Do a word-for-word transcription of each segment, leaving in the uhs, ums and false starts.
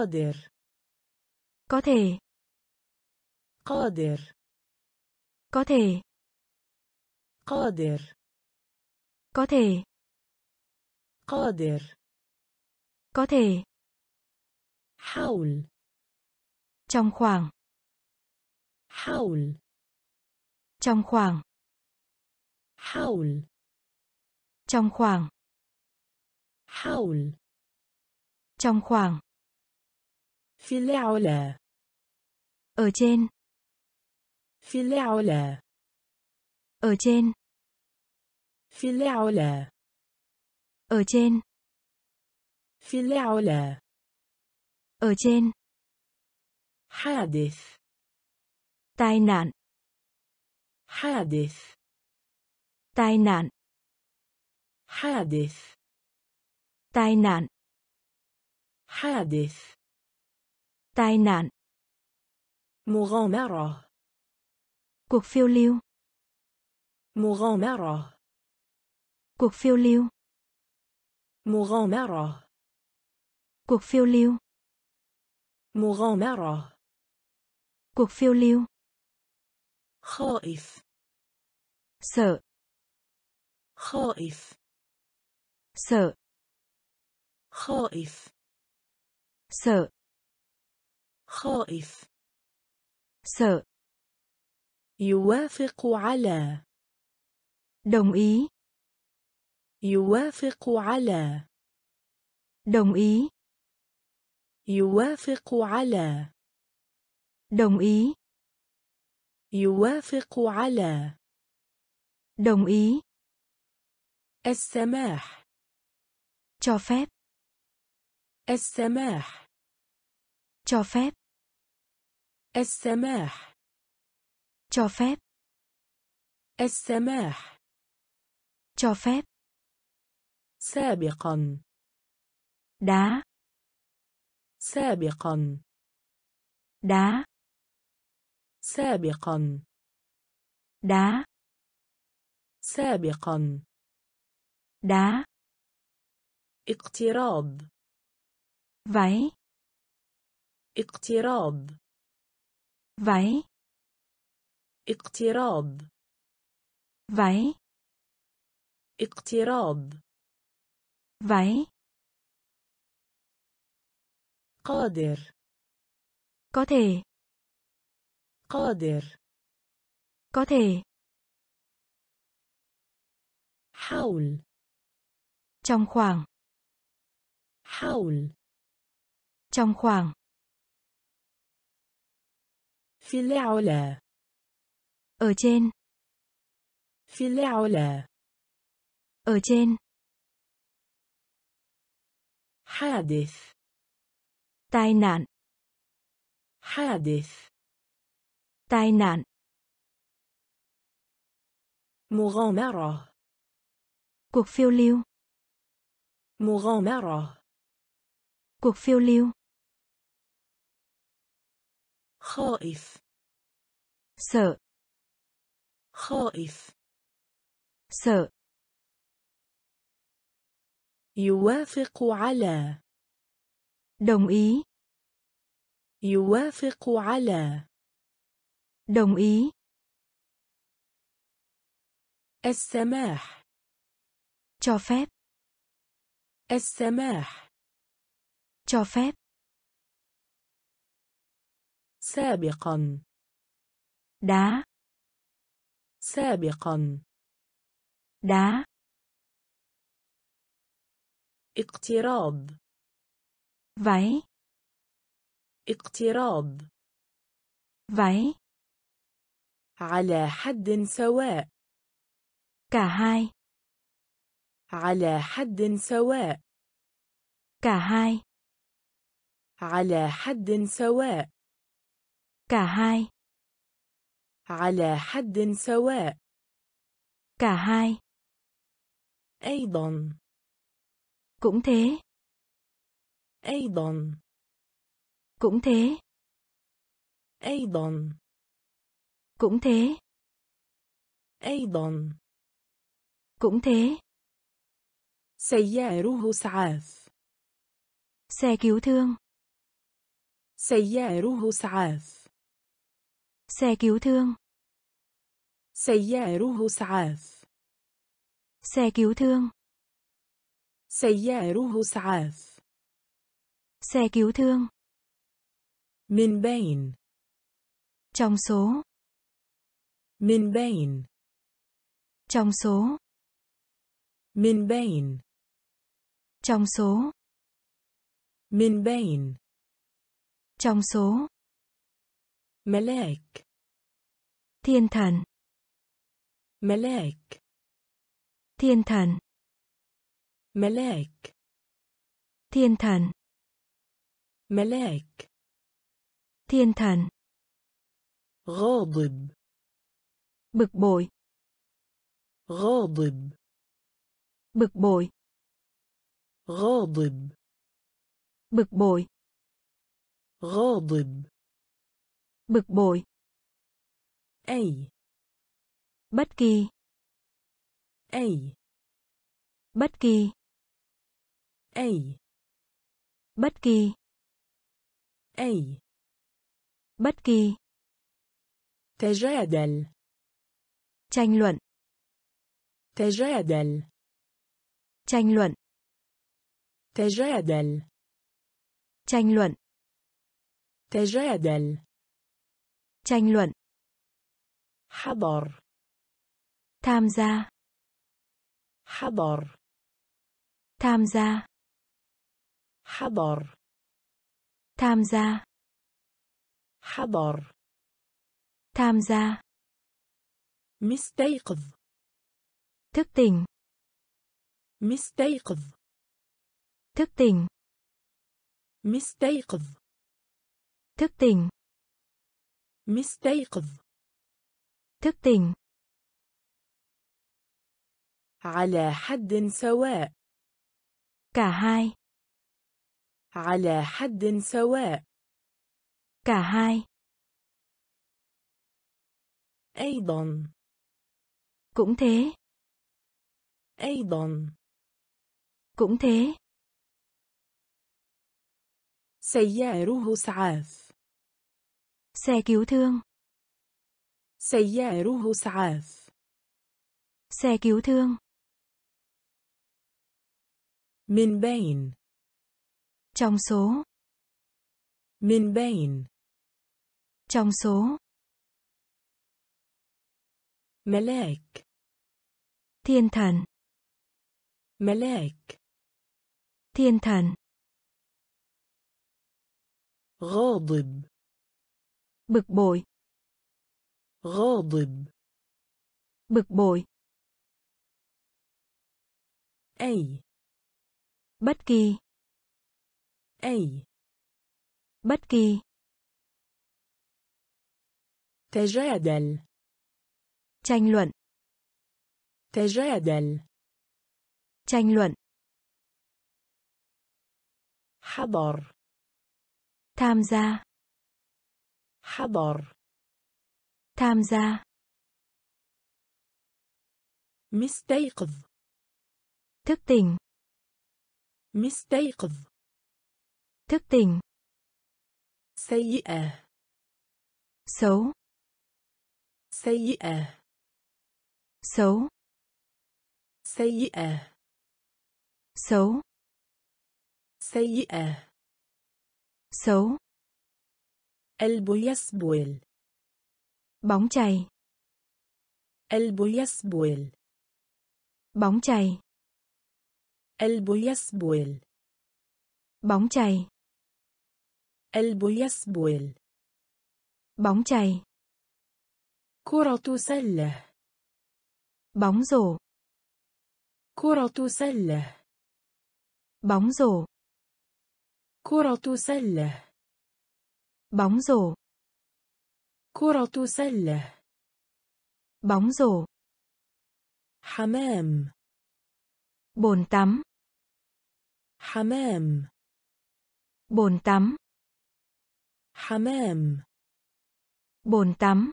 قادر. Có thể. قادر. Có thể. قادر. Có thể. قادر. Có thể. حول. Trong khoảng. حول. Trong khoảng. حول. Trong khoảng. حول. Trong khoảng. في الأعلى. Ở trên. في الأعلى. Ở trên. في الأعلى. Ở trên. في الأعلى. Ở trên. حادث. Tai nạn. حادث. Tai nạn. حادث. Tai nạn. حادث. Tai nạn. مغامرة. Cuộc phiêu lưu. مغامرة. Cuộc phiêu lưu. مغامرة. Cuộc phiêu lưu. مغامرة. Cuộc phiêu lưu. خائف. Sợ. خائف. Sợ. خائف. Sợ. خائف. Sợ. يوافق على. Đồng ý. يوافق على. Đồng ý. يوافق على. Đồng ý. يوافق على. Đồng ý. السماح. Cho phép. السماح. Cho phép. السماح. Cho phép. السماح. Cho phép. سابقا. Đá. سابقا. Đá. سابقا. Đá. سابقا. Đá. اقتراب. Váy. اقتراب. Váy. اقتراب. Váy. اقتراب. Váy. قادر. Có thể. قادر. Có thể. حول. Trong khoảng. حول. Trong khoảng. في الأعلى. Ở trên. في الأعلى. Ở trên. حادث. Tai nạn. حادث. Tai nạn. مغامرة. Cuộc phiêu lưu. مغامرة. Cuộc phiêu lưu. خائف. Sợ. خائف. Sợ. يوافق على. Đồng ý. يوافق على. Đồng ý. السماح. Cho phép. السماح. Cho phép. سابقا. Đá. سابقا. Đá. اقتراب. Váy. اقتراب. Váy. على حد سواء. Cả hai. على حد سواء. Cả hai. على حد سواء. Cả hai. على حد سواء. Cả hai. أيضا. Cũng thế. أيضا. Cũng thế. أيضا. Cũng thế. أيضا. Cũng thế. سيارة إسعاف. Xe cứu thương. سيارة إسعاف. Xe cứu thương. سيارة إسعاف. Xe cứu thương. سيارة إسعاف. Xe cứu thương. من بين. Trong số. من بين. Trong số. من بين. Trong số. من بين. Trong số. ملاك. Thiên thần. ملاك. Thiên thần. ملاك. Thiên thần. ملاك. Thiên thần. غاضب. Bực bội. غاضب. Bực bội. غاضب. Bực bội. غاضب. Bực bội. أي. Bất kỳ. أي. Bất kỳ. أي. Bất kỳ. أي. Bất kỳ. تجادل. Tranh luận. تجادل. Tranh luận. تجادل. Tranh luận. تجادل. Tranh luận. حضر. Tham gia. حضر. Tham gia. حضر. Tham gia. حضر. Tham gia. مستيقظ. Thức tỉnh. مستيقظ. Thức tỉnh. مستيقظ. Thức tỉnh. مستيقظ. Thức tỉnh. على حد سواء. Cả hai. على حد سواء. Cả hai. أيضا. Cũng thế. أيضا. Cũng thế. سيارة إسعاف. Xe cứu thương. سيارة إسعاف. Xe cứu thương. من بين. Trong số. من بين. Trong số. ملاك. Thiên thần. ملاك. Thiên thần. غاضب. Bực bội. غاضب. Bực bội. أي. Bất kỳ. أي. Bất kỳ. تجادل. Tranh luận. تجادل. Tranh luận. حضر. Tham gia. حضر. Tham gia. مستيقظ. Thức tỉnh. مستيقظ. Thức tỉnh. سيئة. Xấu. سيئة. Xấu. سيئة. Xấu. سيئة. Xấu. قلب يسبل. Bóng chày. قلب يسبل. Bóng chày. قلب يسبل. Bóng chày. قلب يسبل. Bóng chày. كرة سلة. Bóng rổ. كرة سلة. Bóng rổ. كرة سلة. Bóng rổ. كرة سلة. Bóng rổ. حمام. Bồn tắm. حمام. Bồn tắm. حمام. Bồn tắm.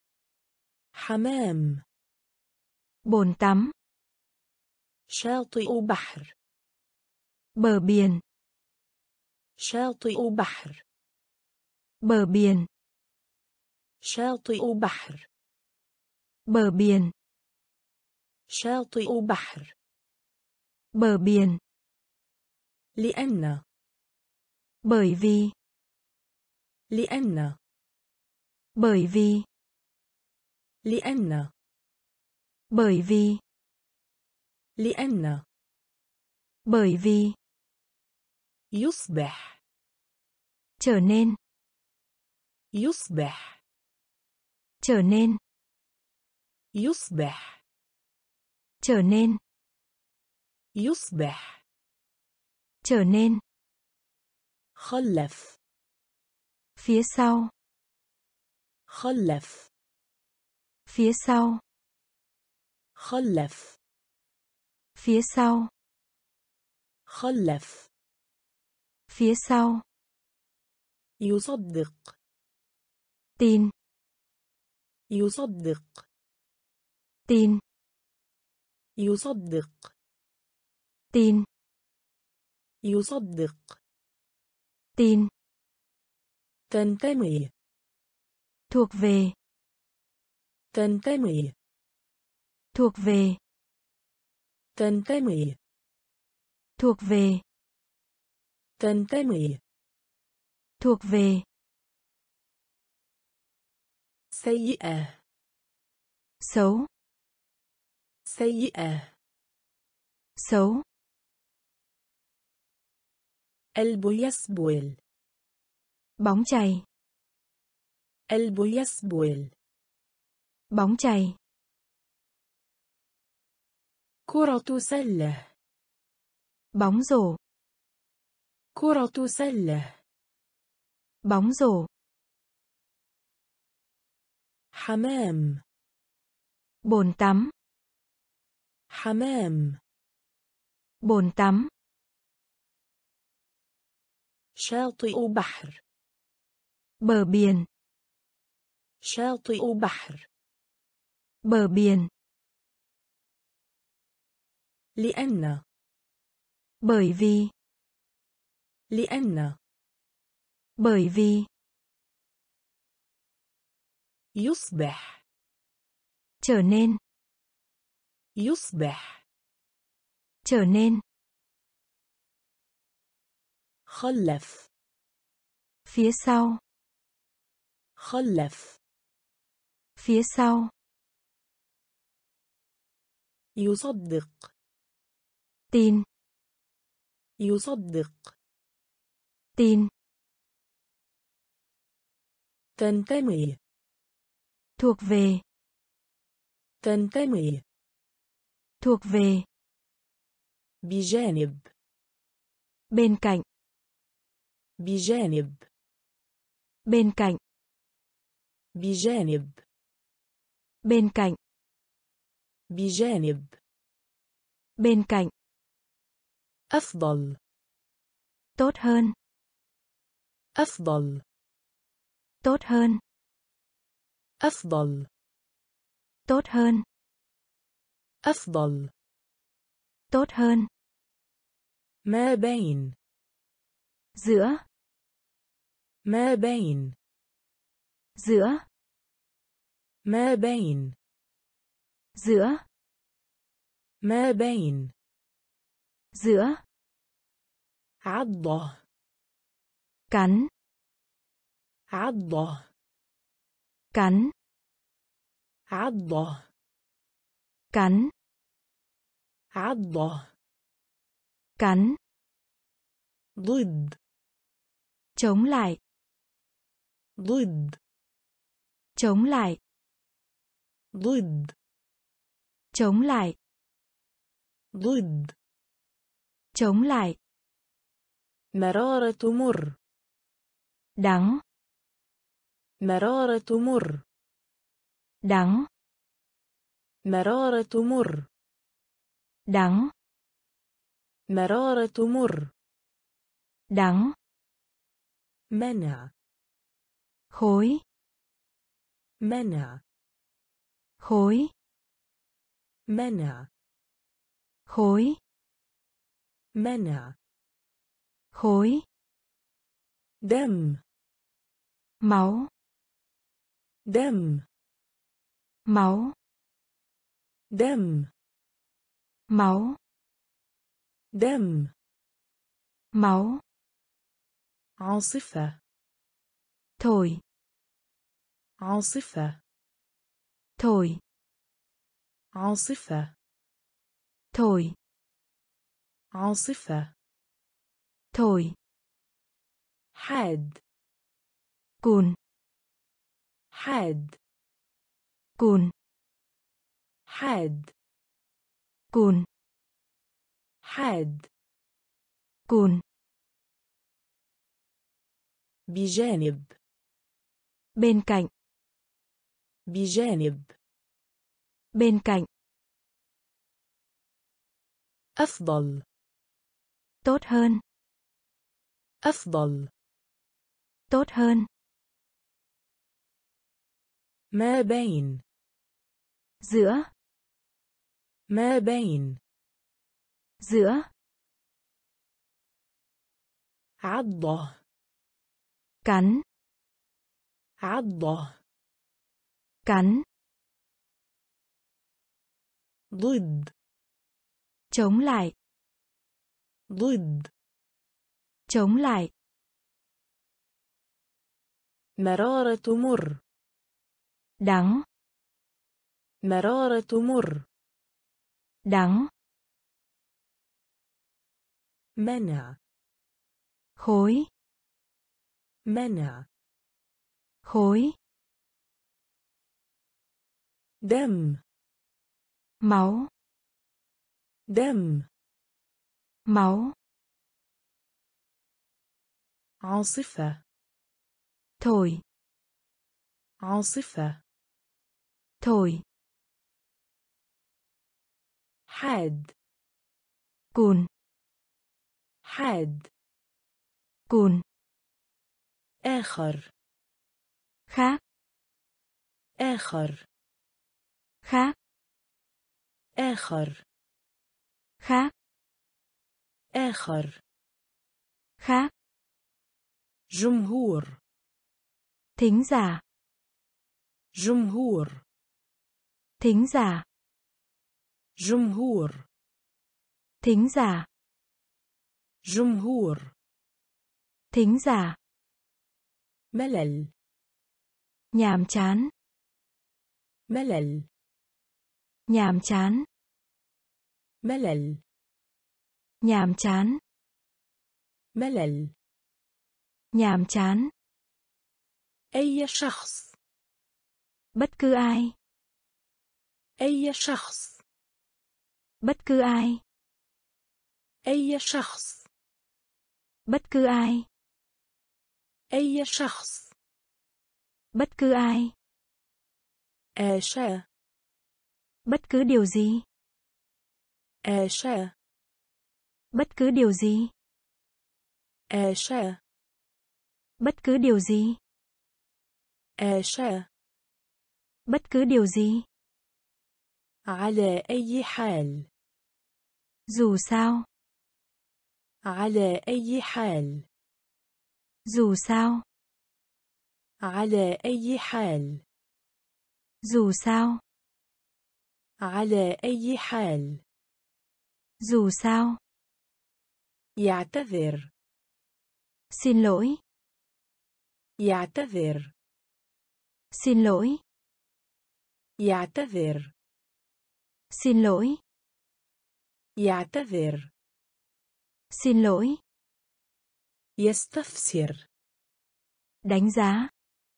حمام. Bồn tắm. شاطئ بحر. Bờ biển. شاطئ بحر. Bờ biển. شاطئ بحر. Bờ biển. شاطئ بحر. Bờ biển. لأن. Bởi vì. لأن. Bởi vì. لأن. Bởi vì. لأن. Bởi vì. يصبح. Trở nên. يصبح. Trở nên. يصبح. Trở nên. يصبح. Trở nên. خلف. Phía sau. خلف. Phía sau. خلف. Phía sau. خلف. Phía sau. يصدق. Tin. يصدق. Tin. يصدق. Tin. يصدق. Tin. تنتمي. Thuộc về. تنتمي. Thuộc về. تنتمي. Thuộc về. تنتمي. Thuộc về. سيئة. Xấu. سيئة. Xấu. قلب يسبل. Bóng chày. قلب يسبل. Bóng chày. كرة سلة. Bóng rổ. كرة سلة. Bóng rổ. حمام. Bồn tắm. حمام. Bồn tắm. شاطئ بحر. Bờ biển. شاطئ بحر. Bờ biển. لأن. Bởi vì. لأن. Bởi vì. يصبح. Trở nên. يصبح. Trở nên. خلف. Phía sau. خلف. Phía sau. يصدق. Tin. يصدق. Tin. تنتمي. Thuộc về. تنتمي. Thuộc về. بجانب. Bên cạnh. بجانب. Bên cạnh. بجانب. Bên cạnh. بجانب. Bên cạnh. أفضل. Tốt hơn. أفضل. Tốt hơn. أفضل. Tốt hơn. أفضل. Tốt hơn. ما بين. Giữa. ما بين. Giữa. ما بين. Giữa. ما بين. Giữa. عضة. Cắn. عضة. Cắn. عضة. Cắn. عضة. Cắn. ضد. Chống lại. ضد. Chống lại. ضد. Chống lại. ضد. Chống lại. مرارة مر. Đắng. مرارة مر. Đắng. مرارة مر. Đắng. مرارة مر. Đắng. منع. Khối. منع. Khối. منع. Khối. منع. Khối. دم. máu, دم máu, دم máu, دم máu, عاصفة thổi, عاصفة thổi, عاصفة thổi, عاصفة thổi, حاد cùn, حاد cùn, حاد cùn, حاد cùn, بجانب bên cạnh, بجانب bên cạnh, أفضل tốt hơn, أفضل tốt hơn, ما بين giữa, ما بين giữa, عضة cắn, عضة cắn, ضد chống lại, ضد chống lại, مرارة مر đắng, مرارة مر đắng, منع khối, منع khối, دم máu, دم máu, عاصفة thổi, عاصفة thổi, حاد cùn, حاد cùn, آخر khác, آخر khác, آخر khác, آخر khác, جمهور thính giả, جمهور thính giả, جمهور thính giả, جمهور thính giả, ملل nhàm chán, ملل nhàm chán, ملل nhàm chán, ملل nhàm chán, أي شخص bất cứ ai, أي شخص bất cứ ai, أي شخص bất cứ ai, أي شخص bất cứ ai, آشا bất cứ điều gì, آشا bất cứ điều gì, آشا bất cứ điều gì, آشا bất cứ điều gì, على أي حال dù sao, على أي حال dù sao, على أي حال dù sao, على أي حال dù sao, يعتذر xin lỗi, يعتذر xin lỗi, يعتذر xin lỗi, يعتذر xin lỗi, يستفسر đánh giá,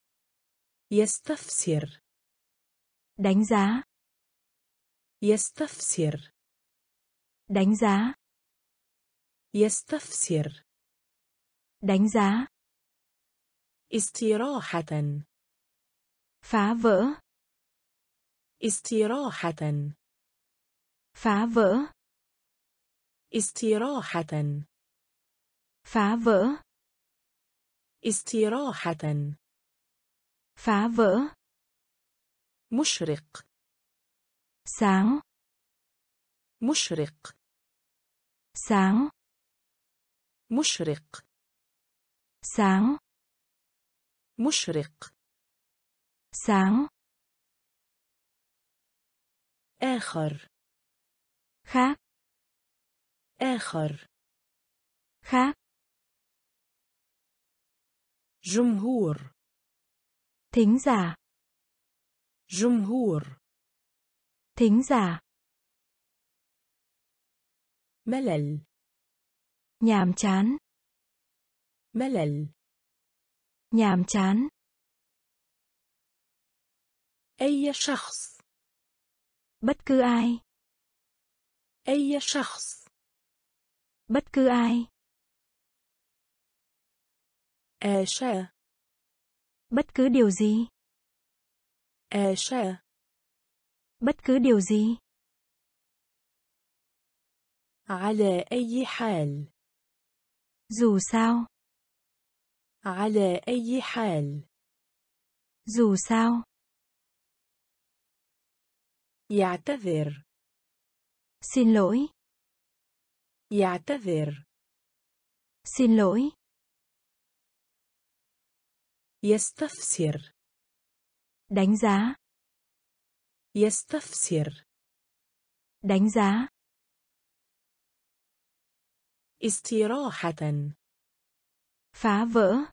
يستفسر đánh giá, يستفسر đánh giá, يستفسر đánh giá, استراحة phá vỡ, استراحة phá vỡ, استراحة phá vỡ, استراحة phá vỡ, مشرق sáng, مشرق sáng, مشرق sáng, مشرق. Sáng. آخر. Khác. آخر. Khác. جمهور. Thính giả. جمهور. Thính giả. ملل. Nhàm chán. ملل. Nhàm chán. أي شخص. Bất cứ ai. أي شخص. Bất cứ ai. أشاء. Bất cứ điều gì. أشاء. Bất cứ điều gì. على أي حال. Dù sao. على أي حال. Dù sao. يعتذر. Xin lỗi. يعتذر. Xin lỗi. يستفسر. Đánh giá. يستفسر. Đánh giá. استراحة. Phá vỡ.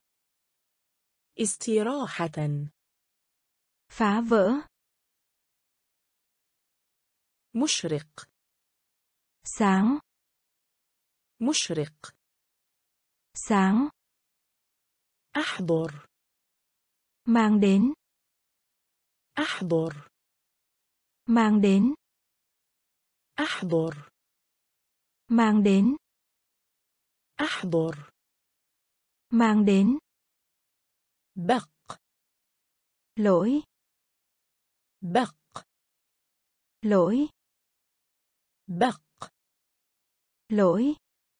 استراحة. Phá vỡ. مشرق. Sáng. مشرق. Sáng. أحضر. Mang đến. أحضر. Mang đến. أحضر. Mang đến. أحضر. Mang đến. بق. Lỗi. بق. Lỗi. بق. Lỗi.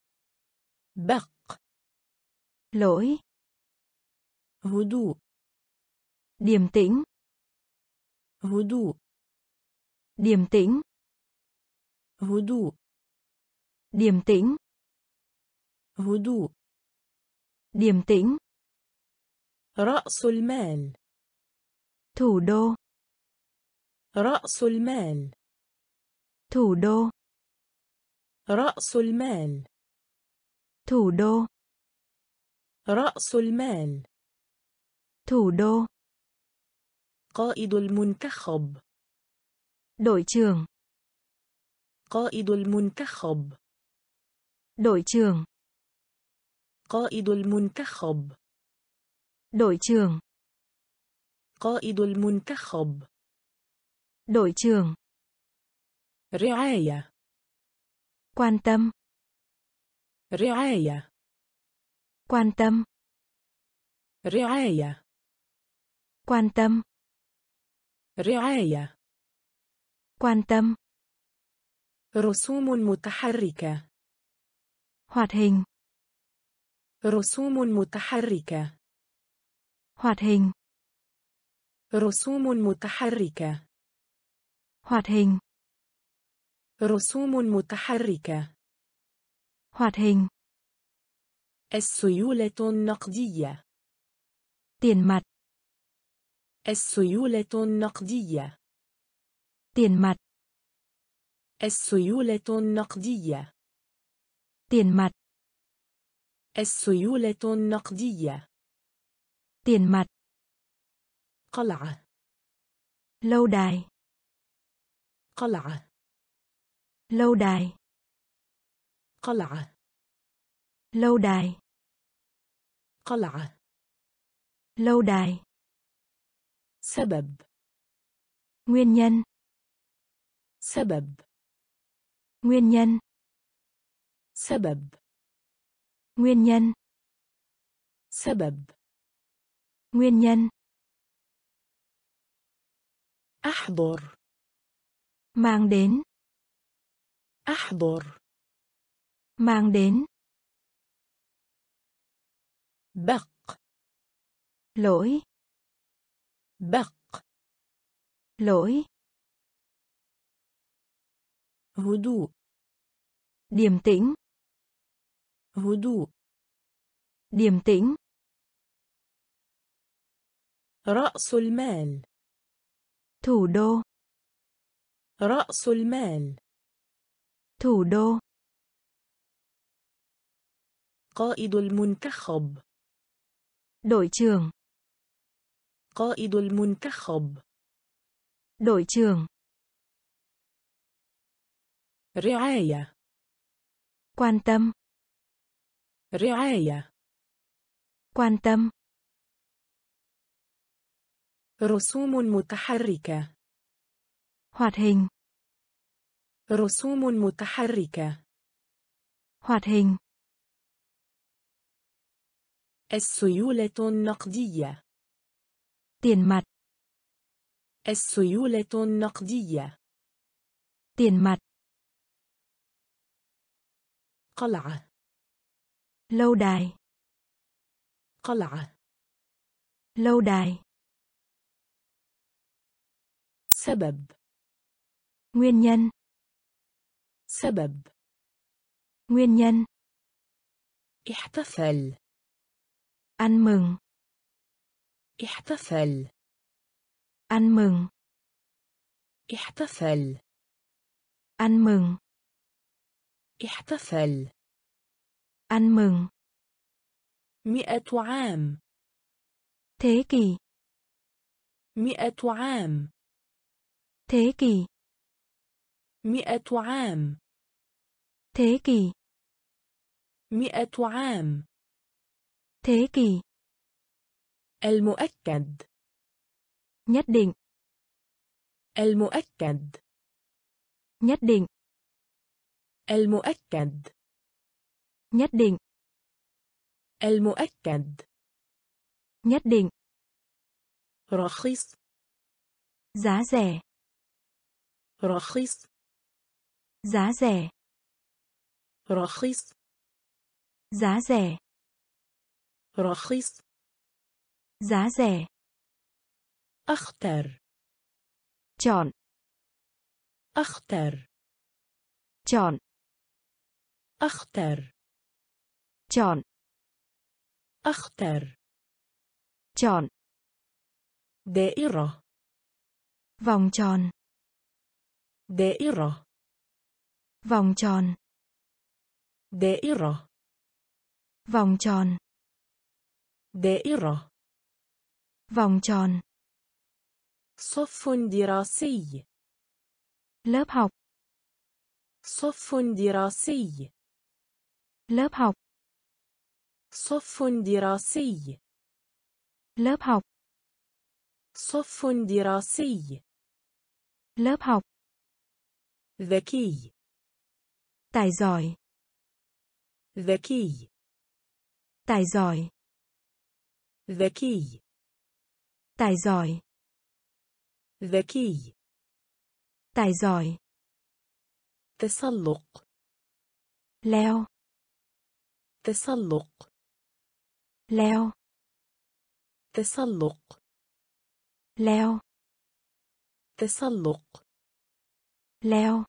بق. Lỗi. هدوء. Điềm tĩnh. هدوء. Điềm tĩnh. هدوء. Điềm tĩnh. هدوء. Điềm tĩnh. رأس المال. Thủ đô. رأس المال. Thủ đô. رأس المال. Thủ đô. رأس المال. Thủ đô. قائد المنتخب. Đội trưởng. قائد المنتخب. Đội trưởng. قائد المنتخب. Đội trưởng. قائد المنتخب. Đội trưởng. رعاية. Quan tâm. رعاية. Quan tâm. رعاية. Quan tâm. رعاية. Quan tâm. رسوم متحركة. Hoạt hình. رسوم متحركة. Hoạt hình. رسوم متحركة. Hoạt hình. رسوم متحركة. Hoạt hình. السيولة النقدية. Tiền mặt. السيولة النقدية. Tiền mặt. السيولة النقدية. Tiền mặt. السيولة النقدية. Tiền mặt. قلعة. Lâu đài. قلعة. Lâu đài. قلعة. Lâu đài. قلعة. Lâu đài. سبب. Nguyên nhân. سبب. Nguyên nhân. سبب. Nguyên nhân. سبب. Nguyên nhân. أحضر. Mang đến. أحضر. Mang đến. بق. Lỗi. بق. Lỗi. هدوء. Điềm tĩnh. هدوء. Điềm tĩnh. رأس المال. Thủ đô. رأس المال. Thủ đô. قائد المنتخب. Đội trưởng. قائد المنتخب. Đội trưởng. رعاية. Quan tâm. رعاية. Quan tâm. رسوم متحركة. Hoạt hình. رسوم متحركة. Hoạt hình. السيولة النقدية. Tiền mặt. السيولة النقدية. Tiền mặt. قلعة. Lâu đài. قلعة. Lâu đài. سبب. Nguyên nhân. سبب. Nguyên nhân. احتفل. Ăn mừng. احتفل. Ăn mừng. احتفل. Ăn mừng. احتفل. Ăn mừng. مئة عام. Thế kỷ. مئة عام. Thế kỷ. مئة عام. Thế kỷ. مئة عام. Thế kỷ. المؤكد. Nhất định. المؤكد. Nhất định. المؤكد. Nhất định. المؤكد. Nhất định. رخيص. Giá rẻ. رخيص. Giá rẻ. رخيص. Giá rẻ. رخيص. Giá rẻ. أختر. Chọn. أختر. Chọn. أختر. Chọn. أختر. Chọn. دائرة. Vòng tròn. دائرة. Vòng tròn. دائرة. Vòng tròn. دائرة. Vòng tròn. صف دراسي. Lớp học. صف دراسي. Lớp học. صف دراسي. Lớp học. صف دراسي. Lớp học. ذكي. Tài giỏi. ذكي. Tài giỏi. ذكي. Tài giỏi. ذكي. Tài giỏi. تسلق. Leo. تسلق. Leo. تسلق. Leo. تسلق. Leo.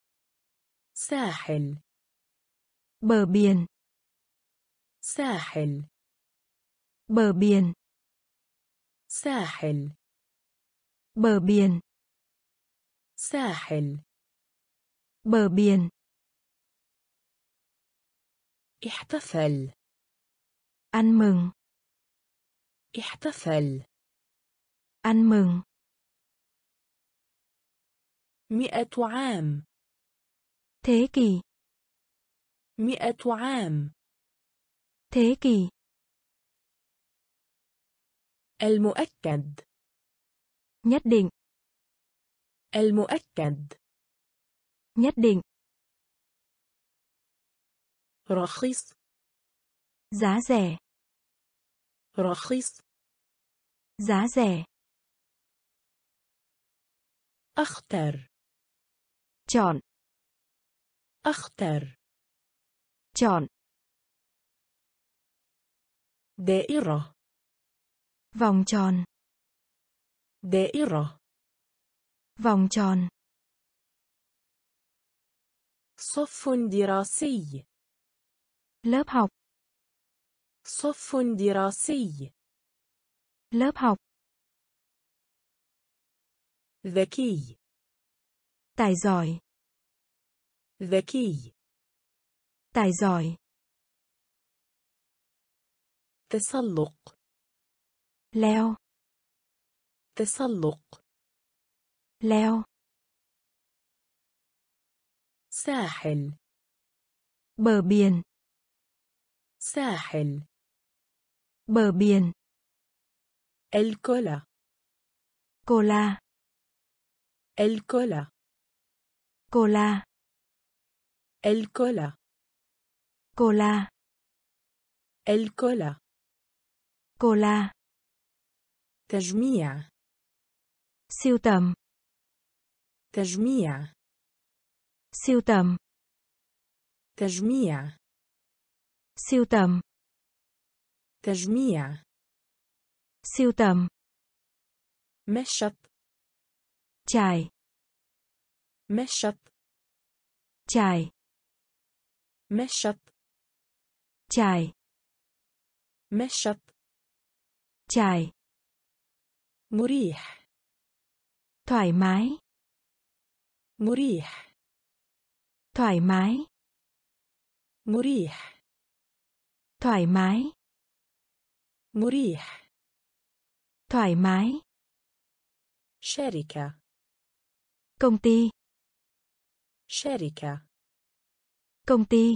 ساحل. Bờ biển. ساحل. Bờ biển. ساحل. Bờ biển. ساحل. Bờ biển. احتفل. Ăn mừng. احتفل. Ăn mừng. مئة عام. Thế kỷ. مئة عام. Thế kỷ. المؤكد. Nhất định. المؤكد. Nhất định. رخيص. Giá rẻ. رخيص. Giá rẻ. أختر. Chọn. أختر. Chọn. دائرة. Vòng tròn. دائرة. Vòng tròn. صف دراسي. Lớp học. صف دراسي. Lớp học. ذكي. Tài giỏi. ذكي. Tài giỏi. تسلق. Leo. تسلق. Leo. ساحل. Bờ biển. ساحل. Bờ biển. الكولا. Cola. الكولا. Cola. الكولا. Cola. الكولا. Cola. تجميع. Sưu tầm. تجميع. Sưu tầm. تجميع. Sưu tầm. تجميع. Sưu tầm. مشط. Trải. مشط. Trải. مشط. Trải. مشط. Trải. مريح. Thoải mái. مريح. Thoải mái. مريح. Thoải mái. مريح. Thoải mái. شركة. Công ty. شركة. Công ty.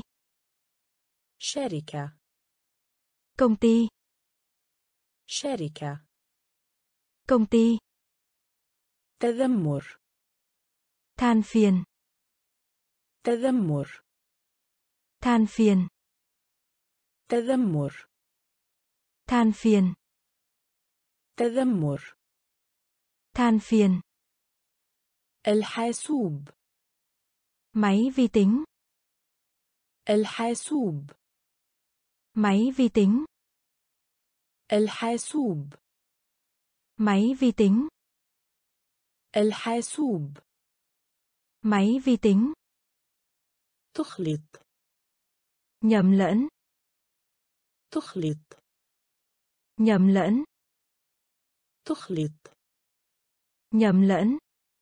شركة. Công ty. شركة. Công ty. تذمر. Than phiền. تذمر. Than phiền. تذمر. Than phiền. تذمر. Than phiền. الحاسوب. Máy vi tính. الحاسوب. Máy vi tính. الحاسوب. Máy vi tính. الحاسوب. Máy vi tính. تخلط. Nhầm lẫn. تخلط. Nhầm lẫn. تخلط. Nhầm lẫn.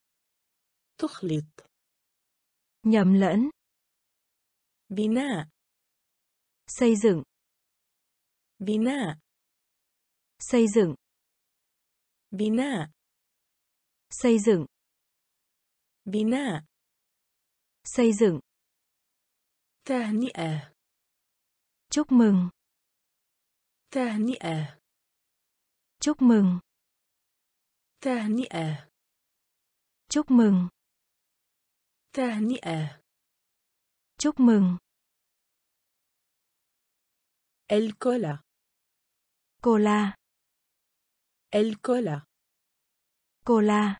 تخلط. Nhầm lẫn. بناء. Xây dựng. بناء. Xây dựng. بناء. Xây dựng. بناء. Xây dựng. تهنئة. Chúc mừng. تهنئة. Chúc mừng. تهنئة. Chúc mừng. تهنئة. Chúc mừng. الكولا. Cola. الكولا. Cola.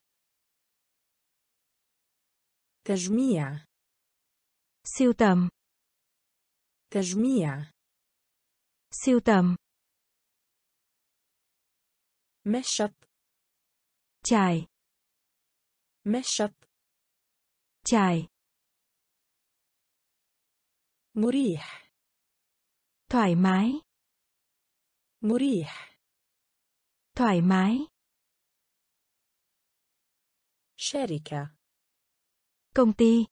تجميع. Sưu tầm. تجميع. Sưu tầm. مشط. Trải. مشط. Trải. مريح. Thoải mái. مريح. Thoải mái. شركة. Công ty.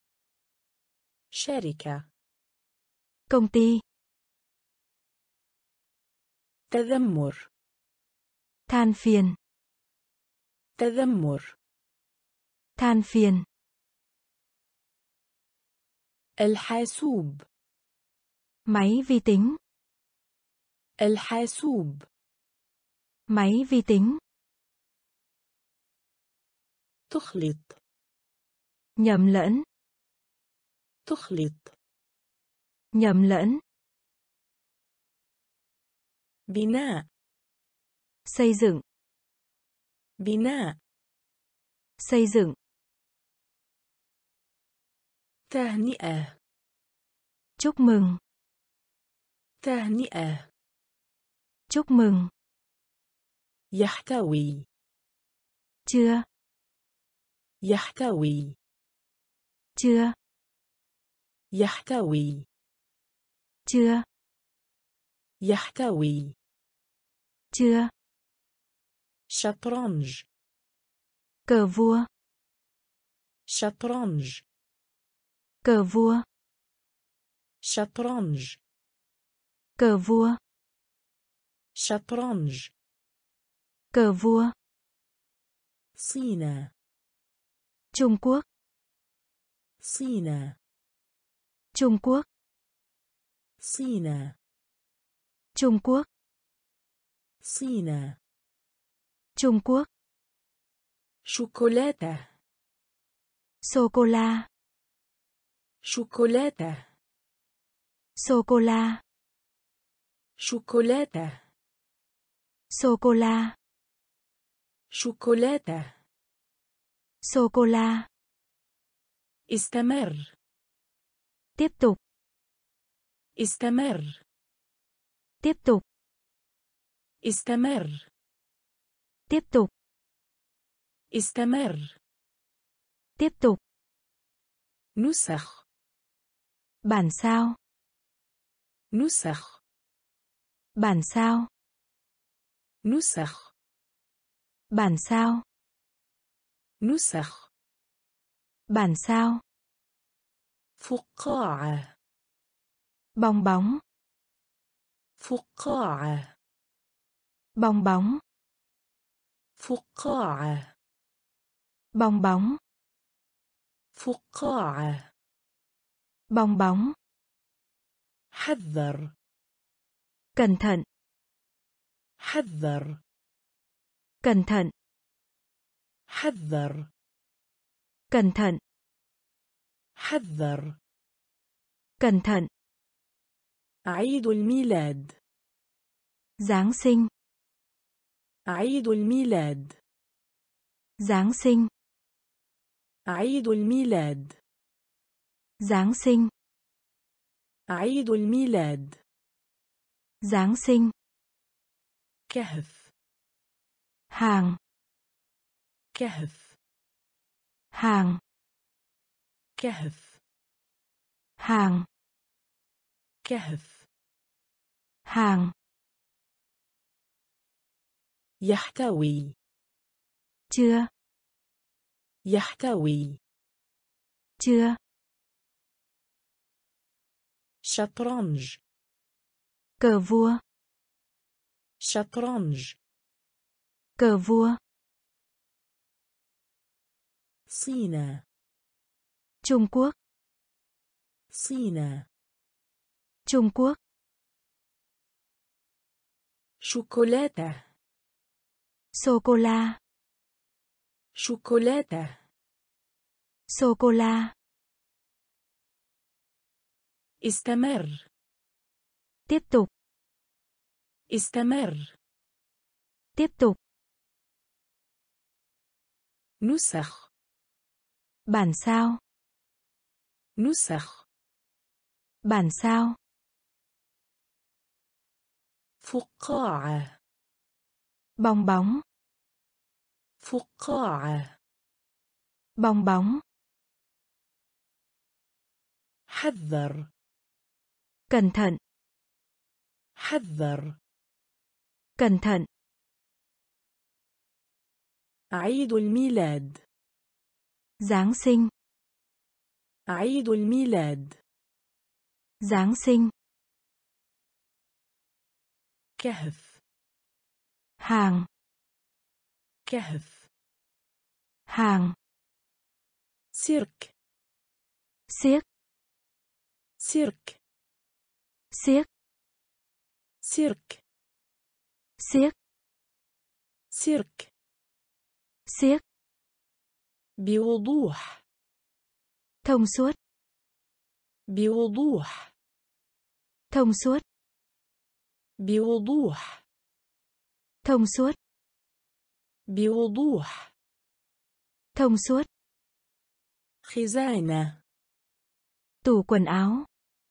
شركة. Công ty. تذمر. Than phiền. تذمر. Than phiền. الحاسوب. Máy vi tính. الحاسوب. Máy vi tính. تخلط. Nhầm lẫn. تخلط. Nhầm lẫn. بناء. Xây dựng. بناء. Xây dựng. تهنئة. Chúc mừng. تهنئة. Chúc mừng. يحتوي. Chưa. يحتوي. Chưa. يحتوي. Chưa. يحتوي. Chưa. شطرنج. Cờ vua. شطرنج. Cờ vua. شطرنج. Cờ vua. شطرنج. Cờ vua. صينة. Trung Quốc. صينة. Trung Quốc. صينة. Trung Quốc. صينة. Trung Quốc. شوكولاتة. Sô cô la. شوكولاتة. Sô cô la. شوكولاتة. Sô cô la. شوكولاتة. Sô cô la. استمر. Tiếp tục. استمر. Tiếp tục. استمر. Tiếp tục. استمر. Tiếp tục. نسخ. Bản sao. نسخ. Bản sao. نسخ. Bản sao. نسخ. Bản sao. فقاعة. Bong bóng. فقاعة. Bong bóng. فقاعة. Bong bóng. فقاعة. Bong bóng. حذر. Cẩn thận. حذر. Cẩn thận. حذر. Cẩn thận. حذر. Cẩn thận. عيد الميلاد. Giáng sinh. عيد الميلاد. Giáng sinh. عيد الميلاد. Giáng sinh. عيد الميلاد. Giáng sinh. كهف. Hàng. كهف. Hàng. كهف. Hàng. كهف. Hàng. يحتوي. Chưa. يحتوي. Chưa. شطرنج. Cờ vua. شطرنج. Cờ vua. صينة. Trung Quốc. صينة. Trung Quốc. شوكولاتة. Sô cô la. شوكولاتة. Sô cô la. استمر. Tiếp tục. استمر. Tiếp tục. نسخ. Bản sao. نسخ. Bản sao. فقاعة. Bong bóng. فقاعة. Bong bóng. حذر. Cẩn thận. حذر. Cẩn thận. عيد الميلاد. Giáng sinh. عيد الميلاد. Giáng sinh. كهف. Hàng. كهف. Hàng. سيرك. Xiếc. سيرك. Xiếc. سيرك. Xiếc. سيرك. Xiếc. بوضوح. Thông suốt. بوضوح. Thông suốt. بوضوح. Thông suốt. بوضوح. Thông suốt. خزانة. Tủ quần áo.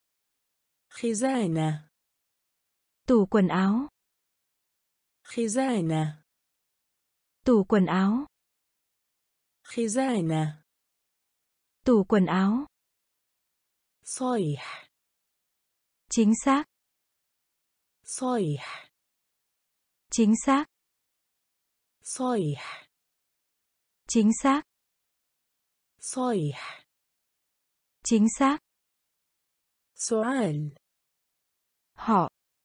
خزانة. Tủ quần áo. خزانة. Tủ quần áo. خزانة. Tủ quần áo. صيح. Chính xác. صيح. Chính xác. صيح. Chính xác. صحيح. Chính xác. سؤال. Họ.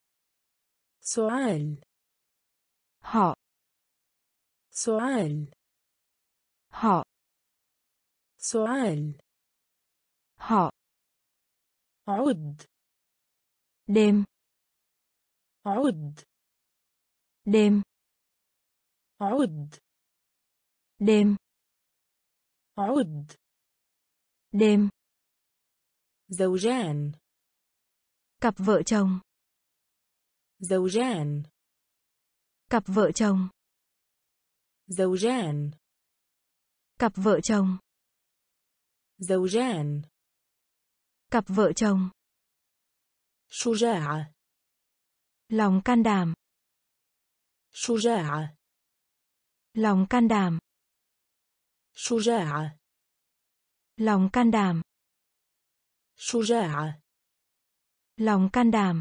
سؤال. Họ. سؤال. Họ. سؤال. Họ. عد. Đêm. عد. Đêm. عد. Đêm. عد. Đêm. زوجان. Cặp vợ chồng. زوجان. Cặp vợ chồng. زوجان. Cặp vợ chồng. زوجان. Cặp vợ chồng. شجاعة. Lòng can đảm. شجاعة. Lòng can đảm. شجاعة. Lòng can đảm. شجاعة. Lòng can đảm.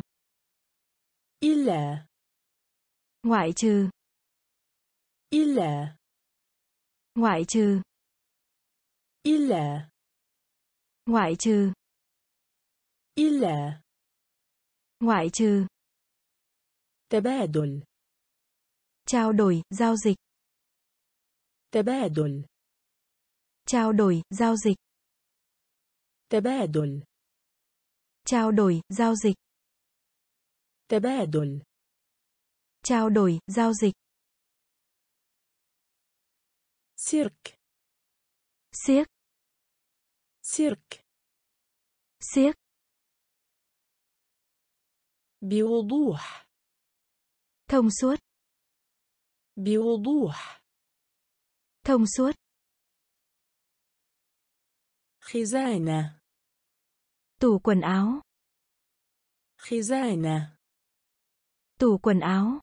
إلا. Ngoại trừ. إلا. Ngoại trừ. إلا. Ngoại trừ. إلا. Ngoại trừ. تبادل. Trao đổi, giao dịch. تبادل. Trao đổi, giao dịch. تبادل. Trao đổi, giao dịch. تبادل. Trao đổi, giao dịch. سيرك. Xiếc. سيرك. Xiếc. بوضوح. Thông suốt. بوضوح. Thông suốt. خزانة. Tủ quần áo. خزانة. Tủ quần áo.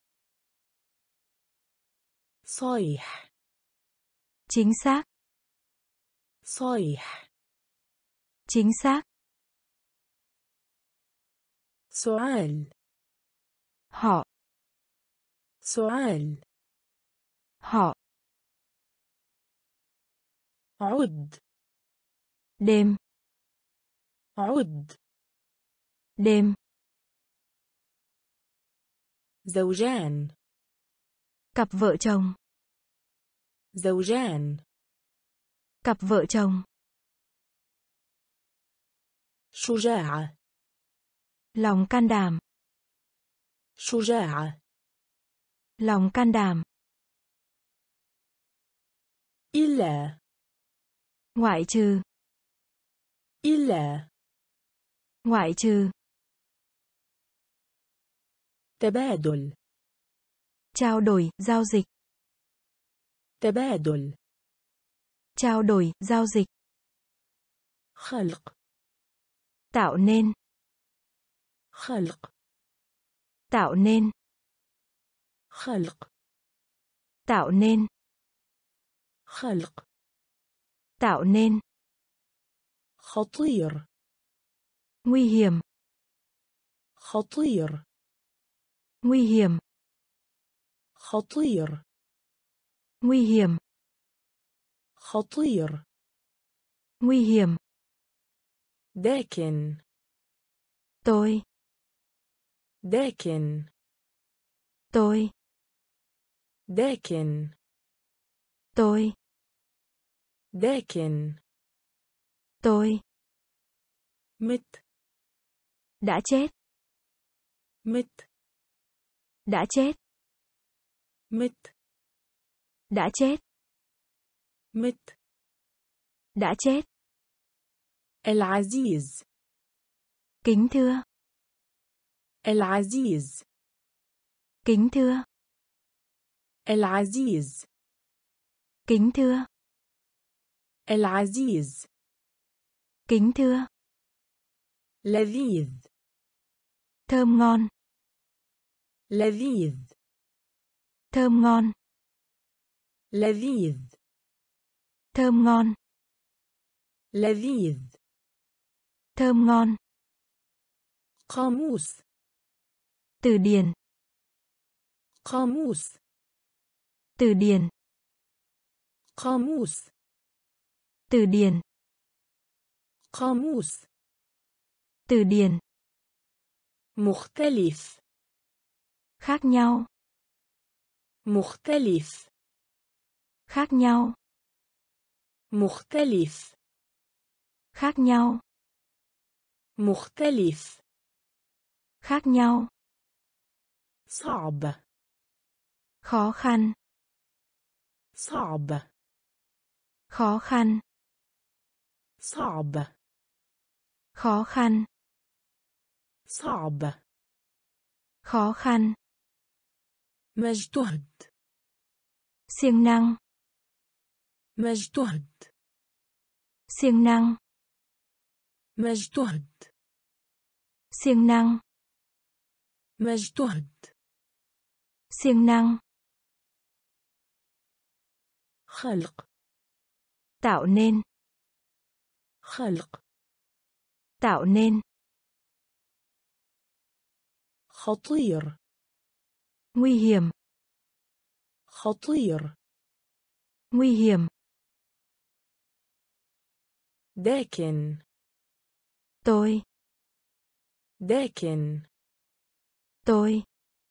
صحيح. Chính xác. صحيح. Chính xác. سؤال. Họ. سؤال. Họ. عد. Đêm. عد. Đêm. زوجان. Cặp vợ chồng. زوجان. Cặp vợ chồng. شجاعة. Lòng can đảm. شجاعة. Lòng can đảm. إلا. Ngoại trừ. إلا. Ngoại trừ. تبادل. Trao đổi, giao dịch. تبادل. Trao đổi, giao dịch. خلق. Tạo nên. خلق. Tạo nên. خلق. Tạo nên. خلق. Tạo nên. خطير. Nguy hiểm. خطير. Nguy hiểm. خطير. Nguy hiểm. خطير. Nguy hiểm. داكن. Tôi. داكن. Tôi. داكن. Tôi. داكن. Tôi. مت. Đã chết. مت. Đã chết. مت. Đã chết. مت. Đã chết. العزيز. Kính thưa. العزيز. Kính thưa. العزيز. Kính thưa. العزيز. Kính thưa. لذيذ. Thơm ngon. لذيذ. Thơm ngon. لذيذ. Thơm ngon. لذيذ. Thơm ngon. قاموس. Từ điển. قاموس. Từ điển. قاموس. Từ điển. قاموس. Từ điển. مختلف. Khác nhau. مختلف. Khác nhau. مختلف. Khác nhau. مختلف. Khác nhau. صعب. Khó khăn. صعب. Khó khăn. صعب. Khó khăn. صعب. Khó khăn. مجتهد. Siêng năng. مجتهد. Siêng năng. مجتهد. Siêng năng. مجتهد. Siêng năng. خلق. Tạo nên. خلق. Tạo nên. خطير. Nguy hiểm. خطير. Nguy hiểm. داكن. Tôi. داكن. Tôi.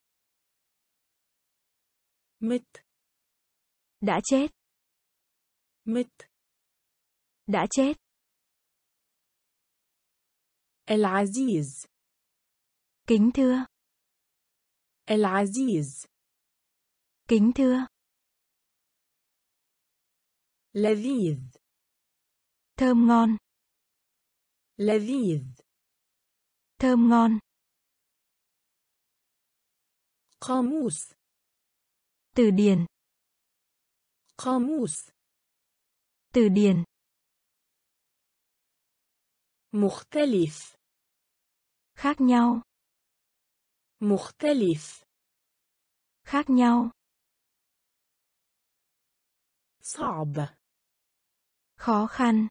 مت. Đã chết. مت. Đã chết. العزيز. Kính thưa. العزيز. Kính thưa. لذيذ. Thơm ngon. لذيذ. Thơm ngon. قاموس. Từ điển. قاموس. Từ điển. مختلف. Khác nhau. مختلف. Khác nhau. صعب. Khó khăn.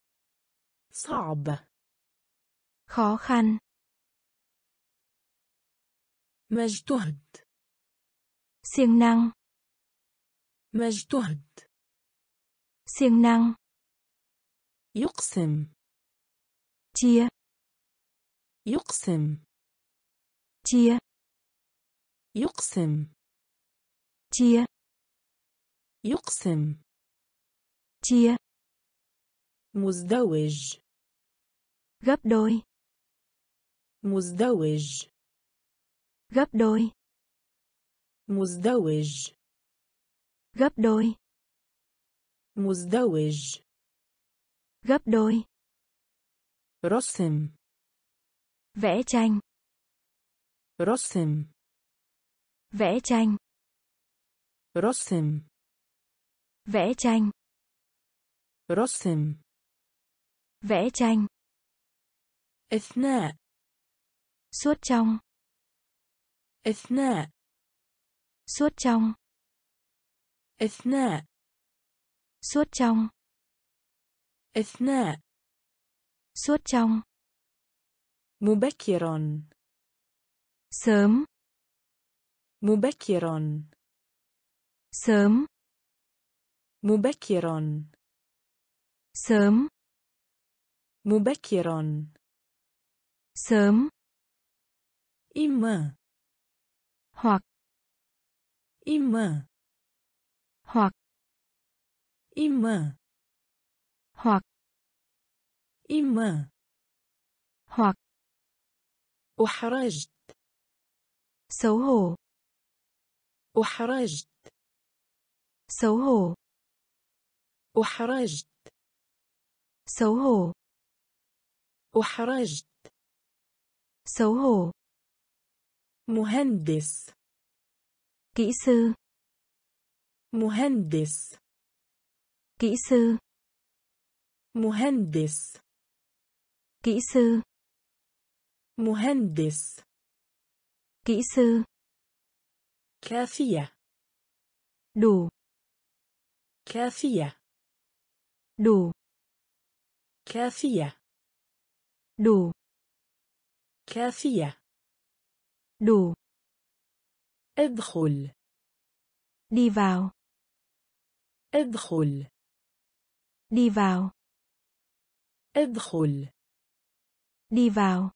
صعب. Khó khăn. مجتهد. Siêng năng. مجتهد. Siêng năng. يقسم. Chia. يقسم. Chia. يقسم. Chia. يقسم. Chia. مزدوج. Gấp đôi. مزدوج. Gấp đôi. مزدوج. Gấp đôi. مزدوج. Gấp đôi. رسم. Vẽ tranh. رسم. Vẽ tranh. رسم. Vẽ tranh. رسم. Vẽ tranh. إثناء. Suốt trong. إثناء. Suốt trong. إثناء. Suốt trong. إثناء. Suốt trong. مبكرا. Sớm. مبكرا. Sớm. مبكرا. Sớm. مبكرا. Sớm. إما. Hoặc. إما. Hoặc. إما. Hoặc. إما. Hoặc. أحرجت. Xấu hổ. أحرجت. Xấu hổ. أحرجت. Xấu hổ. أحرجت. Xấu hổ. مهندس. Kỹ sư. مهندس. Kỹ sư. مهندس. Kỹ sư. مهندس. Kỹ sư. كافية. Đủ. كافية. Đủ. كافية. Đủ. كافية. Đủ. ادخل. Đi vào. ادخل. Đi vào. ادخل. Đi vào.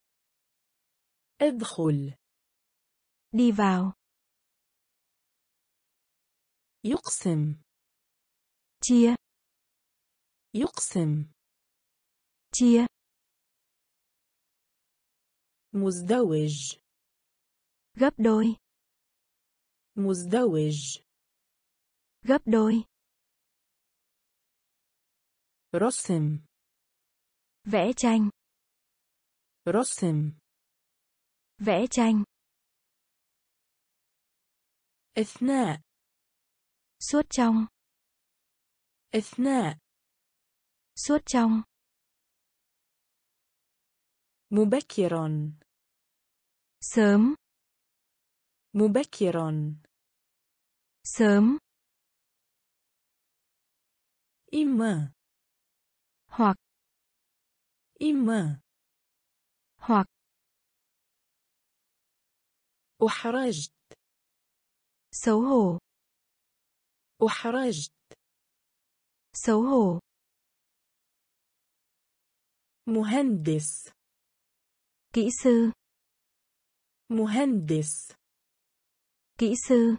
ادخل. Đi vào. يقسم. Chia. يقسم. Chia. مزدوج. Gấp đôi. مزدوج. Gấp đôi. رسم. Vẽ tranh. رسم. Vẽ tranh. إثناء. Suốt trong. إثناء. Suốt trong. مبكرا. Sớm. مبكرا. Sớm. إما. Hoặc. إما. Hoặc. أحرجت. Xấu hổ. أحرجت. Xấu hổ. مهندس. Kỹ sư. مهندس. Kỹ sư.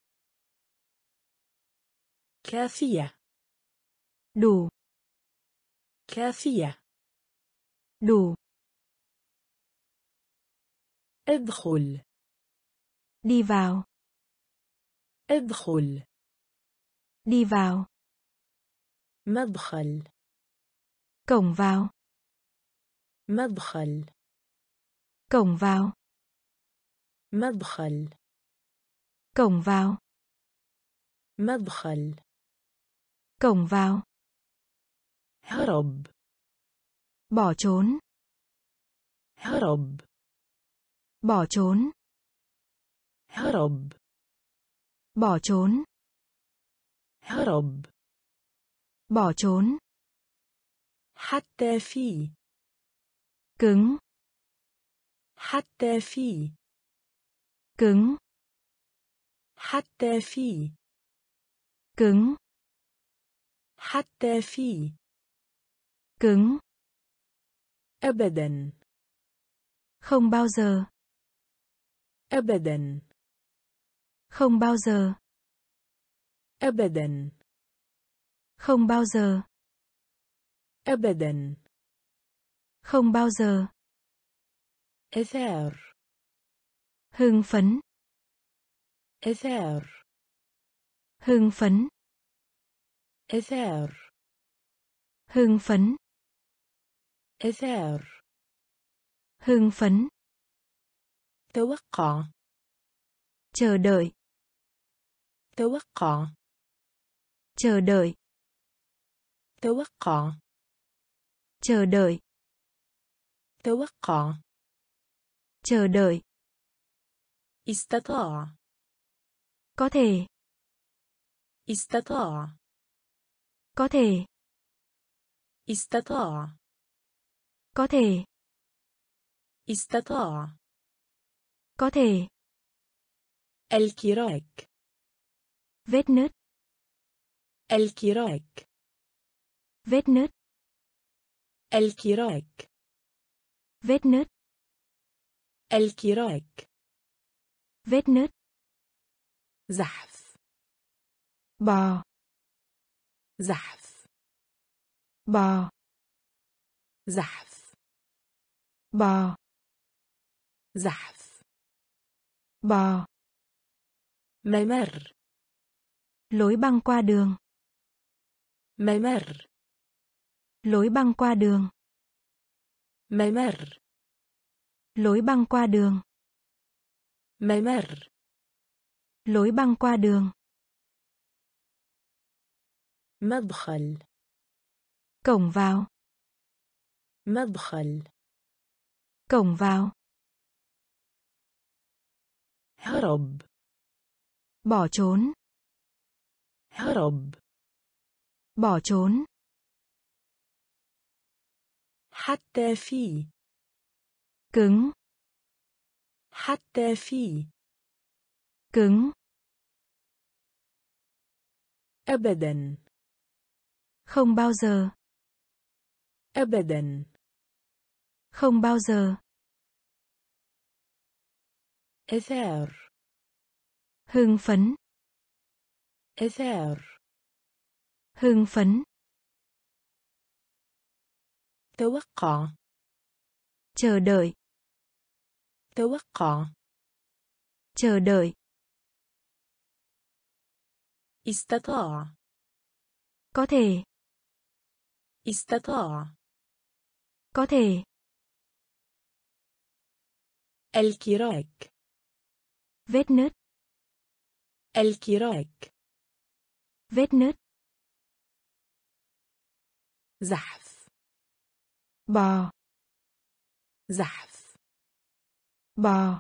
كافية. Đủ. كافية. Đủ. ادخل. Đi vào. ادخل. Đi vào. مدخل. Cổng vào. مدخل. Cổng vào. مدخل. Cổng vào. مدخل. Cổng vào. هرب. Bỏ trốn. هرب. Bỏ trốn. هرب. Bỏ trốn. هرب. Bỏ trốn. حتى في. Cứng. حتى في. Cứng. حتى في. Cứng. حتى في. Cứng. أبدا. Không bao giờ. أبدا. Không bao giờ. أبدا. Không bao giờ. أبدا. Không bao giờ. إثار. Hưng phấn. إثار. Hưng phấn. إثار. Hưng phấn. إثار. Hưng phấn. توقع. Chờ đợi. توقع. Chờ đợi. توقع. Chờ đợi. توقع. Chờ đợi. استطاع. Có thể. استطاع. Có thể. استطاع. Có thể. استطاع. Có thể. الكراك. Vết nứt. الكراك. Vết nứt. الكراك. Vết nứt. الكراك. Vết nứt. زحف. Bò. زحف. Bò. زحف. Bò. زحف. Bò. ممر. Lối băng qua đường. ممر. Lối băng qua đường. ممر. Lối băng qua đường. ممر. Lối băng qua đường. مدخل. Cổng vào. مدخل. Cổng vào. هرب. Bỏ trốn. هرب. Bỏ trốn. حتى في. Cứng. حتى في. Cứng. أبدا. Không bao giờ. أبدا. Không bao giờ. إثار. Hưng phấn. إثار. Hưng phấn. توقع. Chờ đợi. توقع. Chờ đợi. استطاع. Có thể. استطاع. Có thể. الكراك. Vết nứt. الكراك. Vết nứt. زحف. Bò. زحف. Bò.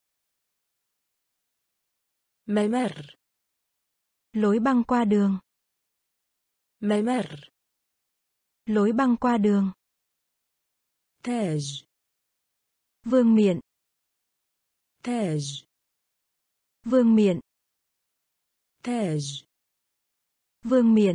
ممر. Lối băng qua đường. ممر. Lối băng qua đường. تاج. Vương miện. تاج. Vương miện. تاج. Vương miện.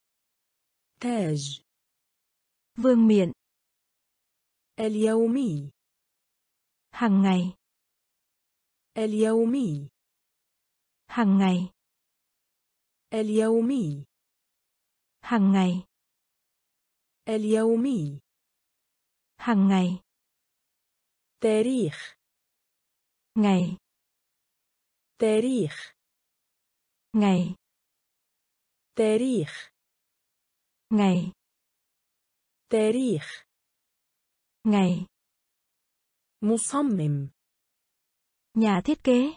تاج. Vương miện. اليومي. Hàng ngày. اليومي. Hàng ngày. اليومي. Hàng ngày. اليومي. Hàng ngày. تاريخ. Ngày. تاريخ. Ngày. تاريخ. Ngày. تاريخ. Ngày. مصمم. Nhà thiết kế.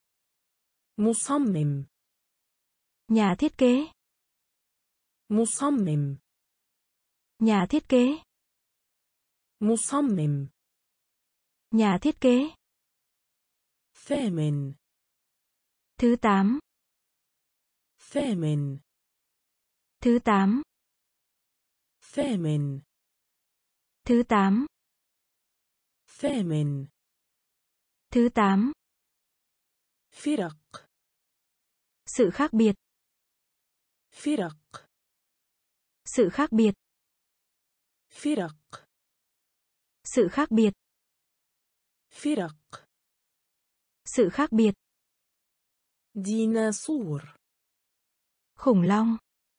مصمم. Nhà thiết kế. مصمم. Nhà thiết kế. مصمم. Nhà thiết kế. ثامن. Thứ tám. ثامن. Thứ tám. ثامن. Thứ tám. ثامن. Thứ tám. فرق. Sự khác biệt. فرق. Sự khác biệt. فرق. Sự khác biệt. فرق. Sự khác biệt. ديناصور. Khủng long.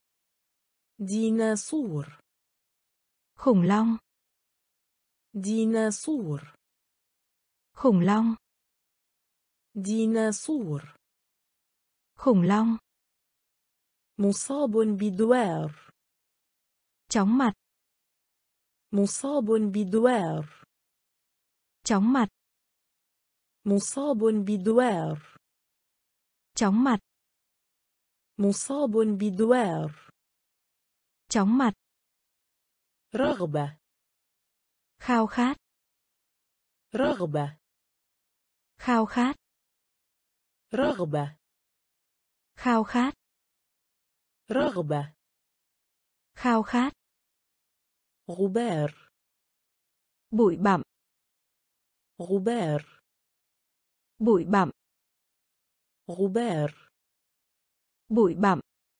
ديناصور. Khủng long. ديناصور. Khủng long. ديناصور. Khủng long. مصاب بدوار. Chóng mặt. مصاب بدوار. Chóng mặt. مصاب بدوار. Chóng mặt. مصاب بدوار. Chóng mặt. رغبة. Khao khát. رغبة. Khao khát. رغبة. Khao khát. رغبة. Khao khát. غبار. Bụi bặm. غبار. Bụi bặm. غبار. Bụi bặm.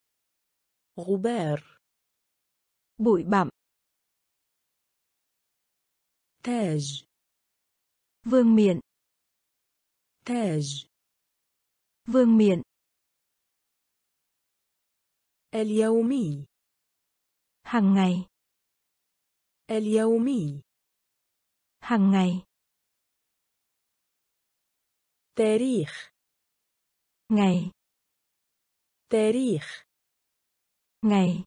غبار. Bụi bặm. تاج. Vương miện. تاج. Vương miện. اليومي. Hàng ngày. اليومي. Hàng ngày. تاريخ. Ngày. تاريخ. Ngày.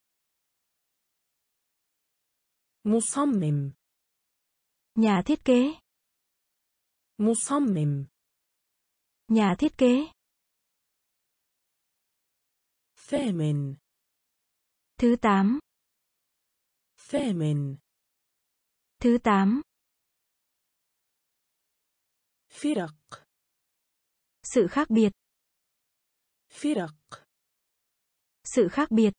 مصمم. Nhà thiết kế. مصمم. Nhà thiết kế. ثامن. Thứ tám. ثامن. Thứ tám. فرق. Sự khác biệt. فرق. Sự khác biệt.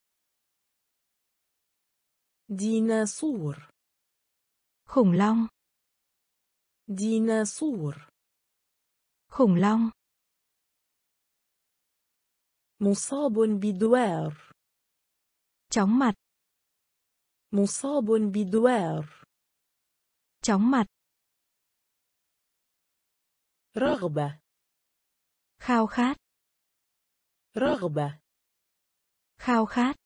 ديناصور. Khủng long. ديناصور. Khủng long. مصاب بدوار. Chóng mặt. مصاب بدوار. Chóng mặt. رغبة. Khao khát. رغبة. Khao khát.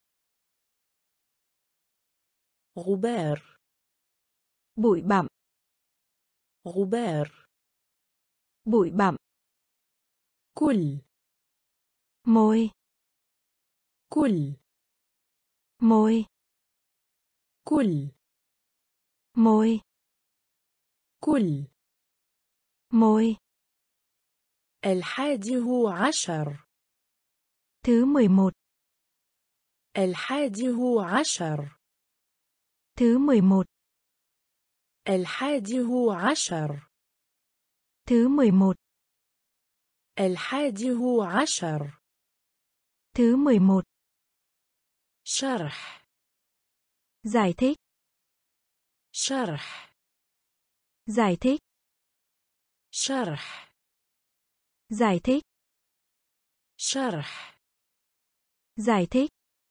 غبار. Bụi bặm. غبار. Bụi bặm. كل. Môi. كل. Môi. كل. Môi. كل. Môi. الحادي عشر. Thứ mười một. الحادي عشر. Thứ mười một. الحادي عشر. Thứ mười một. الحادي عشر. Thứ mười một. شرح. Giải thích. شرح. Giải thích. شرح. Giải thích. شرح. Giải thích.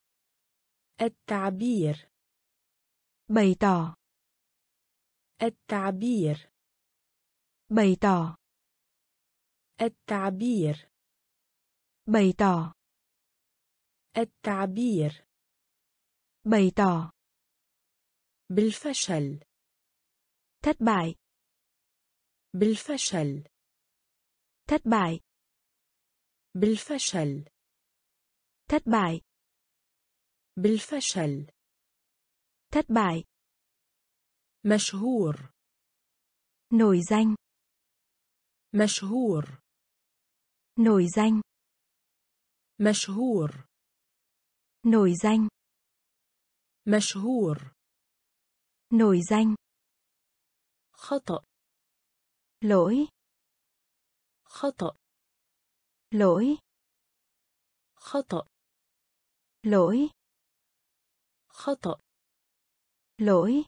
التعبير. Bày tỏ. التعبير. Bày tỏ. التعبير. Bày tỏ. التعبير. Bày tỏ. بالفشل. Thất bại. بالفشل. Thất bại. بالفشل. Thất bại. بالفشل. Thất bại. مشهور. Nổi danh. مشهور. Nổi danh. مشهور. Nổi danh. مشهور. Nổi danh. خطأ. Lỗi. خطأ. Lỗi. خطأ. Lỗi. خطأ. Lỗi.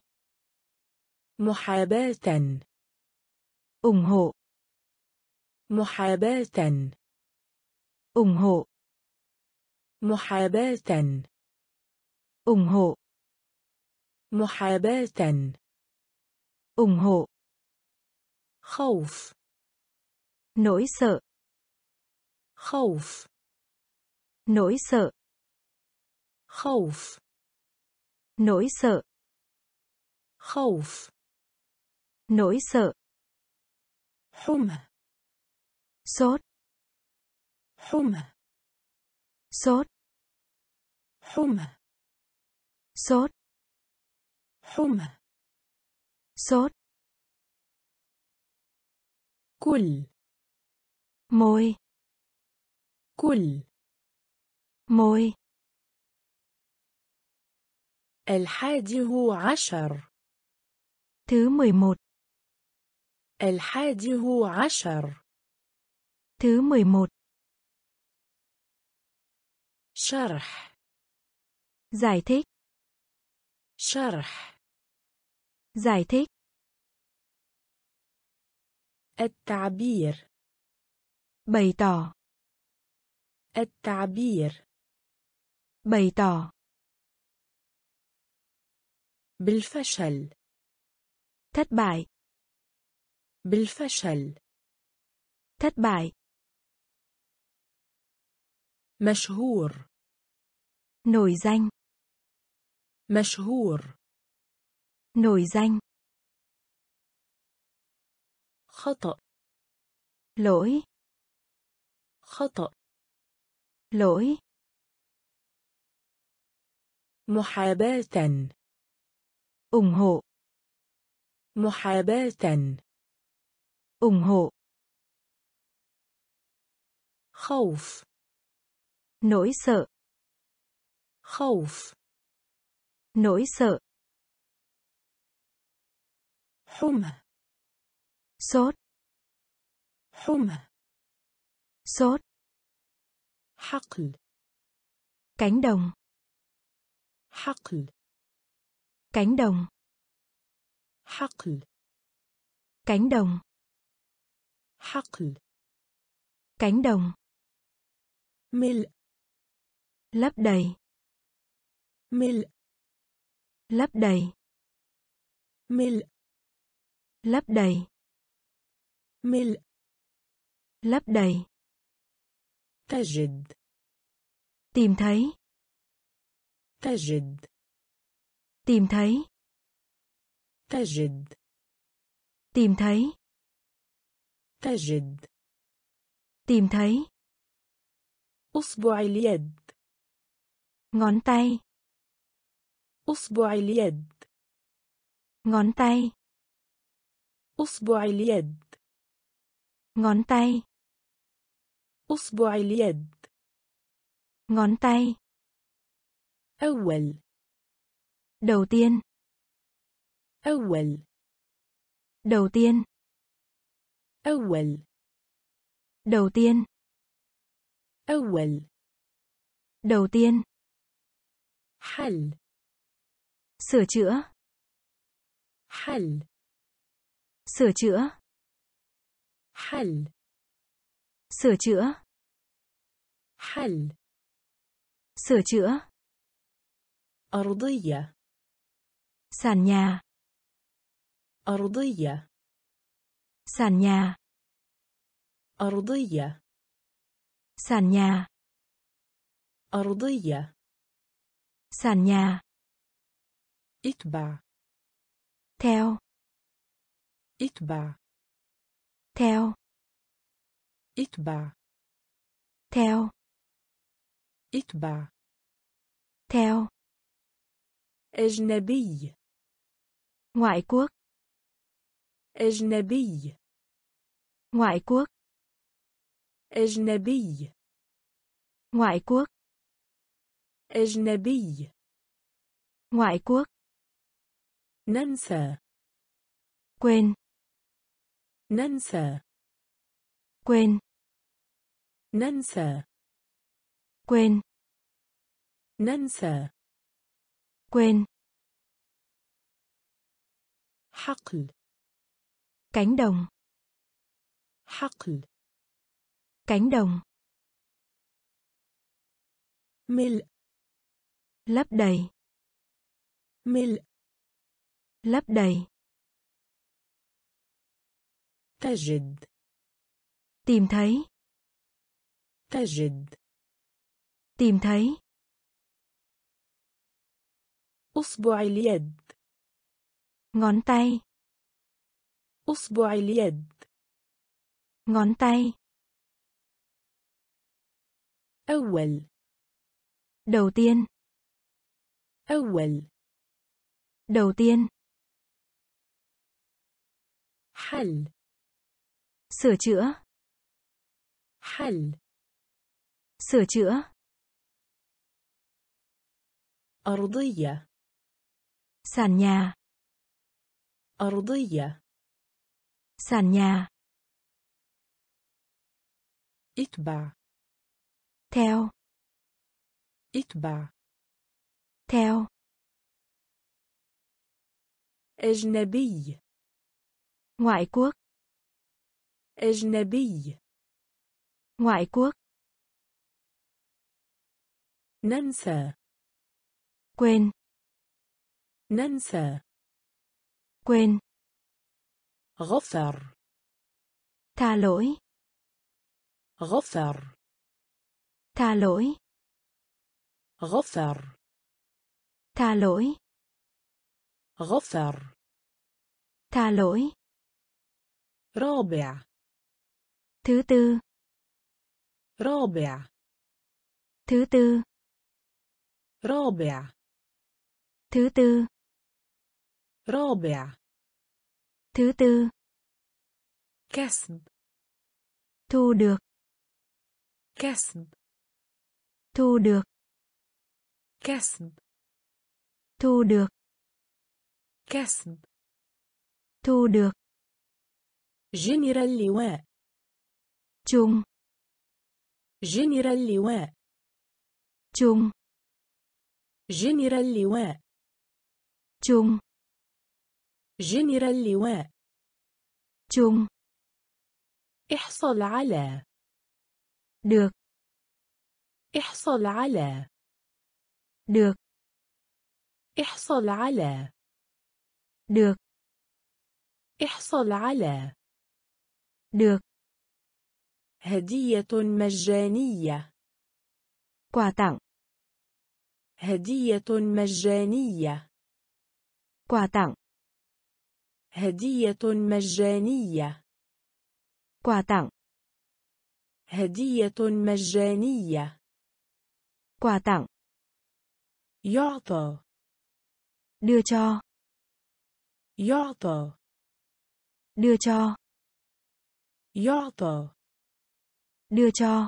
محاباة. ủng hộ. محاباة. ủng hộ. محاباة. ủng hộ. محاباة. ủng hộ. خوف. Nỗi sợ. خوف. Nỗi sợ. خوف. Nỗi sợ. خوف. Nỗi sợ. حمى. Sốt. حمى. Sốt. حمى. Sốt. حمى. Sốt. كل. Môi. كل. Môi. الحادي عشر. Thứ mười một. الحادي عشر. Thứ mười một. شرح. Giải thích. شرح. Giải thích. التعبير. Bày tỏ. التعبير. Bày tỏ. بالفشل. Thất bại. بالفشل. Thất bại. مشهور. Nổi danh. مشهور. Nổi danh. خطأ. Lỗi. خطأ. Lỗi. محاباة. ủng hộ. محاباة. ủng hộ. خوف. Nỗi sợ. خوف. Nỗi sợ. حمى. Sốt. حمى. Sốt. حقل. Cánh đồng. حقل. Cánh đồng. حقل. Cánh đồng. حقل. Cánh đồng. ملء. Lấp đầy. ملء. lấp đầy, ملء lấp đầy, ملء lấp đầy, تجد tìm thấy, تجد tìm thấy, تجد tìm thấy, تجد tìm thấy, أصبع اليد ngón tay, أصبع اليد ngón tay, أصبع اليد ngón tay, أصبع اليد ngón tay, أول đầu tiên, أول đầu tiên, أول đầu tiên, أول đầu tiên, حل sửa chữa, حل sửa chữa, حل sửa chữa, حل sửa chữa, أرضية sàn nhà, أرضية sàn nhà, أرضية sàn nhà, أرضية sàn nhà, اتبع theo, اتبع theo, اتبع theo, اتبع theo, أجنبي ngoại quốc, أجنبي ngoại quốc, أجنبي ngoại quốc, أجنبي ngoại quốc, ننسى quên, ننسى quên, ننسى quên, ننسى quên, حقل cánh đồng, حقل cánh đồng, ملء lấp đầy, ملء lấp đầy, تجد tìm thấy, تجد tìm thấy, أصبع اليد ngón tay, أصبع اليد ngón tay, أول đầu tiên, أول đầu tiên, حل sửa chữa, حل sửa chữa, أرضية sàn nhà, أرضية sàn nhà, اتبع theo, اتبع theo, أجنبي ngoại quốc, أجنبي ngoại quốc, ننسى quên, ننسى quên, غفر tha lỗi, غفر tha lỗi, غفر tha lỗi, غفر tha lỗi, رابع thứ tư, رابع thứ tư, رابع thứ tư, رابع thứ tư, كسب thu được, كسب thu được, كسب thu được, كسب thu được, جنرال اللواء chung, جنرال اللواء chung, جنرال اللواء chung, جنرال اللواء chung, احصل على được, احصل على được, احصل على. được, احصل على. được, هدية مجانية. quà tặng, هدية مجانية. quà tặng, هدية مجانية. quà tặng, هدية مجانية. quà tặng, يعطى. đưa cho, يعطى. đưa cho, يعطى. đưa cho,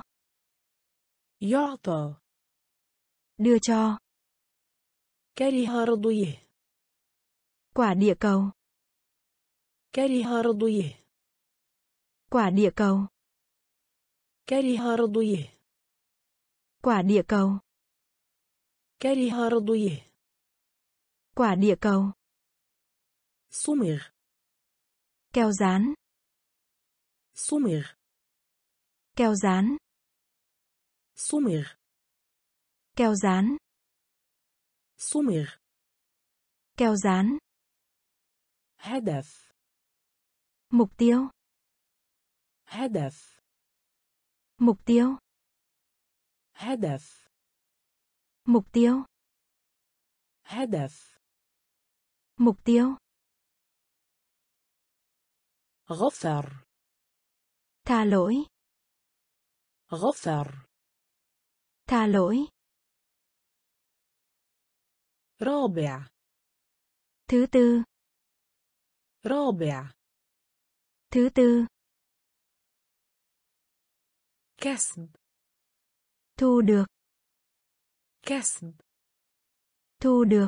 يعطى. đưa cho, كره رضيه. quả địa cầu, كره رضيه. quả địa cầu, كره رضيه. quả địa cầu, كره رضيه. quả địa cầu, صمغ. keo dán, صمغ. keo dán, صمغ. keo dán, صمغ. keo dán, هدف. mục tiêu, هدف. mục tiêu, هدف. mục tiêu, هدف. mục tiêu, غفر. tha lỗi, غفر. tha lỗi, رابع. thứ tư, رابع. thứ tư, كسب. thu được, كسب. thu được,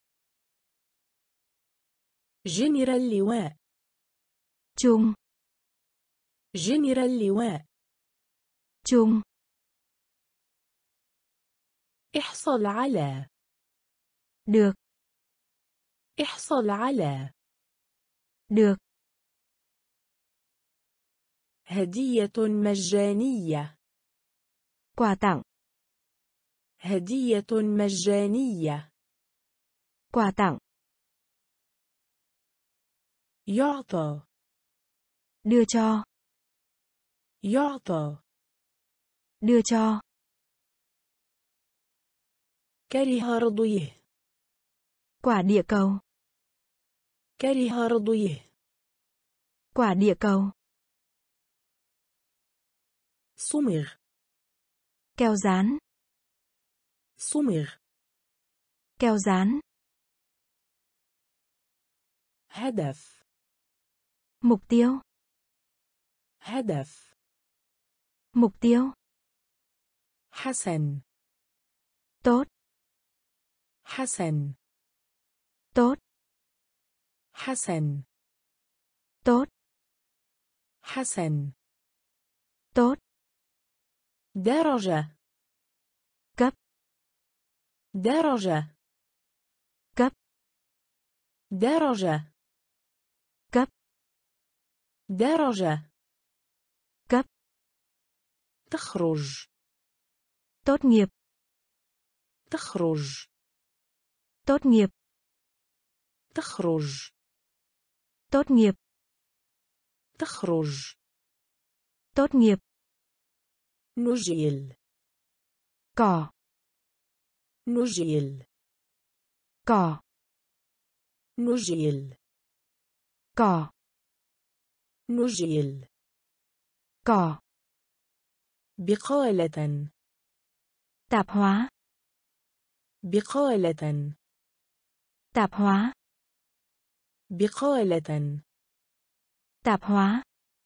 جنر اللواء. chung, جنر اللواء. chung, احصل على. được, احصل على. được, هدية مجانية. quà tặng, هدية مجانية. quà tặng, يعطى. đưa cho, يعطى. đưa cho, كره رضيه. quả địa cầu, كره رضيه. quả địa cầu, صمغ. keo dán, صمغ. keo dán, هدف. mục tiêu, هدف. mục tiêu, حسن. tốt, حسن. tốt, حسن. tốt, حسن. tốt, درجة. cấp, درجة. cấp, درجة. cấp, درجة. cấp, تخرج. tốt nghiệp, تخرج. tốt nghiệp, تخرج. tốt nghiệp, تخرج. tốt nghiệp, نجيل. cỏ, نجيل. cỏ, نجيل. cỏ, نجيل. cỏ, بقالة. tạp hóa, بقالة. tạp hóa, بقالة. tạp hóa,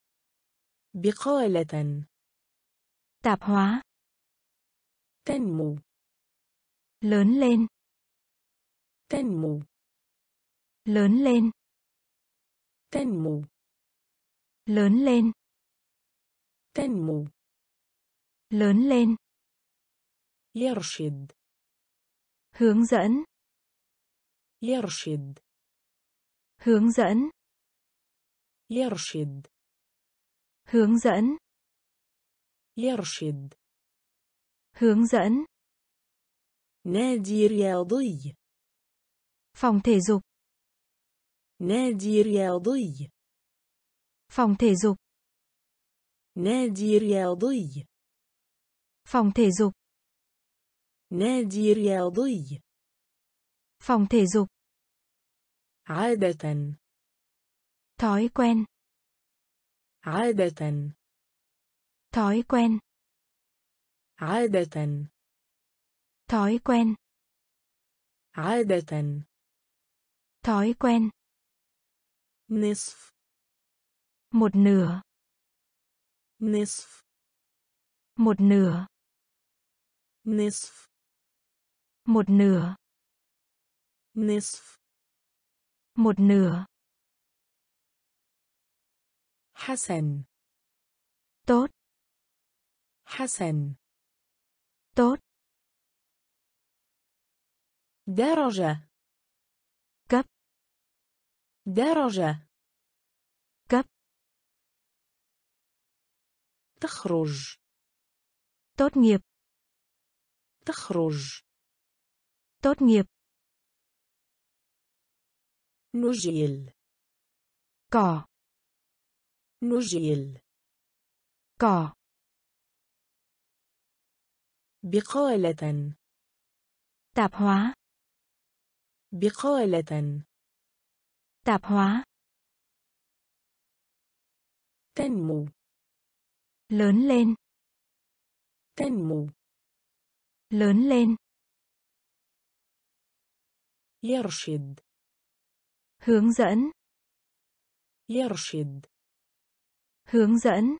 بقالة. tạp hóa, تنمو. lớn lên, تنمو. lớn lên, تنمو. lớn lên, تنمو. lớn lên, يرشد. hướng dẫn, يرشد. hướng dẫn, يرشد. hướng dẫn, يرشد. hướng dẫn, نادي رياضي. Phòng thể dục. نادي رياضي. Phòng thể dục. نادي رياضي. Phòng thể dục. نادي رياضي. Phòng thể dục. عادة. Thói quen. عادة. Thói quen. عادة. Thói quen. عادة. Thói quen. نصف. Một nửa. نصف. Một nửa. نصف. Một nửa. نصف. Một nửa. حسن. Tốt. حسن. Tốt. درجة. Cấp. درجة. Cấp. تخرج. Tốt nghiệp. تخرج. Tốt nghiệp. نجيل. Cỏ. نجيل. Cỏ. بقالة. Tạp hóa. بقالة. Tạp hóa. تنمو. Lớn lên. تنمو. Lớn lên. يرشد. Hướng dẫn. يرشد. Hướng dẫn.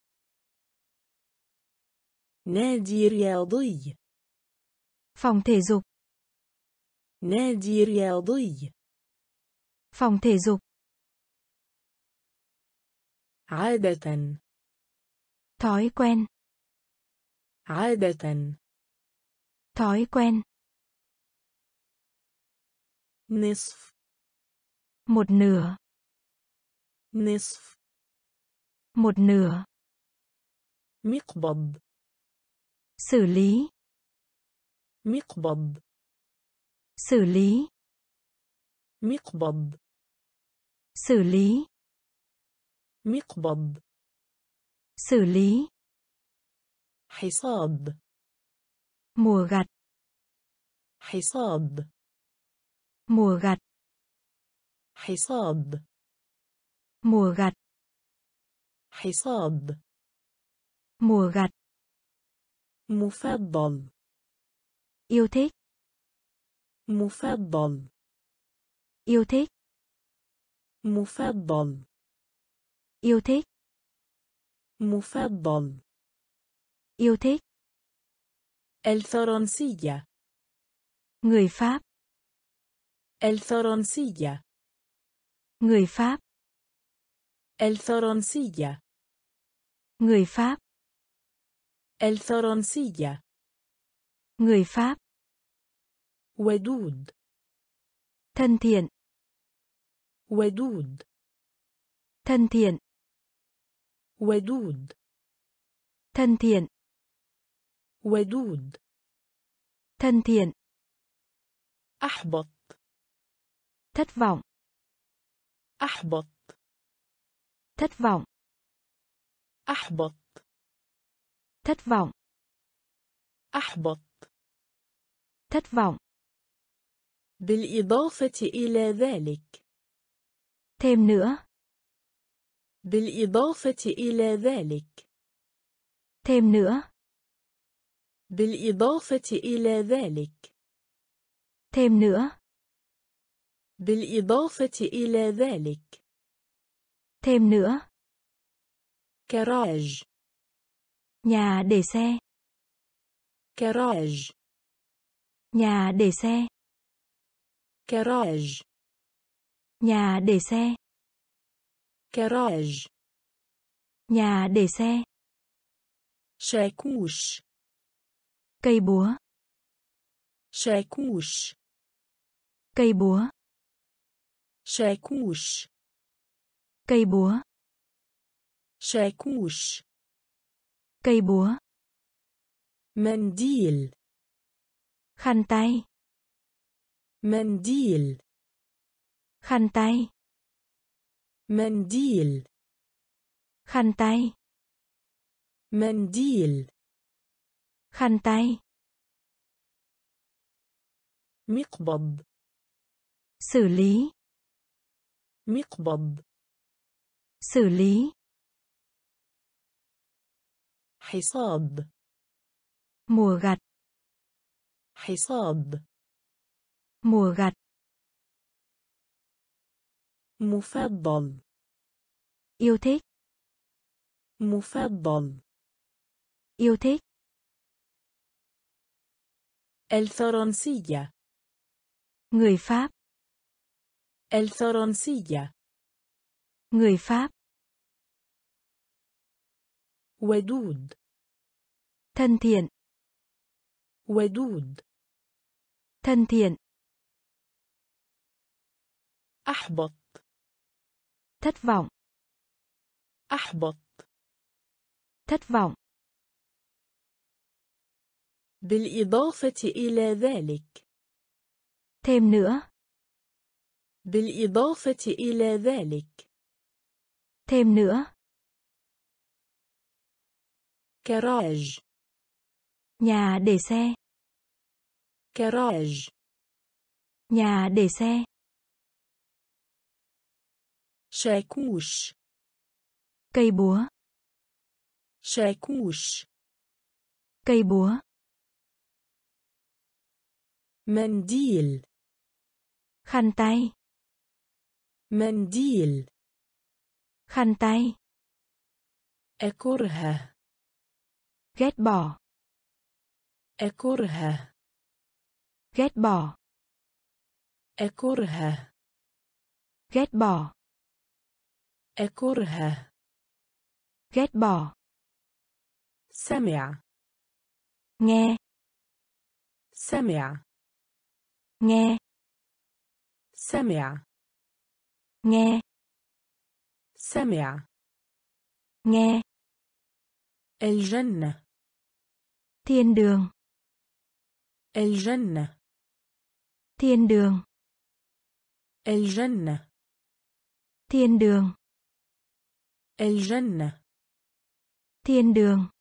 نادي رياضي. Phòng thể dục. نادي رياضي. Phòng thể dục. عادة. Thói quen. عادة. Thói quen. نصف. Một nửa. نصف. Một nửa. مقبض. Xử lý. مقبض. Xử lý. مقبض. Xử lý. مقبض. Xử lý. حصاد. Mùa gặt. حصاد. Mùa gặt. حصاد. Mùa gặt. حصاد. Mùa gặt. مفضل. Yêu thích. مفضل. Yêu thích. مفضل. Yêu thích. مفضل. Yêu thích. الفرنسية. Người Pháp. الفرنسية. Người Pháp. الفرنسية. Người Pháp. الفرنسية. Người Pháp. ودود. Thân thiện. ودود. Thân thiện. ودود. Thân thiện. ودود. Thân thiện. أحبط. Thất vọng. أحبط. Thất vọng. أحبط. Thất vọng. أحبط. Thất vọng. بالإضافة إلى ذلك. Thêm nữa. بالإضافة إلى ذلك. Thêm nữa. بالإضافة إلى ذلك. Thêm nữa. بالإضافة إلى ذلك. Thêm nữa. كراج. Nhà để xe. كراج. Nhà để xe. كراج. Nhà để xe. كراج. Nhà để xe. شاكوش. Cây búa. شاكوش. Cây búa. شاكوش. Cây búa. شاكوش. Cây búa. منديل. Khăn tay. منديل. Khăn tay. منديل. Khăn tay. منديل. Khăn tay. مقبض. Xử lý. مقبض. Xử lý. حصاد. Mùa gặt. حصاد. Mùa gặt. مفضل. Yêu thích. مفضل. Yêu thích. الفرنسية. Người Pháp. الفرنسية. Người Pháp. ودود. Thân thiện. ودود. Thân thiện. أحبط. Thất vọng. أحبط. Thất vọng. بالإضافة إلى ذلك. Thêm nữa. بالإضافة إلى ذلك. Thêm nữa. كراج. Nhà để xe. كراج. Nhà để xe. شاكوش. Cây búa. شاكوش. Cây búa. منديل. Khăn tay. منديل. Khăn tay. أكره. Ghét bỏ. أكره. Ghét bỏ. أكره. Ghét bỏ. أكره. Ghét bỏ. سمع. Nghe. سمع. Nghe. سمع. Nghe. سمع. Nghe. الجنة. Thiên đường. الجنة. Thiên đường. الجنة. Thiên đường. الجنة. Thiên đường.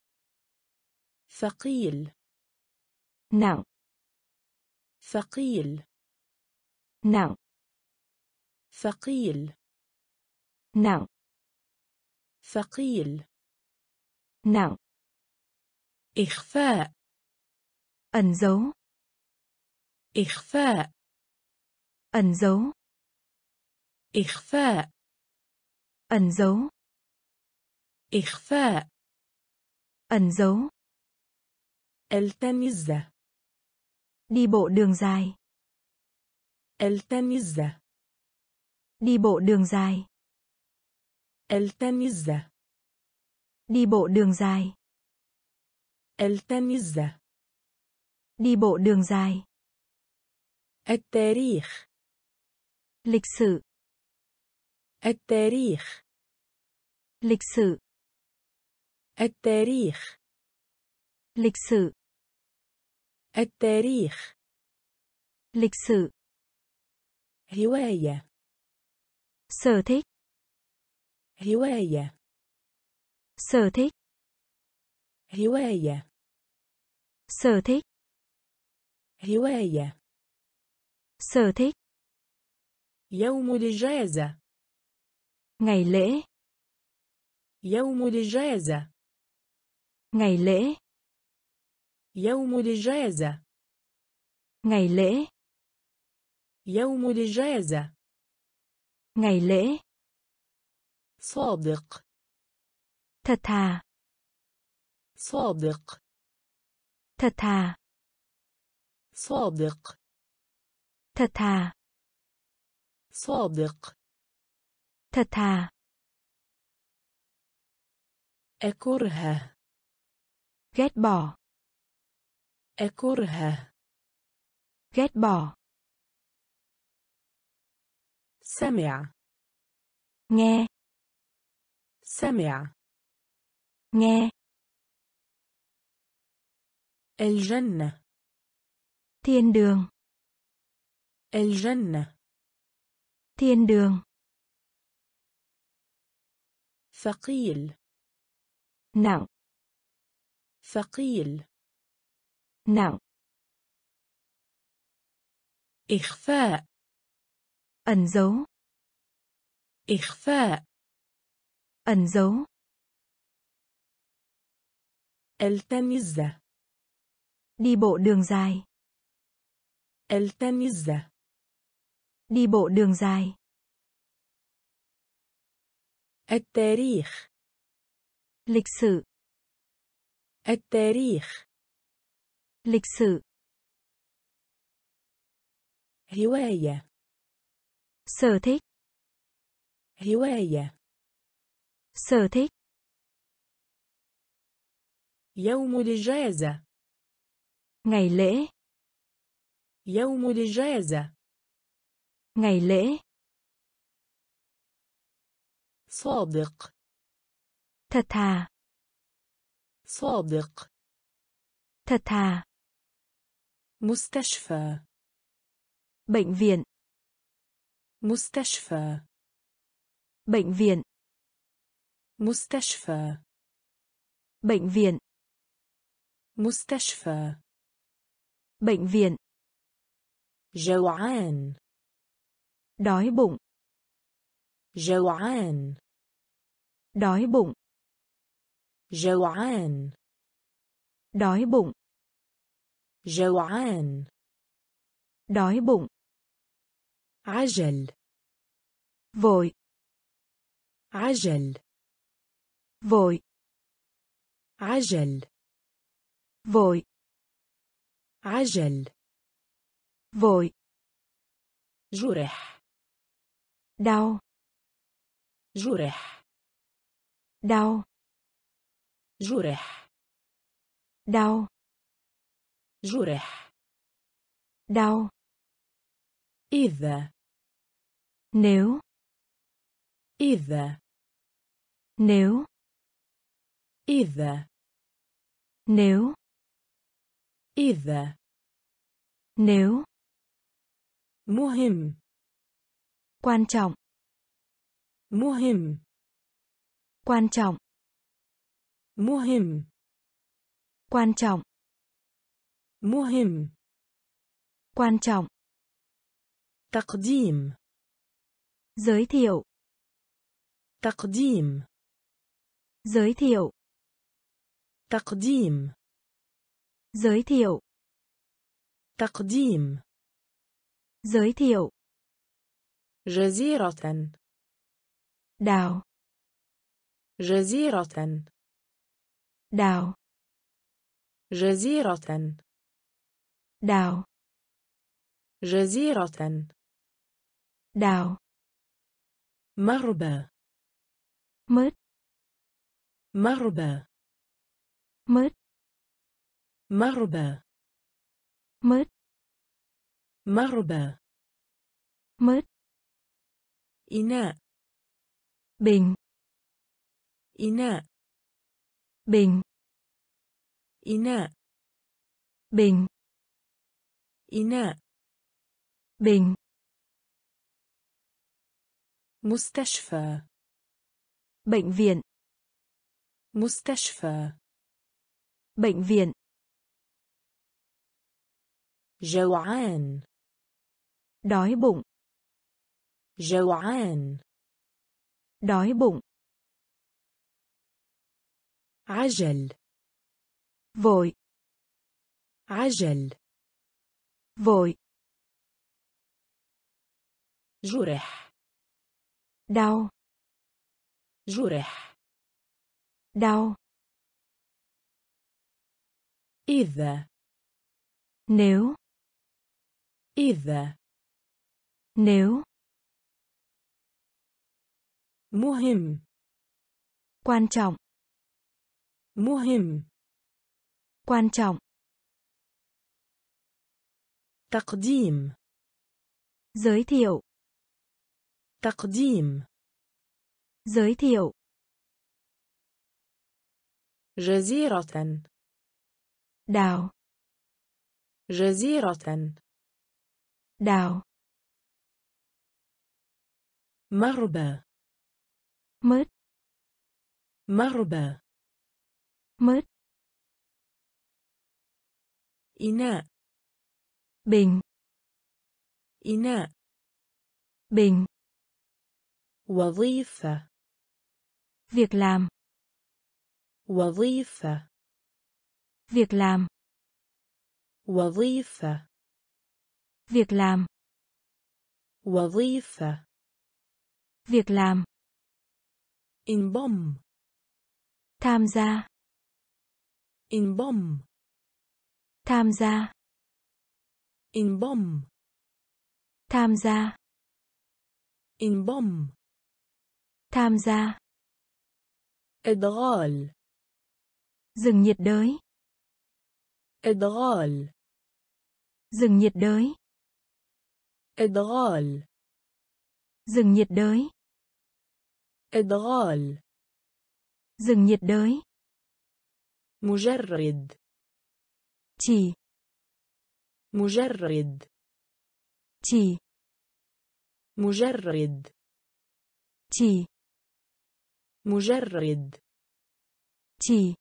ثقيل. Nặng. ثقيل. Nặng. ثقيل. Nặng. ثقيل. Nặng. إخفاء. Ẩn giấu. إخفاء. Ẩn giấu. إخفاء. Ẩn giấu. إخفاء. Ẩn giấu. التمز. Đi bộ đường dài. التمز. Đi bộ đường dài. التمز. Đi bộ đường dài. التمز. Đi bộ đường dài. التاريخ. Lịch sử. التاريخ. Lịch sử. التاريخ. Lịch sử. التاريخ. Lịch sử. هواية. Sở thích. هواية. Sở thích. هواية. Sở thích. هواية. Sở thích. يوم الإجازة. Ngày lễ. يوم الإجازة. Ngày lễ. يوم الإجازة. Ngày lễ. يوم الإجازة. Ngày lễ. صادق. Thật thà. صادق. Thật thà. صادق. Thật thà. صادق. Thật thà. أكره. Ghét bỏ. أكره. Ghét bỏ. سمع. Nghe. سمع. Nghe. الجنة. Thiên đường. الجنة. Thiên đường. ثقيل. Nặng. ثقيل. Nặng. إخفاء. Ẩn giấu. إخفاء. Ẩn giấu. التمز. Đi bộ đường dài. التمز. Đi bộ đường dài. التاريخ. Lịch sử. التاريخ. Lịch sử. هواية. Sở thích. هواية. Sở thích. يوم الإجازة. Ngày lễ. يوم الإجازة. Ngày lễ. صادق. Thật thà. صادق. Thật thà. مستشفى. Bệnh viện. مستشفى. Bệnh viện. مستشفى. Bệnh viện. مستشفى. Bệnh viện. جوعان. Đói bụng. جوعان. Đói bụng. جوعان. Đói bụng. جوعان. Đói bụng. عجل. Vội. عجل. Vội. عجل. Vội. عجل. Vội. جرح. Đau. جرح. Đau. جرح. Đau. جرح. Đau. إذا. Nếu. إذا. Nếu. إذا. Nếu. إذا. Nếu. مهم. Quan trọng. مهم. Quan trọng. مهم. Quan trọng. مهم. Quan trọng. تقديم. Giới thiệu. تقديم. Giới thiệu. تقديم. Giới thiệu. تقديم. Giới thiệu. جزيرة. Đảo. جزيرة. Đảo. جزيرة. Đảo. جزيرة. Đảo. مربى. Mứt. مربى. Mứt. مربى. Mứt. مربى. Mứt. إناء. Bình. إناء. Bình. إناء. Bình. إناء. Bình. مستشفى. Bệnh viện. مستشفى. Bệnh viện. جوعان. Đói bụng. جوعان. Đói bụng. عجل. Vội. عجل. Vội. جرح. Đau. جرح. Đau. إذا. Nếu. إذا. Nếu. مهم. Quan trọng. مهم. Quan trọng. تقديم. Giới thiệu. تقديم. Giới thiệu. جزيرة. Đảo. جزيرة. Đảo. مربى mứt, مربى mứt, إناء bình, إناء bình, وظيفة việc làm, وظيفة việc làm, وظيفة việc làm, وظيفة việc làm, انضم tham gia, انضم tham gia, انضم tham gia, انضم tham gia, إدغال rừng nhiệt đới, إدغال rừng nhiệt đới, إدغال rừng nhiệt đới, إدغال rừng nhiệt đới, مجرد chỉ, مجرد chỉ, مجرد chỉ, مجرد chỉ,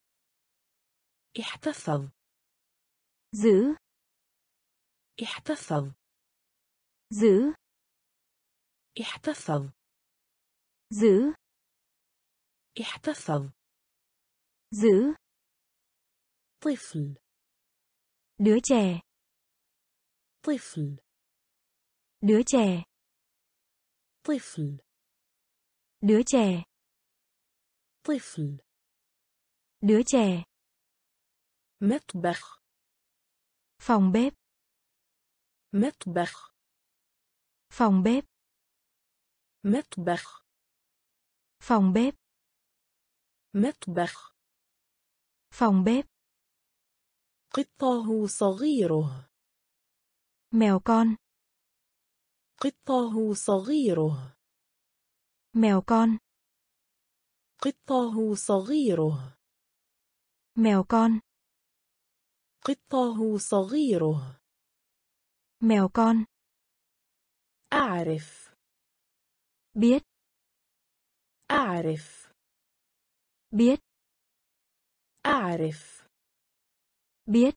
احتفظ giữ, احتفظ giữ, احتفظ giữ, احتفظ giữ, طفل đứa trẻ, طفل đứa trẻ, طفل đứa trẻ, طفل đứa trẻ, مطبخ phòng bếp, مطبخ phòng bếp, مطبخ phòng bếp, مطبخ phòng bếp, قطه صغيره mèo con, قطه صغيره mèo con, قطه صغيره mèo con, قطه صغيره mèo con, أعرف biết, أعرف biết, أعرف biết,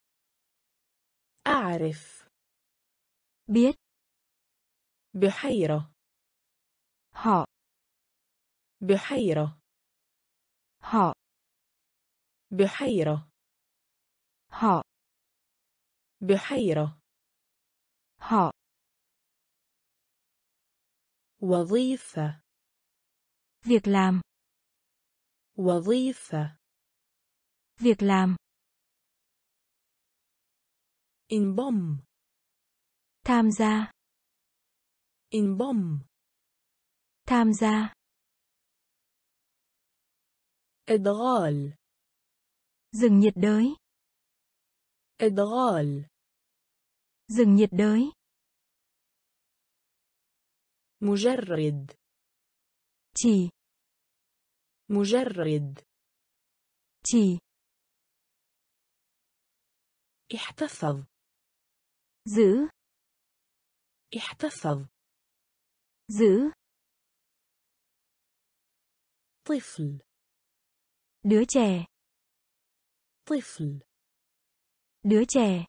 أعرف biết, بحيرة họ, بحيرة họ, بحيرة họ, بحيرة họ, وظيفة việc làm, وظيفة việc làm, انضم tham gia, انضم tham gia, إدغال rừng nhiệt đới, إدغال rừng nhiệt đới, مجرد chỉ, مجرد chỉ, احتفظ giữ, احتفظ giữ, طفل đứa trẻ, طفل đứa trẻ,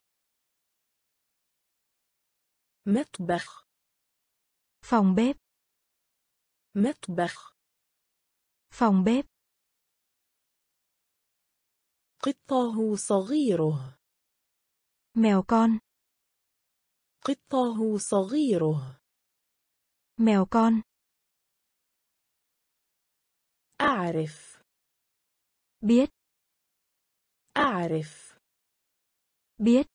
مطبخ phòng bếp, مطبخ phòng bếp, قطه صغيره mèo con, قطه صغيره mèo con, أعرف biết, أعرف biết,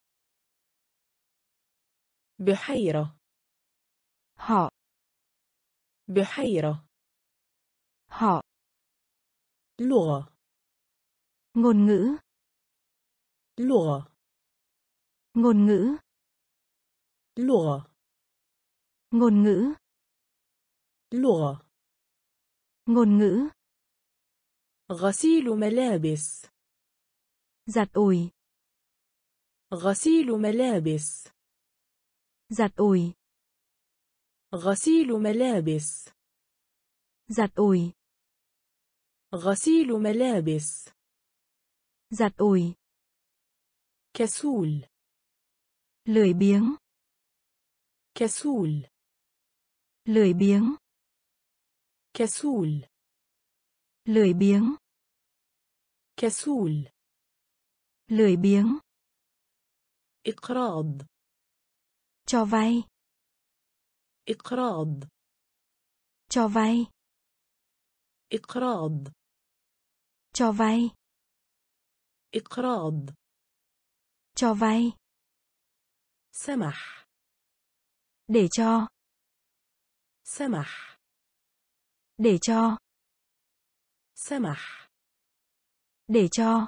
بحيرة họ, بحيرة họ, لغة ngôn ngữ, لغة ngôn ngữ, لغة ngôn ngữ, لغة ngôn ngữ, غسيل ملابس giặt ủi, غسيل ملابس giặt ủi, غسيل ملابس Giặt ủi. غسيل ملابس. Giặt ủi. كسول. Lười biếng. كسول. Lười biếng. كسول. Lười biếng. كسول. Lười biếng. إقراض. Cho vay. إقراض. Cho vay. إقراض. Cho vay. إقراض. Cho vay. سمح. Để cho. سمح. Để cho. سمح. Để cho.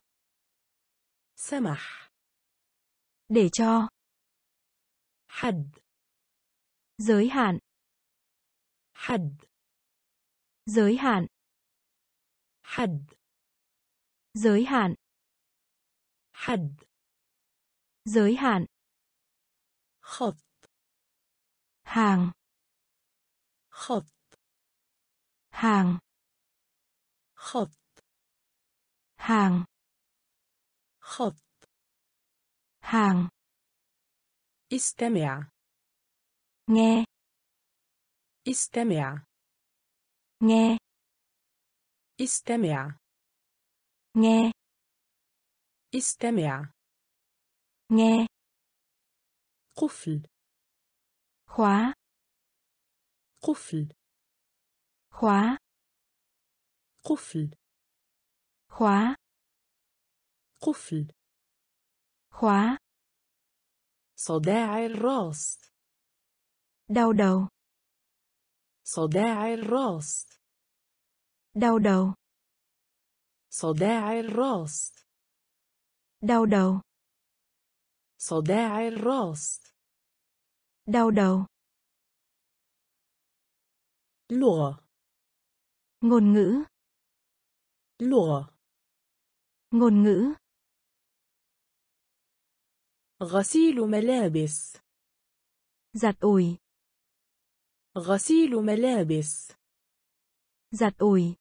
سمح. Để cho. حد. Giới hạn. حد. Giới hạn. حد. Giới hạn. حد. Giới hạn. خط. Hàng. خط. Hàng. خط. Hàng. خط. Hàng. استمع. Nghe. استمع. Nghe. استمع. Nghe. استمع. Nghe. قفل. Khóa. قفل. Khóa. قفل. Khóa. قفل. Khóa. صداع الراس. Đau đầu. صداع الراس. Đau đầu. صداع الراس. Đau đầu. صداع الراس. Đau đầu. لغة. Ngôn ngữ. لغة. Ngôn ngữ. غسيل ملابس. Giặt ủi. غسيل ملابس. Giặt ủi.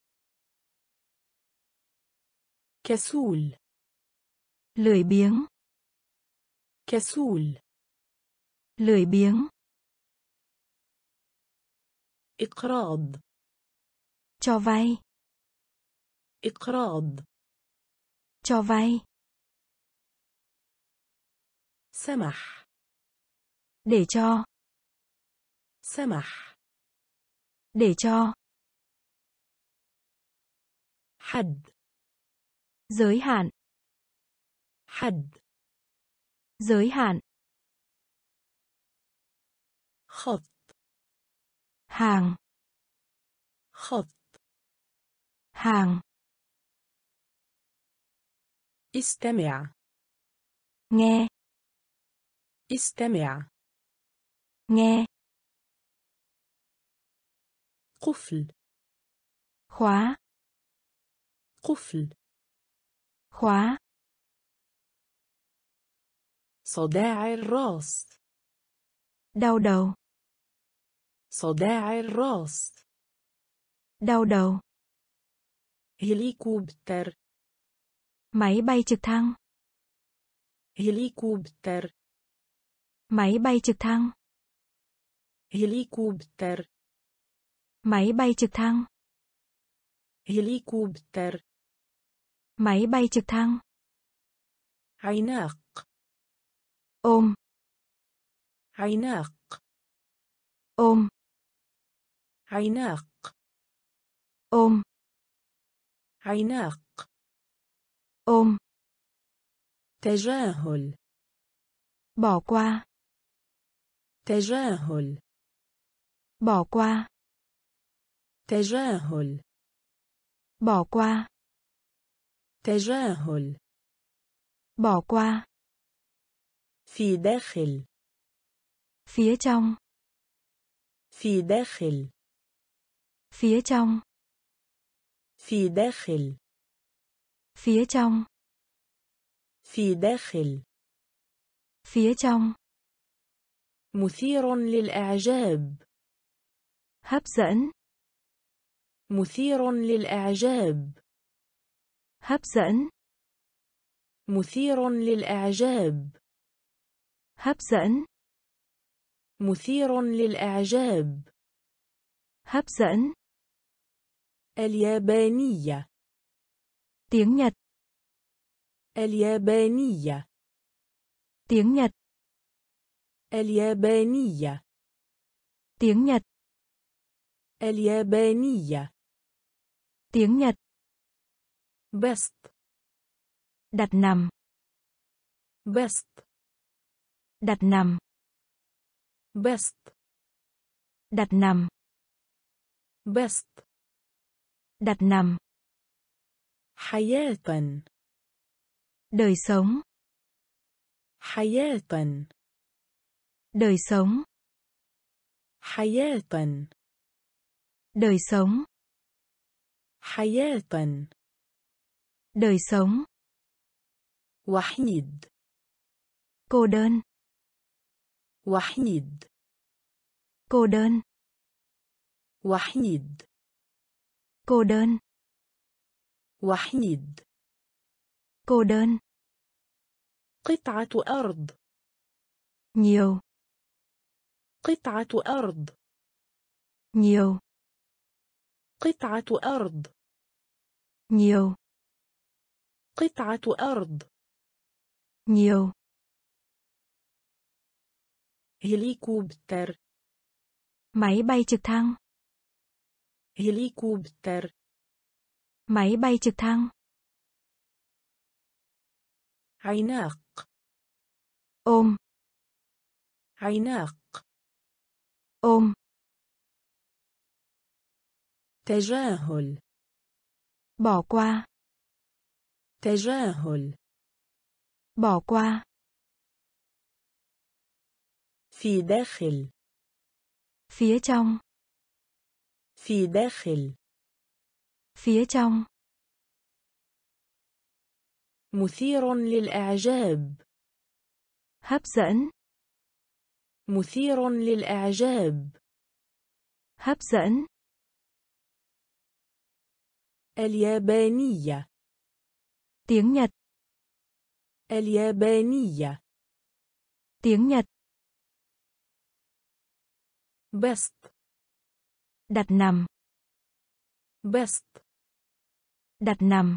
كسول. Lười biếng. كسول. Lười biếng. إقراض. Cho vay. إقراض. Cho vay. سمح. Để cho. سمح. Để cho. حد. Giới hạn. حد. Giới hạn. خط. Hàng. خط. Hàng. استمع. Nghe. استمع. Nghe. قفل. Khóa. قفل. Khóa. صداع الراس. Đau đầu. صداع الراس. Đau đầu. هليكوبتر. Máy bay trực thăng. هليكوبتر. Máy bay trực thăng. هليكوبتر. Máy bay trực thăng. هليكوبتر. Máy bay trực thăng. عناق. Ôm. عناق. Ôm. عناق. Ôm. عناق. Ôm. تجاهل. Bỏ qua. تجاهل. Bỏ qua. تجاهل. Bỏ qua. تجاهل. Bỏ qua. في داخل. Phía trong. في داخل. Phía trong. في داخل. Phía trong. في داخل. Phía trong. مثير للإعجاب. Hấp dẫn. مثير للإعجاب. hấp dẫn, مثير للإعجاب. hấp dẫn, مثير للإعجاب. hấp dẫn. اليابانية. Tiếng Nhật, اليابانية. tiếng Nhật, اليابانية. tiếng Nhật, اليابانية. tiếng Nhật. بسط. Đặt nằm, بسط. đặt nằm, بسط. đặt nằm, بسط. đặt nằm. حياة. Đời sống, حياة. đời sống, حياة. đời sống, حياة. đời sống. وحيد. Cô đơn, وحيد. cô đơn, وحيد. cô đơn, وحيد. cô đơn. قطعة أرض. Nhiều, قطعة أرض. nhiều, قطعة أرض. nhiều, قطعة أرض. nhiều. هليكوبتر. Máy bay trực thăng, هليكوبتر. máy bay trực thăng. عناق. Ôm, عناق. ôm. تجاهل. Bỏ qua, تجاهل. bỏ qua. في داخل. Phía trong, في داخل. phía trong. مثير للإعجاب. Hấp dẫn, مثير للإعجاب. hấp dẫn. اليابانية. Tiếng Nhật, اليابانية. tiếng Nhật. بسط. Đặt nằm, بسط. đặt nằm.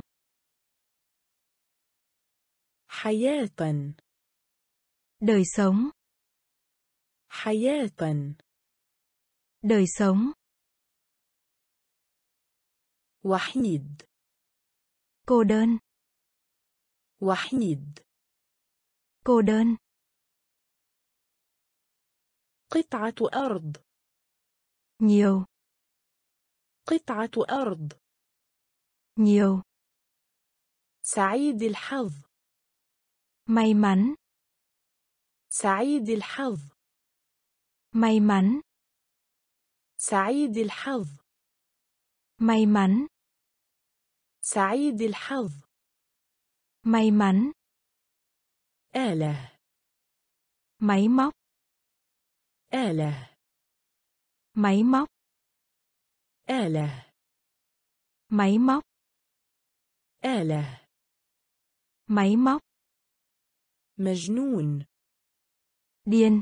حياة. Đời sống, حياة. đời sống. وحيد. Cô đơn, وحيد. cô đơn. قطعة أرض. Nhiều, قطعة أرض. nhiều. سعيد الحظ. May mắn, سعيد الحظ. may mắn, سعيد الحظ. may mắn, سعيد الحظ. may mắn. آلة. Máy móc, آلة. máy móc, آلة. máy móc, آلة. máy móc. مجنون. Điên,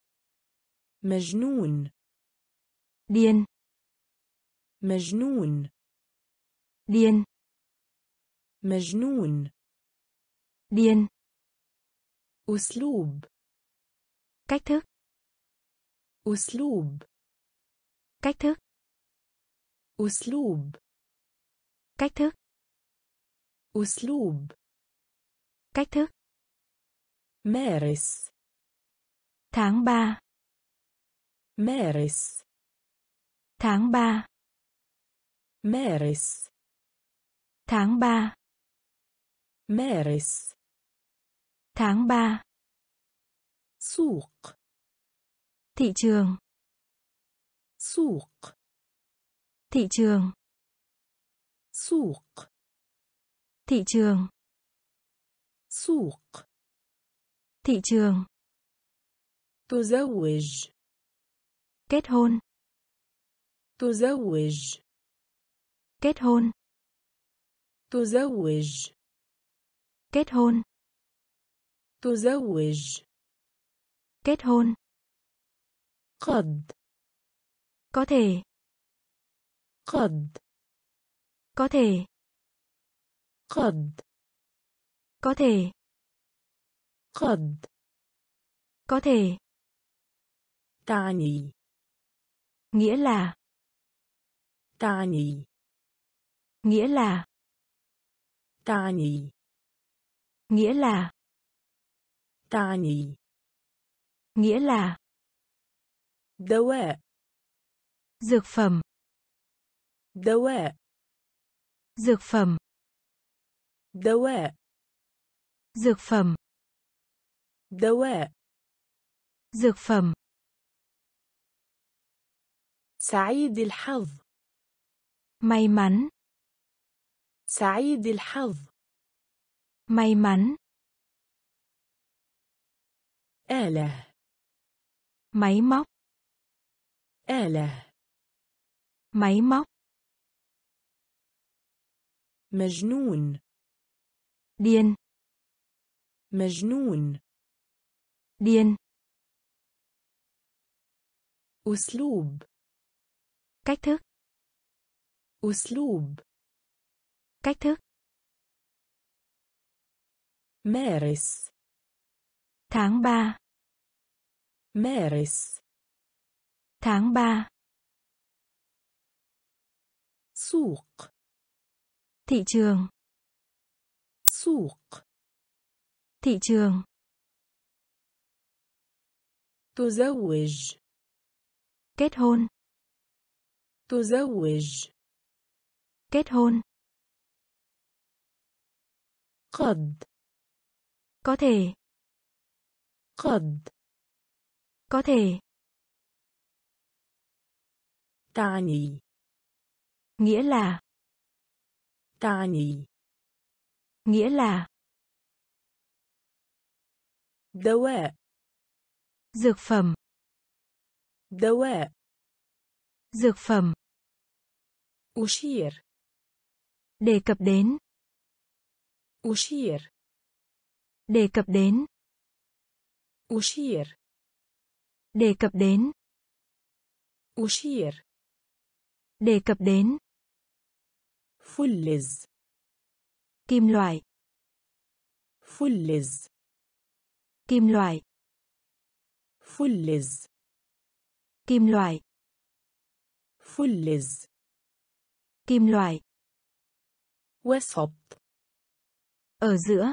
مجنون. điên, مجنون. điên, مجنون. điên. أسلوب. Cách thức, أسلوب. cách thức, أسلوب. cách thức, أسلوب. cách thức. مارس. Tháng ba, مارس. tháng ba, مارس. tháng ba, مارس. tháng ba. سوق. Thị trường, سوق. thị trường, سوق. thị trường, سوق. thị trường. تزوج. Kết hôn, تزوج. Kết hôn. تزوج. Kết hôn. تزوج. Kết hôn. قد. Có thể. قد. Có thể. قد. Có thể. قد. Có thể. تعني. Nghĩa là. تعني. Nghĩa là. تعني. Nghĩa là. تعني. Nghĩa là. دواء. Dược phẩm. دواء. Dược phẩm. دواء. Dược phẩm. دواء. Dược phẩm. سعيد الحظ. May mắn. سعيد الحظ. May mắn. آلة. Máy móc. آلة. Máy móc. مجنون. Điên. مجنون. Điên. أسلوب. Cách thức. أسلوب. Cách thức. مارس. Tháng ba. مارس. Tháng ba. سوق. Thị trường. سوق. Thị trường. تزوج. Kết hôn. تزوج. Kết hôn. قد. Có thể. قد. Có thể. تعني. Nghĩa là. تعني. Nghĩa là. دواء. Dược phẩm. دواء. Dược phẩm. أشير. Đề cập đến. أشير. Đề cập đến. أشير. Đề cập đến. أشير. Đề cập đến. فلز. Kim loại. فلز. Kim loại. فلز. Kim loại. فلز. Kim loại. وسط. Ở giữa.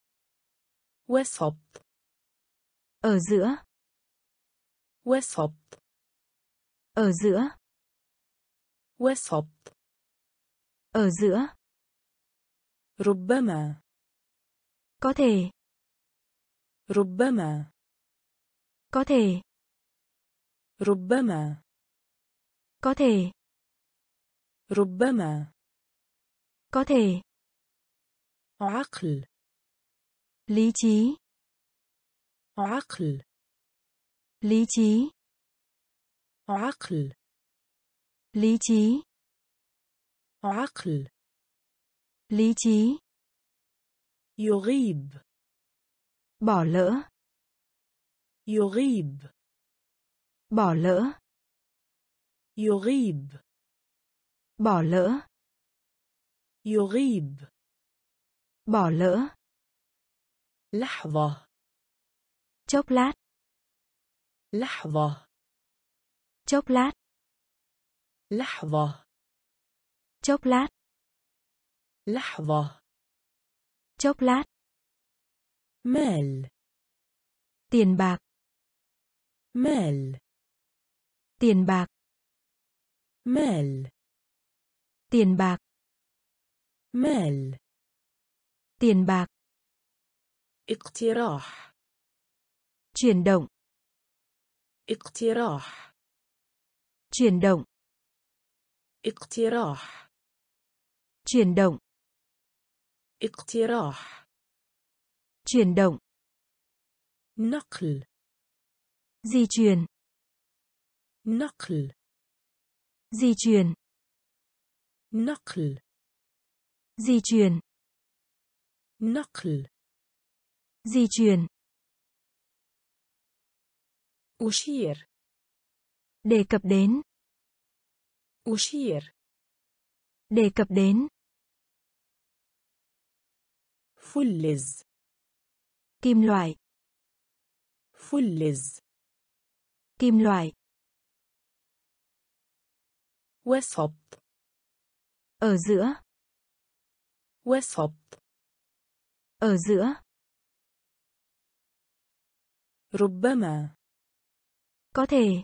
وسط. Ở giữa. وسط. Ở giữa. وسط. Ở giữa. ربما. Có thể. ربما. Có thể. ربما. Có thể. ربما. Có thể. عقل. Lý trí. عقل. Lý trí. عقل. Lý trí. عقل. Lý trí. يغيب. Bỏ lỡ. يغيب. Bỏ lỡ. يغيب. Bỏ lỡ. يغيب. Bỏ lỡ. لحظة. Chốc lát. لحظة. Chốc lát. لحظة. Chốc lát. لحظة. Chốc lát. مال. Tiền bạc. مال. Tiền bạc. مال. Tiền bạc. مال. Tiền bạc. اقتراح. Chuyển động. اقتراح. Chuyển động. اقتراح. Chuyển động. اقتراح. Chuyển động. نقل. Di chuyển. نقل. Di chuyển. نقل Di chuyển. نقل Di chuyển. أشير Đề cập đến. أشير Đề cập đến. فلز Kim loại. فلز Kim loại. وسط Ở giữa. وسط Ở giữa. ربما Có thể.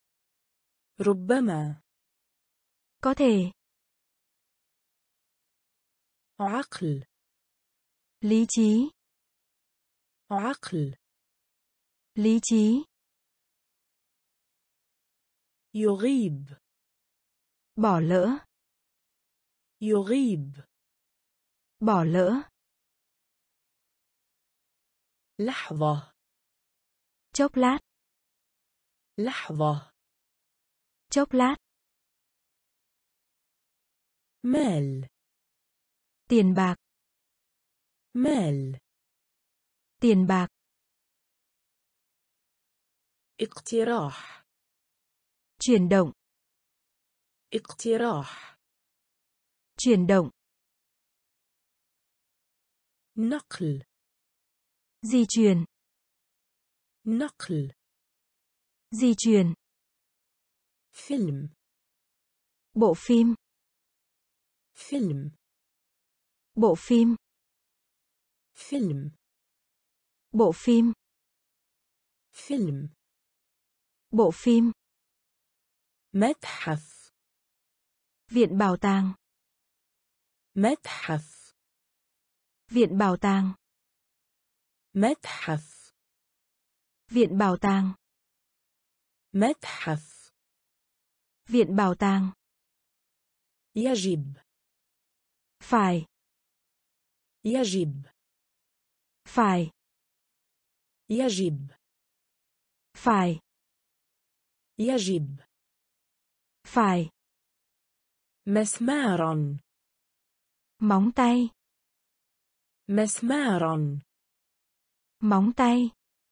ربما Có thể. عقل Lý trí. عقل Lý trí. يغيب Bỏ lỡ. يغيب Bỏ lỡ. لحظة Chốc lát. لحظة Chốc lát. مال Tiền bạc. مال Tiền bạc. اقتراح Chuyển động. اقتراح Chuyển động. نقل Di chuyển. نقل Di chuyển. فيلم Bộ phim. فيلم Bộ phim. فيلم Bộ phim. فيلم Bộ phim. متحف Viện bảo tàng. متحف Viện bảo tàng. متحف Viện bảo tàng. متحف Viện bảo tàng. يجب Phải. يجب Phải. يجب Phải. يجب Phải. مسمارا Móng tay. مسمارا Móng tay.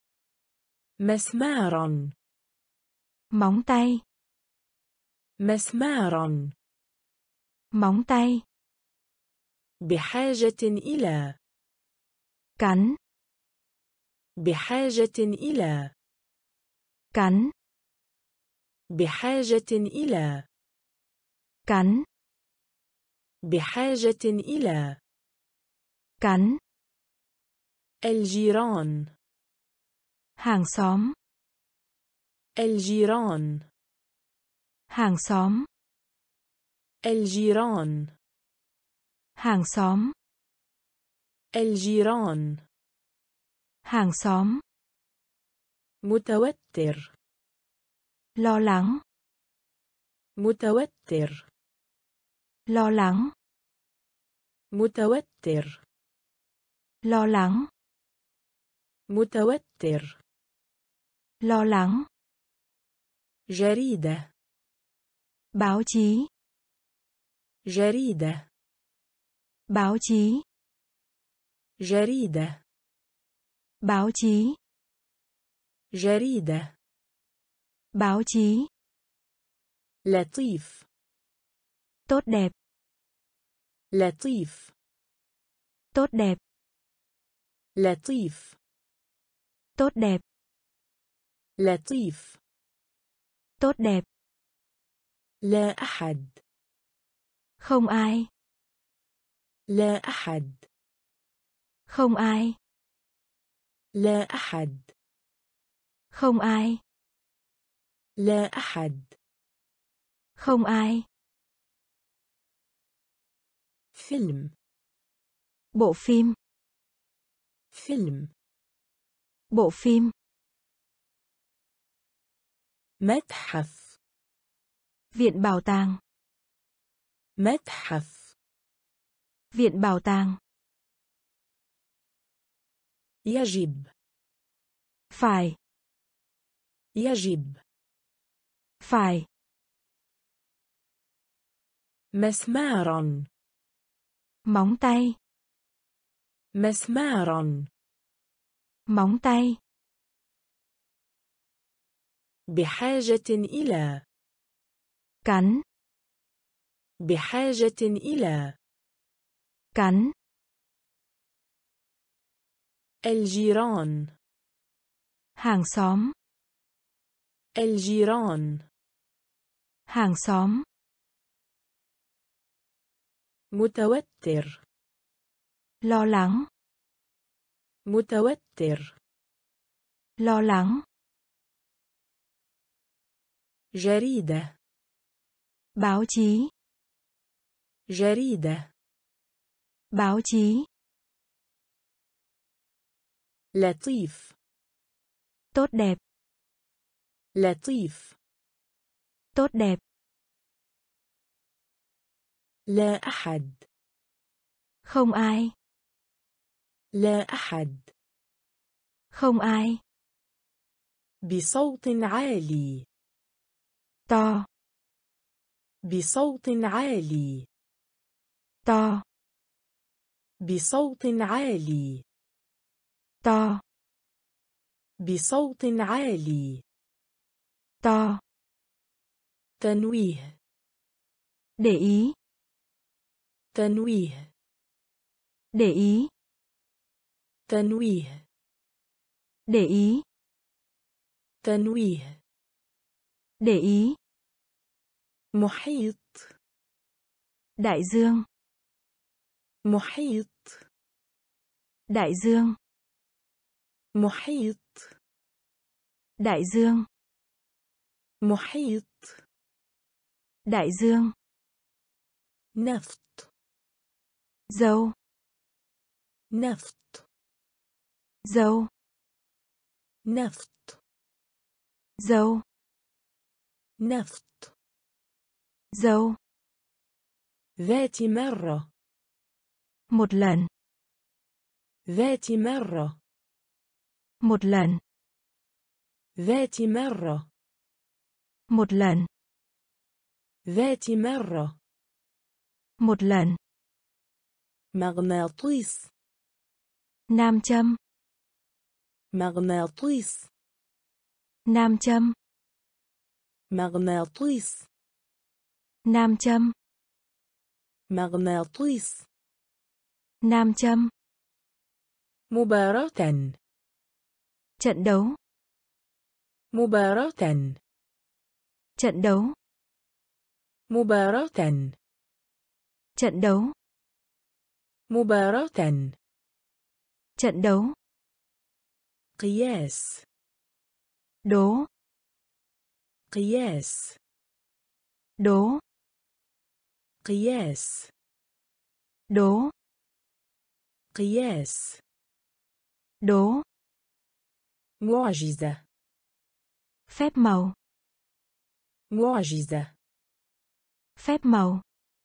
مسمارا Móng tay. مسمارا Móng tay. بحاجة إلى Cắn. بحاجة إلى Cắn. بحاجة إلى Cắn. بحاجة إلى Cắn. الجيران Hàng xóm. الجيران Hàng xóm. الجيران Hàng xóm. الجيران Hàng xóm. متوتر Lo lắng. متوتر Lo lắng. متوتر Lo lắng. متوتر Lo lắng. جريدة Báo chí. جريدة Báo chí. جريدة Báo chí. جريدة Báo chí. لطيف Tốt đẹp. لطيف Tốt đẹp. لطيف Tốt đẹp. لطيف Tốt đẹp. لا أحد Không ai. لا أحد Không ai. لا أحد Không ai. لا أحد Không ai. فيلم Bộ phim. فيلم Bộ phim. متحف Viện bảo tàng. متحف Viện bảo tàng. يجب Phải. يجب Phải. مسمارا. Móng tay. مسمارا. Móng tay. بحاجة إلى. Cắn. بحاجة إلى. Cắn. الجيران. Hàng xóm. الجيران. Hàng xóm. متوتر. Lo lắng. متوتر. Lo lắng. جريدة. Báo chí. جريدة. Báo chí. لطيف. Tốt đẹp. لطيف. Tốt đẹp. لا أحد. Không ai. لا أحد. Không ai. بصوت عالي. To. بصوت عالي. To. بصوت عالي. To. بصوت عالي. To. تنويه. Để ý. تنويه. Để ý. تنويه. Để ý. تنويه. Để ý. محيط. Đại dương. محيط. Đại dương. محيط. Đại dương. محيط. Đại dương. نفط. Dầu. نفط. Dầu. نفط. Dầu. نفط. Dầu. ذات مرة. Một lần. ذات مرة. Một lần. ذات مرة. Một lần. ذات مرة. Một lần. مغناطيس. Nam châm. مغناطيس. Nam châm. مغناطيس. Nam châm. مغناطيس. Nam châm. مباراة. Trận đấu. مباراة. Trận đấu. مباراة. Trận đấu. مباراة. Trận đấu. قياس. Đố. قياس. Đố. قياس. Đố. قياس. Đố. معجزة. Phép màu. معجزة. Phép màu.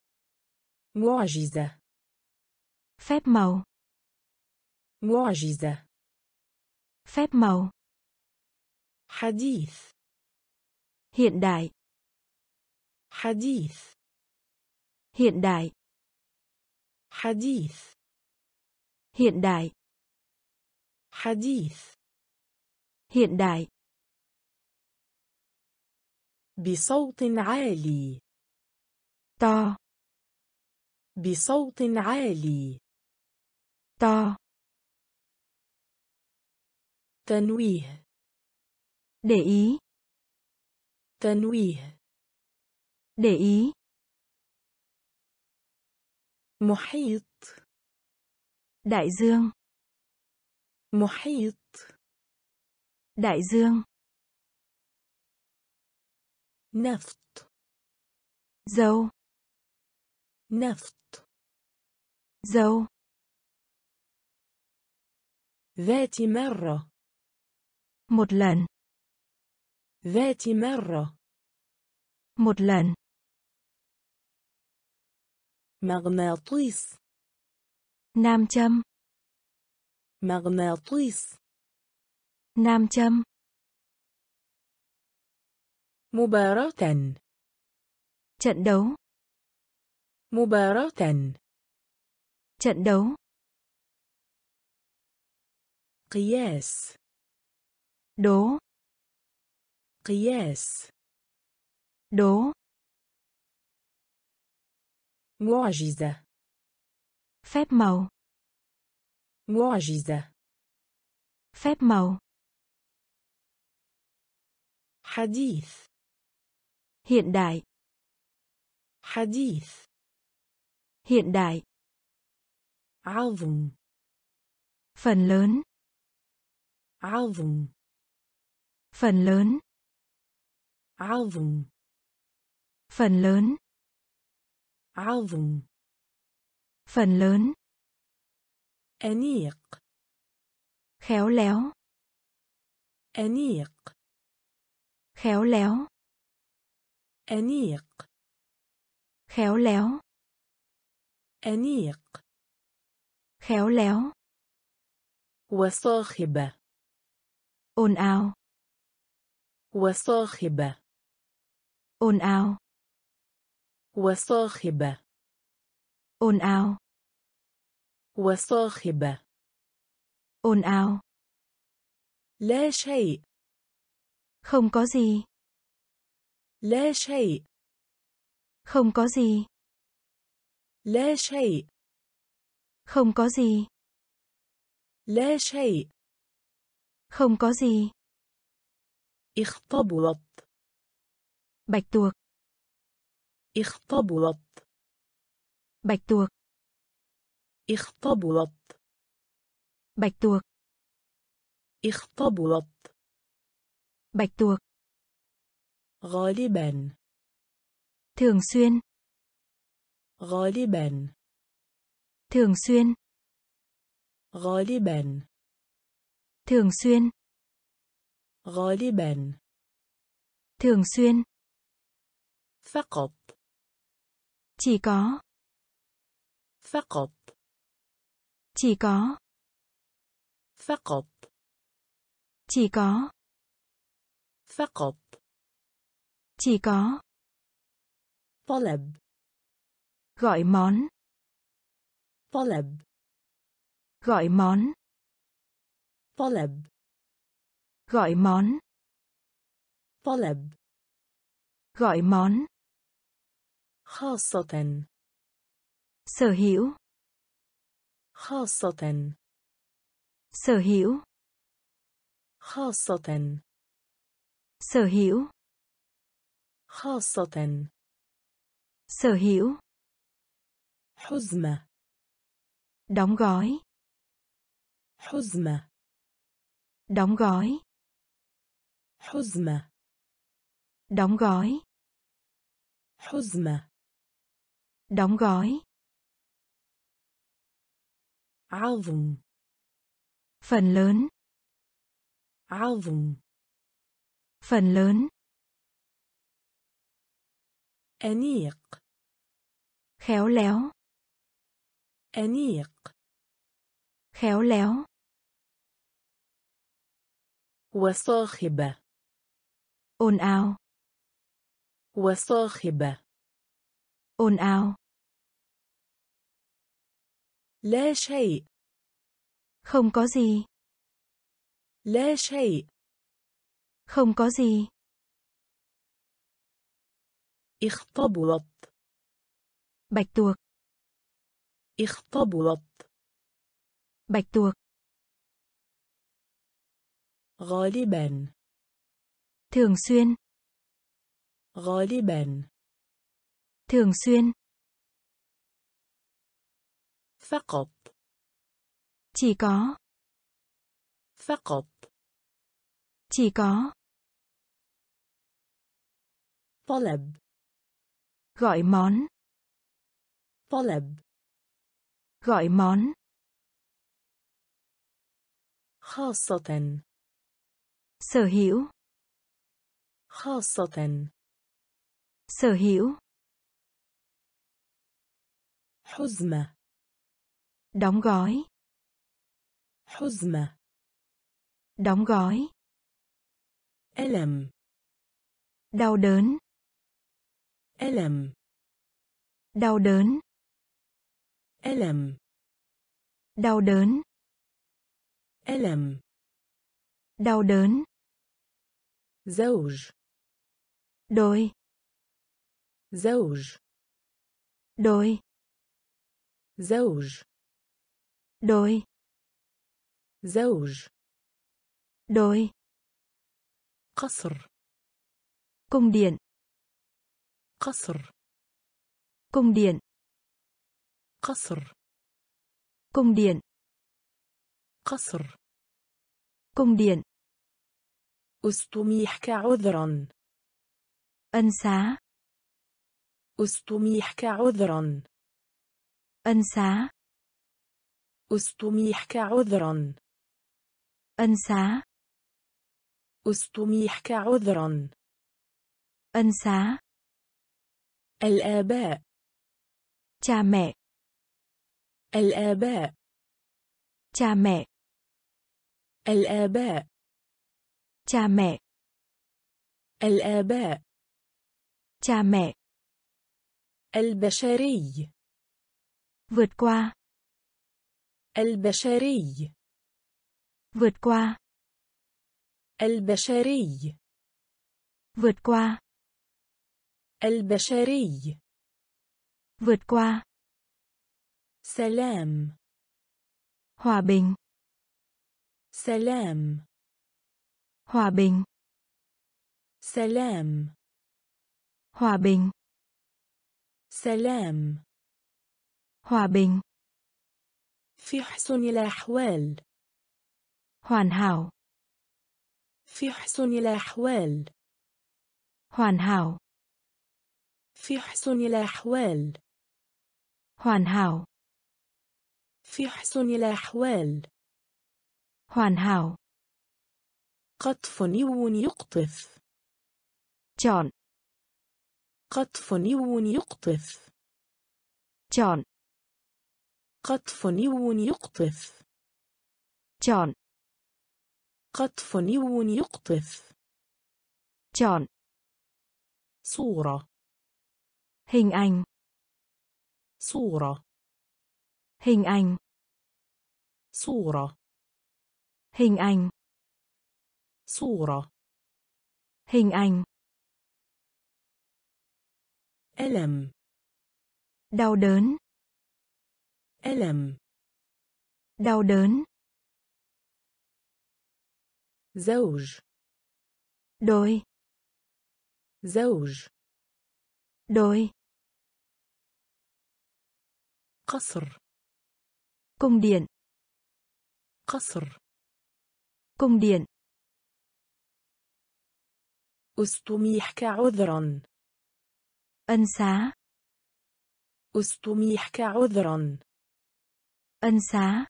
معجزة. Phép màu. معجزة. Phép màu. حديث. Hiện đại. حديث. Hiện đại. حديث. Hiện đại. حديث. Hiện đại. بصوت عالي. To. بصوت عالي. To. تنويه. Để ý. تنويه. Để ý. محيط. Đại dương. محيط. Đại dương. نفط. Dầu. نفط. Dầu. ذات مرة. Một lần. ذات مرة. Một lần. مغناطيس. Nam châm. مغناطيس. Nam châm. مباراة. Trận đấu. مباراة. Trận đấu. قياس. Đố. قياس. Đố. معجزة. Phép màu. معجزة. Phép màu. حديث. Hiện đại. حديث. Hiện đại. عظم. Phần lớn. عظم. Phần lớn. عظم. Phần lớn. عظم. Phần lớn. أنيق. Khéo léo. أنيق. Khéo léo. أنيق. Khéo léo. أنيق. Khéo léo. وصاخبة. Ồn ào. وصاخبة. Ồn ào. وصاخبة. Ồn ào. وصاخبة. Ồn ào. لا شيء. Không có gì. لا شيء. Không có gì. لا شيء. Không có gì. لا شيء. Không có gì. اختبرت. Bạch tuộc. اختبرت. Bạch tuộc. اختبرت. Bạch tuộc. اختبرت. Bạch tuộc. غالبا. Thường xuyên. غالبا. Thường xuyên. غالبا. Thường xuyên. غالبا. Thường xuyên. فقط. Chỉ có. فقط. Chỉ có. فقط. Chỉ có. فقط. Chỉ có. طلب. Gọi món. طلب. Gọi món. طلب. Gọi món. طلب. Gọi món. خاصة. Sở hữu. خاصة. Sở hữu. خاصة. Sở hữu. خاصة. Sở hữu. حزمة. Đóng gói. حزمة. Đóng gói. حزمة. Đóng gói. حزمة. Đóng gói. عظم. Phần lớn. عظم. Phần lớn. أنيق. Khéo léo. أنيق. Khéo léo. وصاخبة. Ồn ào. وصاخبة. Ồn ào. لا شيء. Không có gì. لا شيء. Không có gì. اختبرت. Bạch tuộc. اختبرت. Bạch tuộc. غالبا. Thường xuyên. غالبا. Thường xuyên. فقط. Chỉ có. فقط. Chỉ có. طلب. Gọi món. طلب. Gọi món. خاصة. Sở hữu. خاصة. Sở hữu. حزمة. Đóng gói. حزمة. Đóng gói. ألم. Đau đớn. ألم. Đau đớn. ألم Đau đớn. ألم Đau đớn. زوج Đôi. زوج Đôi. زوج Đôi. زوج Đôi. قصر Cung điện. قصر Cung điện. قصر Cung điện. قصر Cung điện. أستميحك عذرا Ân xá. أستميحك عذرا Ân xá. أستميحك عذرا Ân xá. أستميحك عذرا Ân xá. الآباء Cha mẹ. الآباء Cha mẹ. الآباء Cha mẹ. الآباء Cha mẹ. البشري Vượt qua. البشري Vượt qua. البشري Vượt qua. البشري Vượt qua. سلام Hòa bình. سلام Hòa bình. سلام Hòa bình. سلام Hòa bình. في حسن الأحوال Hoàn hảo. في حسن الأحوال Hoàn hảo. في حسن الأحوال Hoàn hảo. في حسن الأحوال Hoàn hảo. قطف نيو يقطف Chọn. قطف نيو يقطف Chọn. قطف نيو يقطف Chọn. قطف نيو يقطف Chọn. صورة Hình ảnh. صورة Hình ảnh. صورة Hình ảnh. صورة Hình ảnh. ألم Đau đớn. ألم Đau đớn. زوج Đôi. زوج Đôi. قصر Cung điện. قصر Cung điện. أستميحك عذرا Ân xá. أستميحك عذرا Ân xá.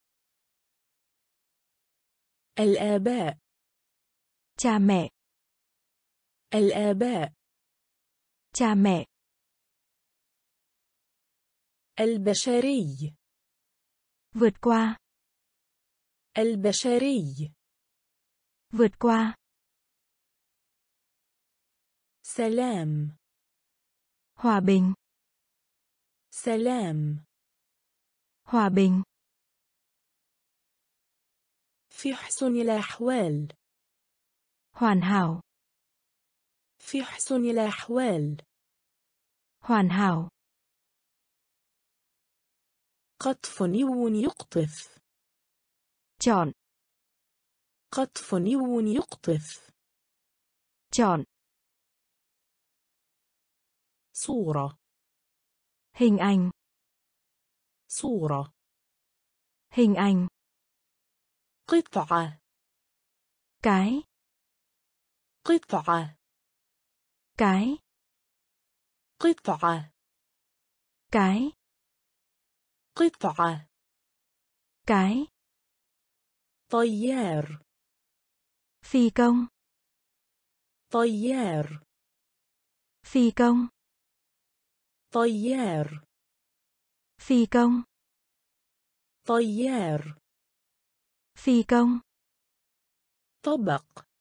الآباء Cha mẹ. الآباء Cha mẹ. البشري Vượt qua. البشري Vượt qua. سلام Hòa bình. سلام Hòa bình. في حسن الأحوال Hoàn hảo. في حسن الأحوال Hoàn hảo. قطف نيو يقطف Chọn. قطف نيو يقطف Chọn. صورة Hình ảnh. صورة Hình ảnh. قطعة Cái. قطعة Cái. قطعة Cái. قطعة Cái. طيار Phi công. طيار Phi công. طيار Phi công. طيار Phi công. طبق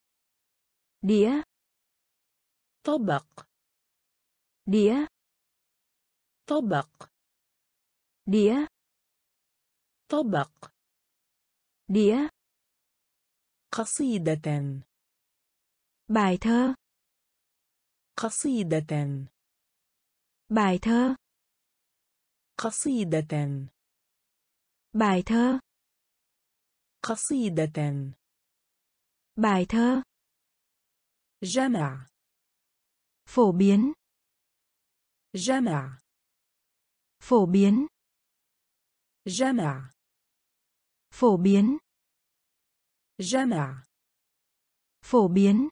Đĩa. طبق Đĩa. طبق đĩa طبق đĩa قصيدة bài thơ قصيدة bài thơ قصيدة bài thơ قصيدة bài thơ جمع phổ biến جمع phổ biến جمع phổ biến جمع phổ biến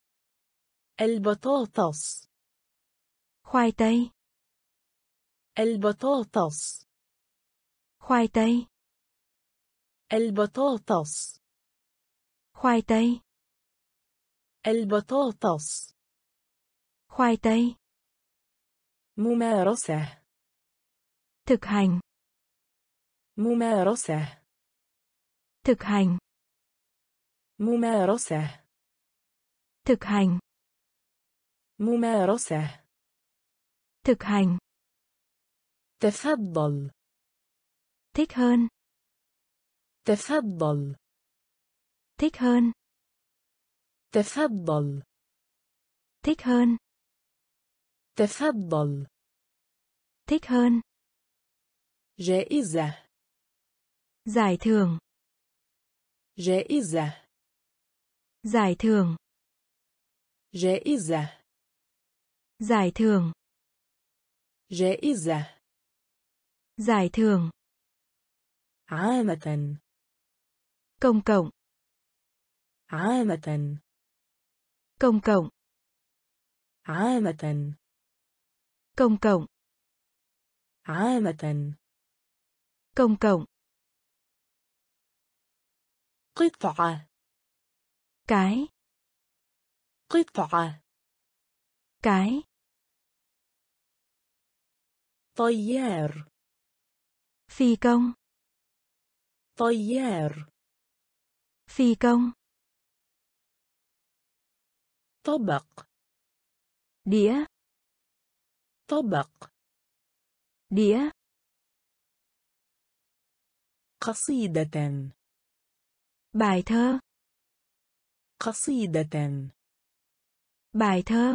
البطاطس khoai tây البطاطس khoai tây البطاطس khoai tây البطاطس khoai tây ممارسة thực hành ممارسة thực hành ممارسة thực hành ممارسة thực hành تفضل thích hơn تفضل thích hơn تفضل thích hơn تفضل thích hơn جائزة giải thưởng جائزة giải thưởng جائزة giải thưởng جائزة giải thưởng عامة công cộng عامة công cộng عامة công cộng عامة công cộng قطعة cái قطعة cái طيار phi công طيار phi công طبق đĩa طبق đĩa قصيدة bài thơ قصيدة bài thơ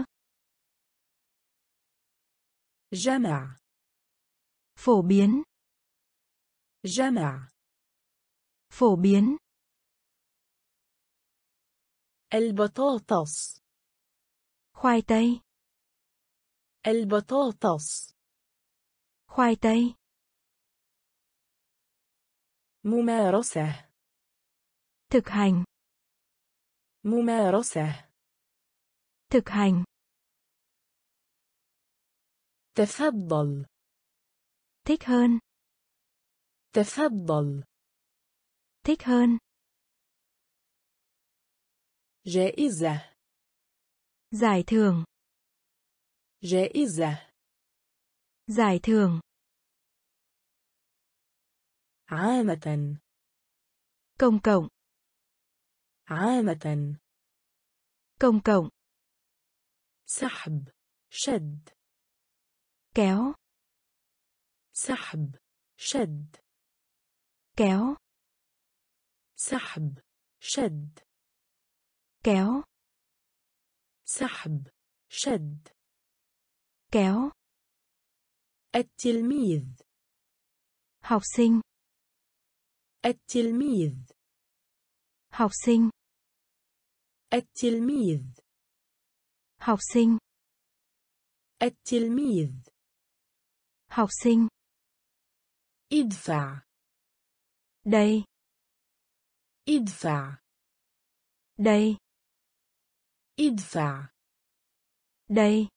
جمع phổ biến جمع phổ biến البطاطس khoai tây البطاطس khoai tây ممارسة thực hành ممارسة thực hành تفضل thích hơn تفضل thích hơn جائزة giải thưởng جائزة giải thưởng عامة công cộng عامة công cộng سحب شد kéo سحب شد kéo سحب شد kéo سحب شد kéo التلميذ học sinh التلميذ học sinh التلميذ học sinh التلميذ học sinh ادفع đây ادفع đây ادفع đây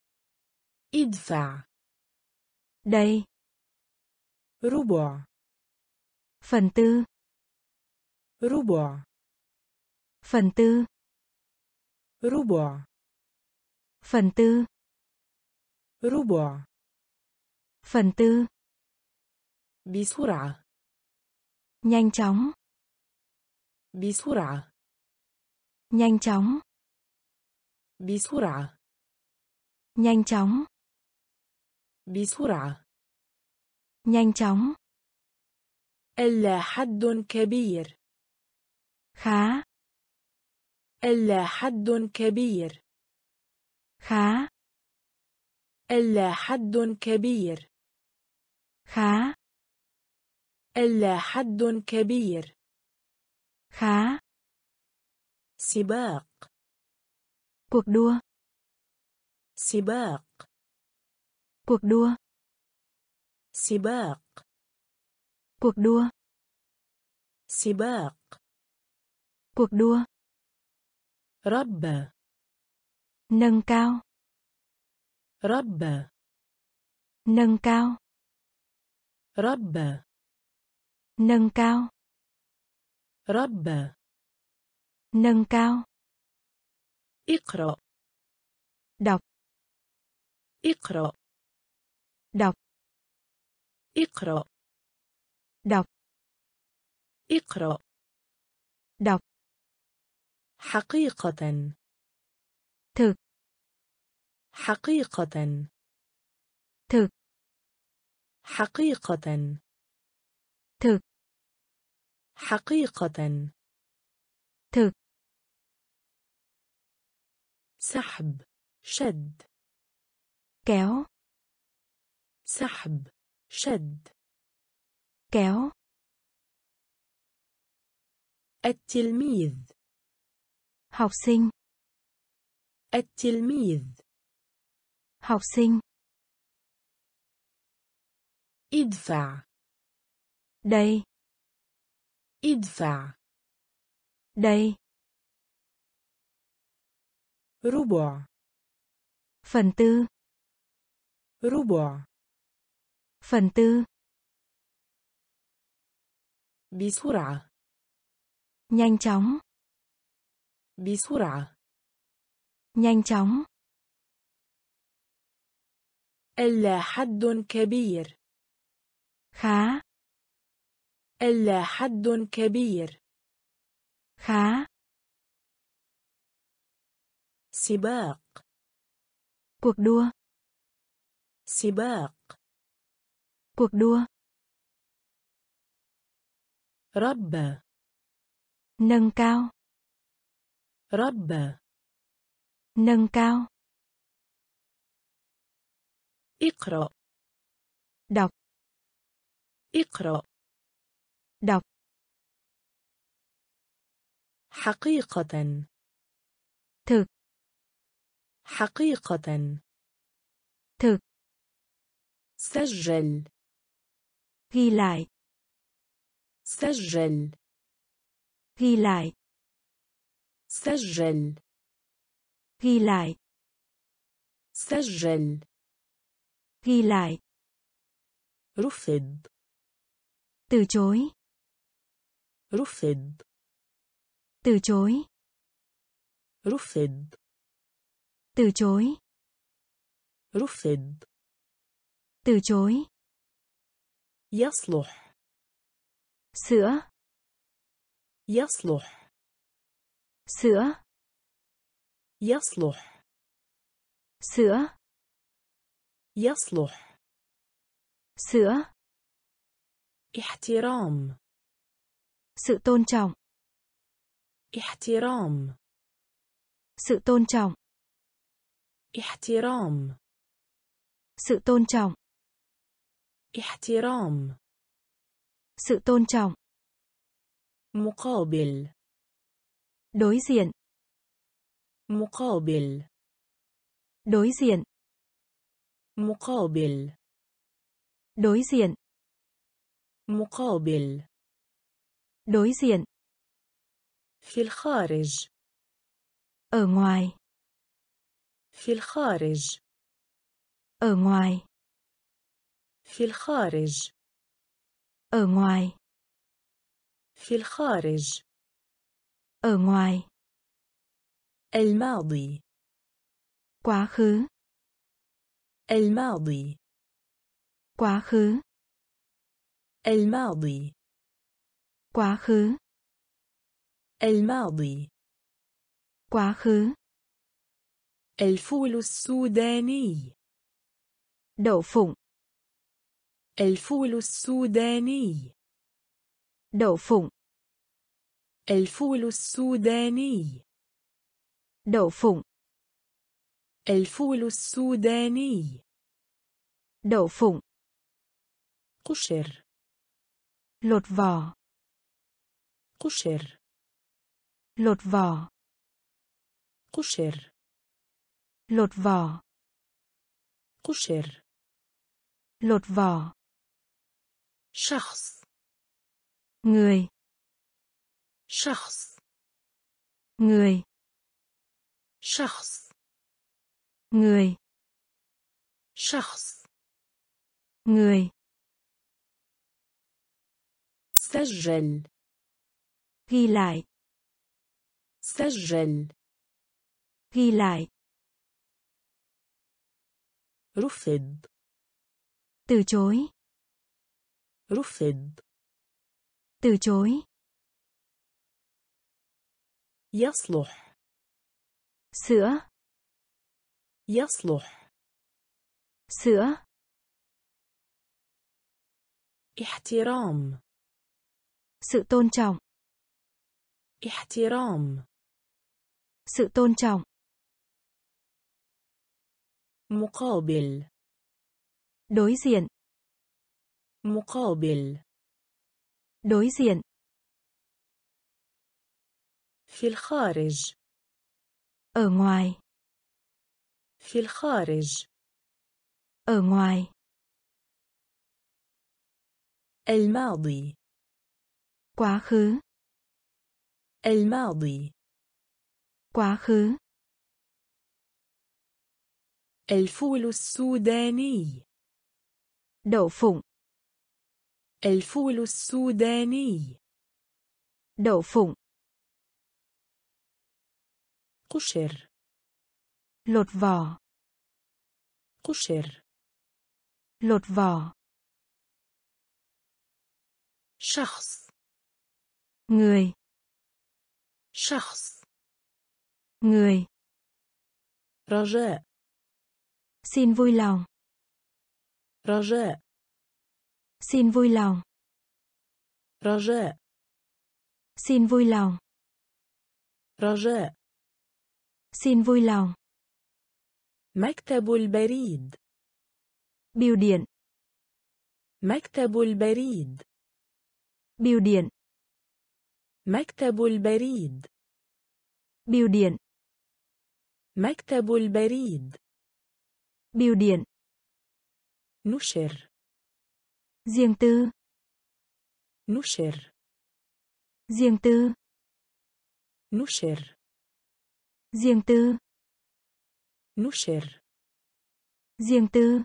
ادفع đây ربع phần tư ربع phần tư ربع phần tư ربع phần tư بسرعة nhanh chóng بسرعة nhanh chóng بسرعة nhanh chóng بسرعة. Nhanh chóng. ألا حد كبير. Khá. ألا حد كبير. Khá. ألا حد كبير. Khá. ألا حد كبير. Khá. سباق. Cuộc đua. سباق. Cuộc đua. سباق. Cuộc đua. سباق. Cuộc đua. رب. Nâng cao. رب. Nâng cao. رب. Nâng cao. رب. Nâng cao. اقرأ. Đọc. اقرأ. Đọc. اقرأ. Đọc. اقرأ. Đọc. حقيقة. Thực. حقيقة. Thực. حقيقة. Thực. حقيقة. Thực. سحب. شد. Kéo. سحب. شد. Kéo. التلميذ. Học sinh. التلميذ. Học sinh. ادفع. Đây. ادفع. Đây. ربع. Phần tư. ربع. Phần tư. بسرعة. Nhanh chóng. بسرعة. Nhanh chóng. ألا حد كبير. Khá. ألا حد كبير. Khá. سباق. Cuộc đua. سباق. Cuộc đua. رب. Nâng cao. رب. Nâng cao. اقرأ. Đọc. اقرأ. Đọc. حقيقة. Thực. حقيقة. Thực. سجل. Ghi lại. سجل. Ghi lại. سجل. Ghi lại. سجل. Ghi lại. رفض. Từ chối. رفض. Từ chối. رفض. Từ chối. رفض. Từ chối. يصلح. Sữa. يصلح. Sữa. يصلح. Sữa. يصلح. Sữa. احترام. Sự tôn trọng. احترام. Sự tôn trọng. احترام. Sự tôn trọng. احترام. Sự tôn trọng. مقابل. Đối diện. مقابل. Đối diện. مقابل. Đối diện. مقابل. Đối diện. في الخارج. Ở ngoài. في الخارج. Ở ngoài. في الخارج. Ở ngoài. في الخارج. Ở ngoài. الماضي. Quá khứ. الماضي. Quá khứ. الماضي. Quá khứ. الماضي. Quá khứ. الفول السوداني. Đậu phụng. الفول السوداني. Đậu phụng. الفول السوداني. Đậu phụng. الفول السوداني. Đậu phụng. قشر. Lột vỏ. قشر. Lột vỏ. قشر. Lột vỏ. قشر. Lột vỏ. شخص. Người. شخص. Người. شخص. Người. شخص. Người. سجل. Ghi lại. سجل. Ghi lại. رفض. Từ chối. رفض. Từ chối. يصلح. Sữa. يصلح. Sữa. احترام. Sự tôn trọng. احترام. Sự tôn trọng. مقابل. Đối diện. مقابل. Đối diện. في الخارج. Ở ngoài. في الخارج. Ở ngoài. الماضي. Quá khứ. الماضي. Quá khứ. الفول السوداني. Đậu phụng. الفول السوداني. Đậu phụng. قشر. Lột vỏ. قشر. Lột vỏ. شخص. Người. شخص. Người. رجاء. Xin vui lòng. رجاء. Xin vui lòng. رجاء. Xin vui lòng. رجاء. Xin vui lòng. مكتب البريد. Bưu điện. مكتب البريد. Bưu điện. مكتب البريد. Bưu điện. مكتب البريد. Bưu điện. نشر. Riêng tư. نشر. Riêng tư. نشر. Riêng tư. نشر. Riêng tư.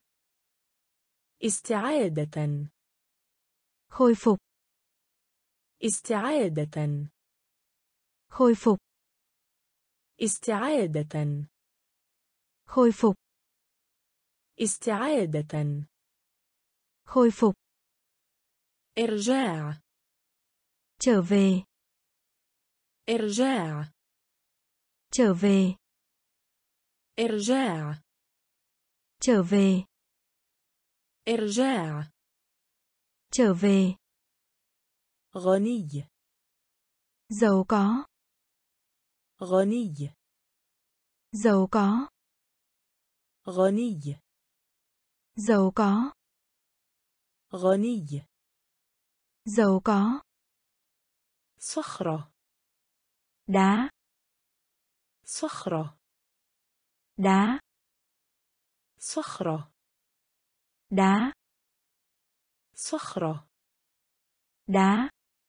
استعادة. Khôi phục. استعادة. Khôi phục. استعادة. Khôi phục. استعادة. Khôi phục. إرجاع. Trở về. إرجاع. Trở về. إرجاع. Trở về. إرجاع. Trở về. غني. Giàu có. غني. Giàu có. غني. Giàu có. غني. Giàu có. صخرة. Đá. صخرة. Đá. صخرة. Đá. صخرة. Đá.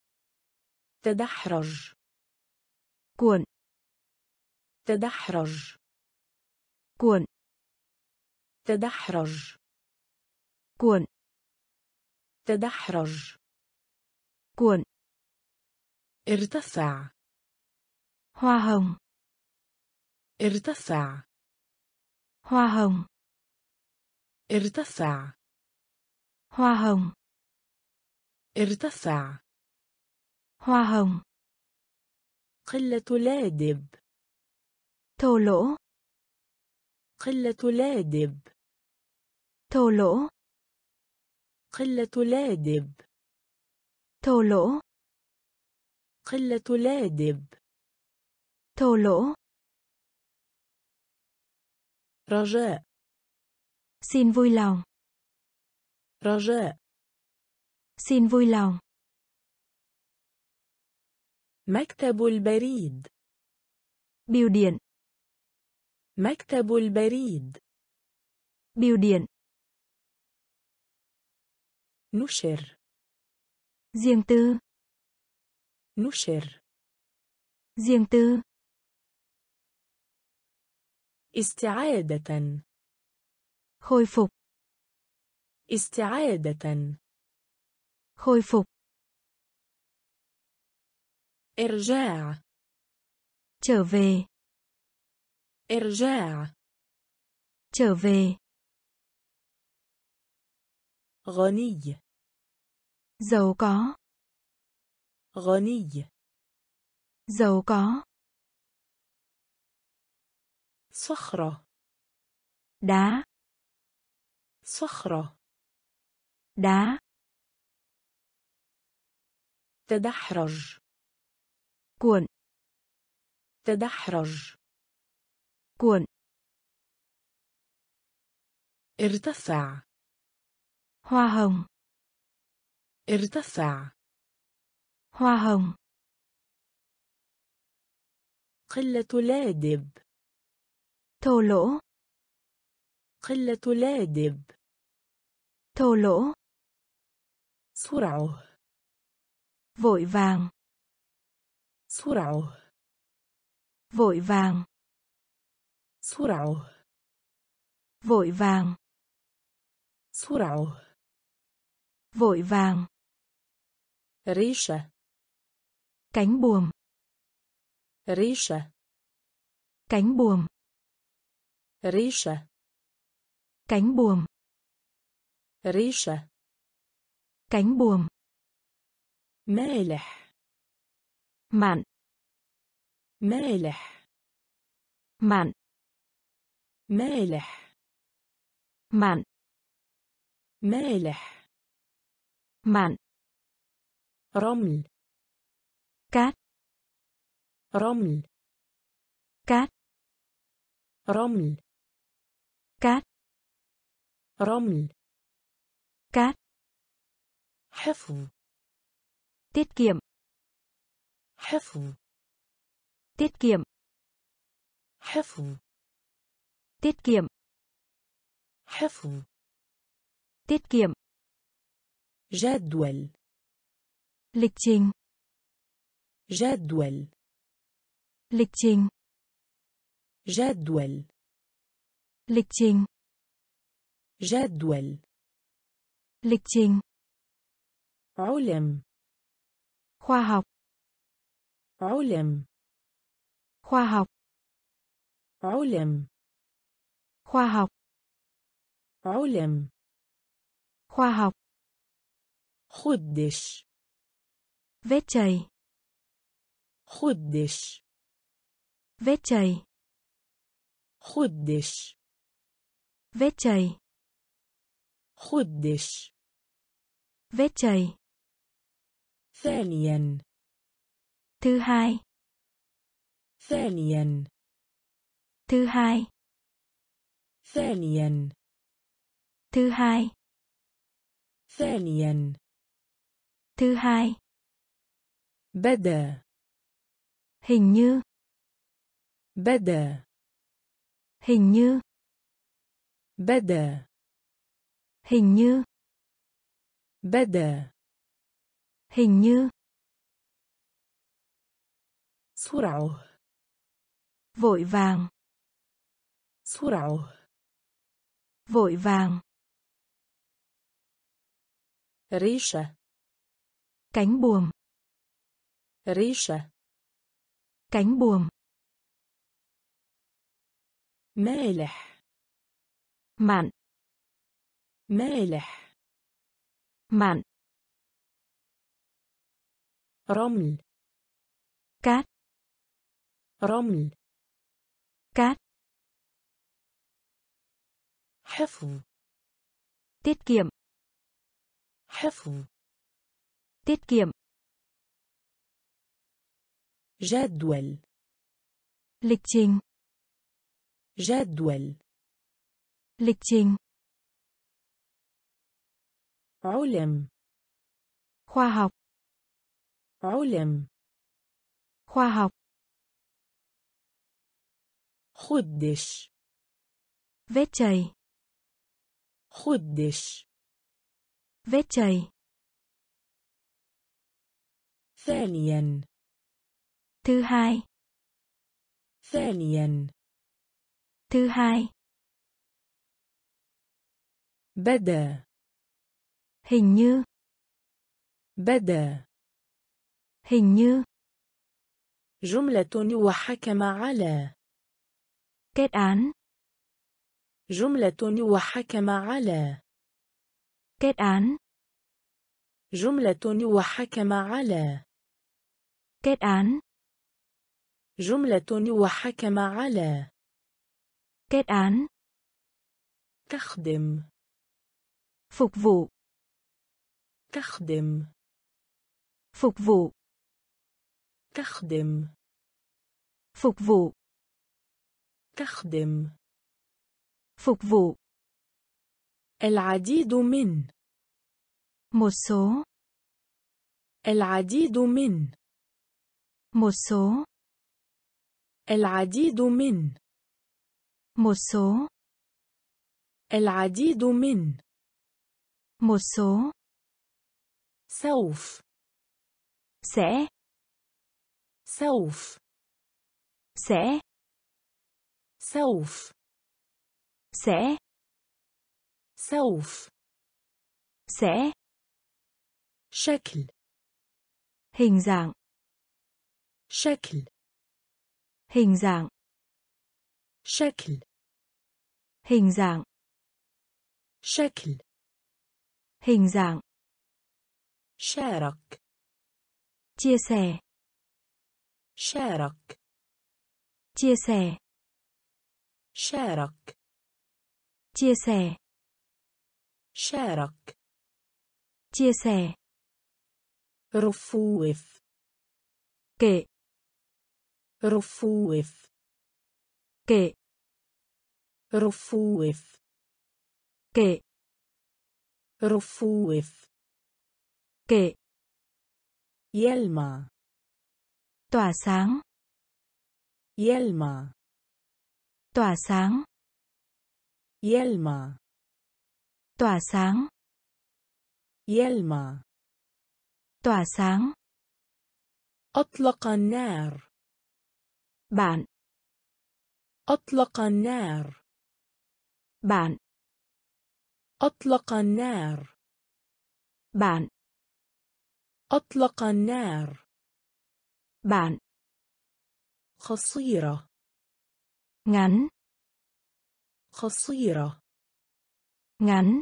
تدحرج. Cuộn. تدحرج. Cuộn. تدحرج. Cuộn. تدحرج. Cuộn. ارتفع. Hoa hồng. ارتفع. Hoa hồng. ارتفع. Hoa hồng. ارتفع. Hoa hồng. قلة لادب. Thô lỗ. قلة لادب. Thô lỗ. قلة لادب. Thô lỗ. قلة لادب. Thô lỗ. رجاء. Xin vui lòng. رجاء. Xin vui lòng. مكتب البريد. Bưu điện. مكتب البريد. Bưu điện. نشر. Riêng tư. نشر. Riêng tư. استعادة. Khôi phục. استعادة. Khôi phục. إرجاع. Trở về. إرجاع. Trở về. غني. Giàu có. غني. Giàu có. صخرة. Đá. صخرة. Đá. تدحرج. Cuộn. تدحرج. Cuộn. ارتفع. Hoa hồng. ارتفع. Hoa hồng. قلة لادب. Thô lỗ. قلة لادب. Thô lỗ. سرعه. Vội vàng. سرعه. Vội vàng. سرعه. Vội vàng. سرعه. Vội vàng. ريشة. Cánh buồm. ريشة. Cánh buồm. ريشة. Cánh buồm. ريشة. Cánh buồm. مالح. Mặn. مالح. Mặn. مالح. Mặn. مالح. Mặn. رمل. Cát. رمل. Cát. رمل. Cát. رمل. Cát. حفظ. Tiết kiệm. حفظ. Tiết kiệm. حفظ. Tiết kiệm. حفظ. Tiết kiệm. جدول. Lịch trình. جدول. Lịch trình. جدول. Lịch trình. جدول. Lịch trình. علم. Khoa học. علم. Khoa học. علم. Khoa học. علم. Khoa học. خدش. Vết chày. خدش. Vết chày. خدش. Vết chày. خدش. Vết chày. ثانيا. Thứ hai. ثانيا. Thứ hai. ثانيا. Thứ hai. ثانيا. Thứ hai. بدأ. Hình như. بدأ. Hình như. بدأ. Hình như. بدأ. Hình như. سرعه. Vội vàng. سرعه. Vội vàng. ريشة. Cánh buồm. ريشة. Cánh buồm. مالح. Mặn. مالح. Mặn. رمل. Cát. رمل. Cát. حفظ. Tiết kiệm. حفظ. Tiết kiệm. جدول. Lịch trình. جدول. Lịch trình. علم. Khoa học. علم. Khoa học. خدش. Vết chày. خدش. Vết chày. ثانيا. Thứ hai. ثانيا. Thứ hai. بدأ. Hình như. بدأ. Hình như. جملة وحكم على. Kết án. جملة وحكم على. Kết án. جملة وحكم على. Kết án. جملة وحكم على. Kết án. تخدم. Phục vụ. تخدم. Phục vụ. تخدم. Phục vụ. تخدم. Phục vụ. العديد من. Một số. العديد من. Một số. العديد من. Một số. العديد من. Một số. سوف. Sẽ. سوف. Sẽ. سوف. Sẽ. سوف. Sẽ. شكل. Hình dạng. شكل. Hình dạng. شكل. Hình dạng. شكل. Hình dạng. شارك. Chia sẻ. شارك. Chia sẻ. شارك. Chia sẻ. شارك. Chia sẻ. رفوف. Kệ. رفوف. Kệ. رفوف. Kệ. رفوف. Kệ. يلمع. Tỏa sáng. يلمع. Tỏa sáng. يلمع. Tỏa sáng. يلمع. Tỏa sáng. أطلق النار. Bạn. أطلق النار. Bạn. أطلق النار. Bạn. أطلق النار. Bạn. قصيرة. Ngắn. قصيرة. Ngắn.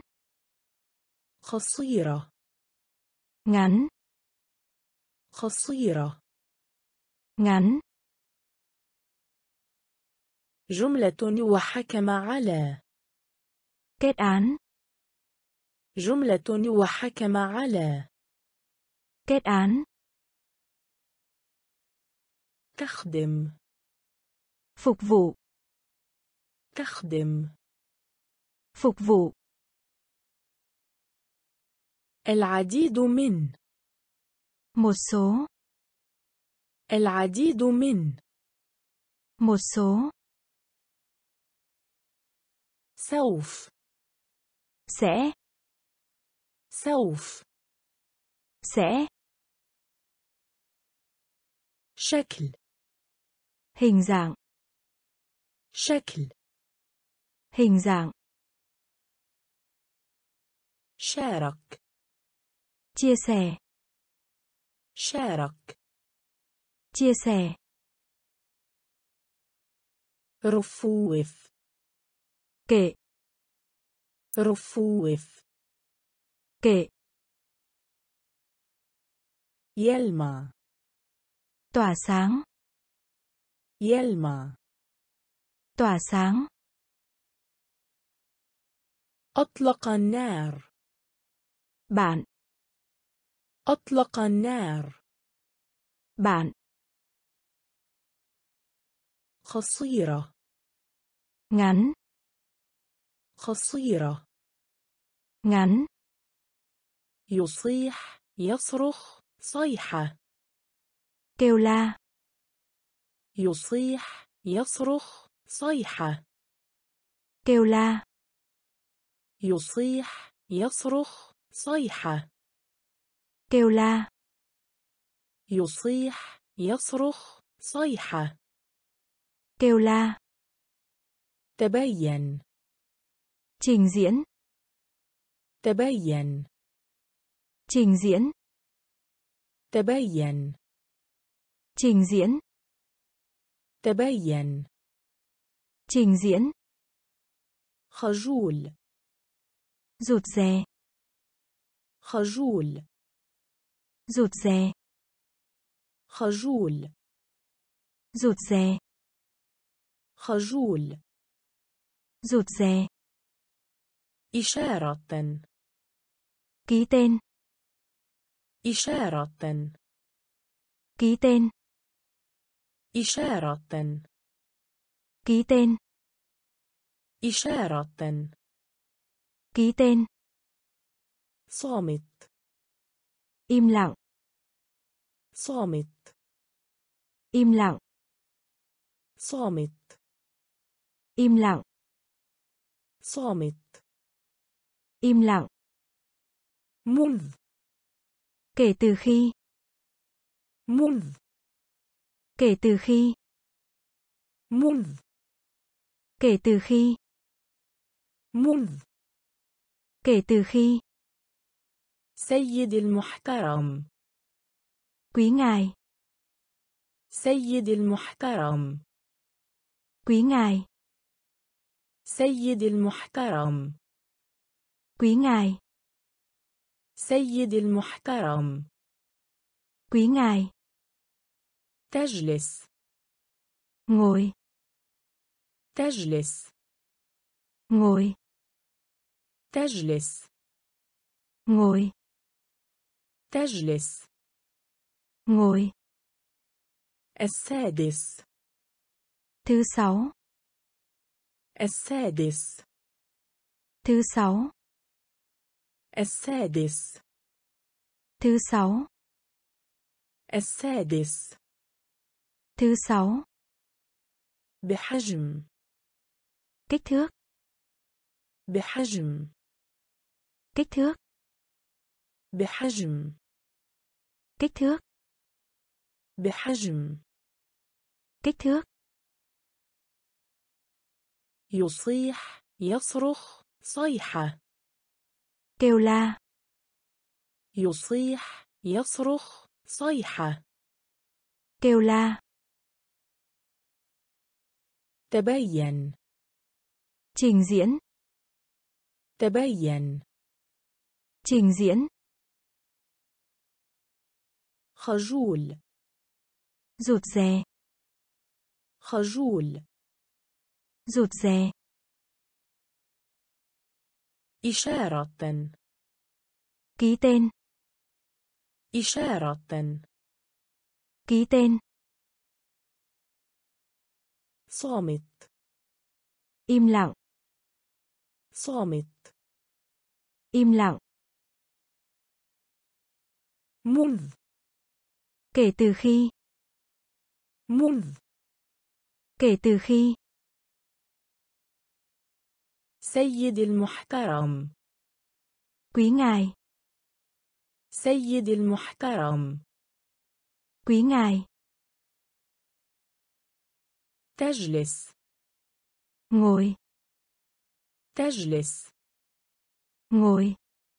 قصيرة. Ngắn. قصيرة. Ngắn. جملة وحكم على. Kết án. جملة وحكم على. Kết án. تخدم. Phục vụ. تخدم. Phục vụ. العديد من. Một số. العديد من. Một số. سوف. Sẽ. سوف. Sẽ. شكل. Hình dạng. شكل. Hình dạng. شارك. Chia sẻ. شارك. Chia sẻ. رفوف. Kệ. رفوف. Kệ. يلمع. Tỏa sáng. يلمع. Tỏa sáng. أطلق النار. Bạn. أطلق النار. Bạn. قصيرة. Ngắn. قصيرة. Ngắn. يصيح يصرخ صيحة. Kêu la. يصيح يصرخ صيحة. Kêu la. يصيح يصرخ صيحة. Kêu la. يصيح يصرخ صيحة. Kêu la. تبين. Trình diễn. تبين. Trình diễn. تبين. Trình diễn. تبين. Trình diễn. خجول. Rụt rè. خجول. Rụt rè. خجول. Rụt rè. خجول. Rụt rè. إشارة. Ký tên. إشارة. Ký tên. إشارة. Ký tên. إشارة. Ký tên. صامت. Im lặng. صامت. Im lặng. صامت. Im lặng. صامت. Im lặng. منذ. Kể từ khi. منذ. Kể từ khi. منذ. Kể từ khi. منذ. Kể từ khi. سيد المحترم. Quý ngài. سيد المحترم. Quý ngài. سيد المحترم. Quý ngài. سيد المحترم. Quý ngài. تجلس. Ngồi. تجلس. Ngồi. تجلس. Ngồi. تجلس. Ngồi. السادس. Thứ sáu. السادس. Thứ sáu. السادس. Thứ sáu. السادس. Thứ sáu. بحجم. Kích thước. بحجم. Kích thước. بحجم. Kích thước. بحجم. Kích thước. يصيح يصرخ صيحة. Kêu la. يصيح يصرخ صيحة. Kêu la. تبين. Trình diễn. تبين. Trình diễn. خجول. Rụt rè. خجول. Rụt rè. إشارة. Ký tên. إشارة. Ký tên. صامت. Im lặng. صامت. Im lặng. منذ. Kể từ khi. منذ. Kể từ khi. سيد المحترم. Quý ngài. سيد المحترم. Quý ngài. تجلس. Ngồi. تجلس. Ngồi.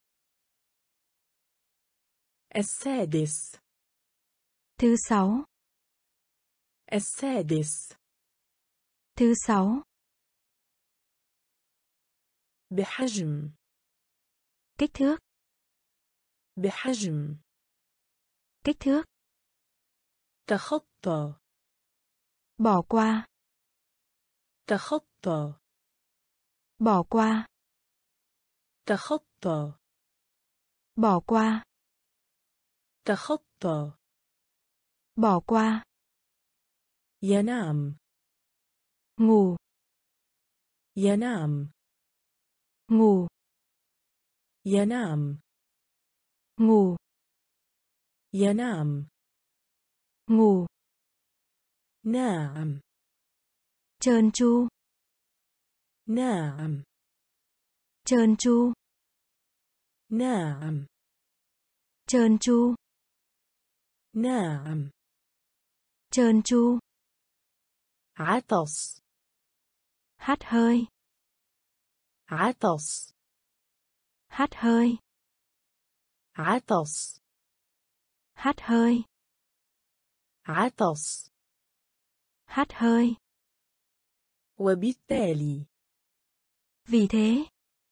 السادس. Thứ sáu. السادس. Thứ sáu. بحجم. Kích thước. بحجم. Kích thước. تخطى. Bỏ qua. تخطى. Bỏ qua. تخطى Bỏ qua. تخطى Bỏ qua. ينام Ngủ. ينام Ngủ. ينام Ngủ. ينام Ngủ. ناعم Trơn tru. ناعم Trơn tru. ناعم Trơn tru. ناعم Trơn tru. عطس Hắt hơi. عطس Hắt hơi. عطس Hắt hơi. عطس Hắt hơi. وبالتالي Vì thế.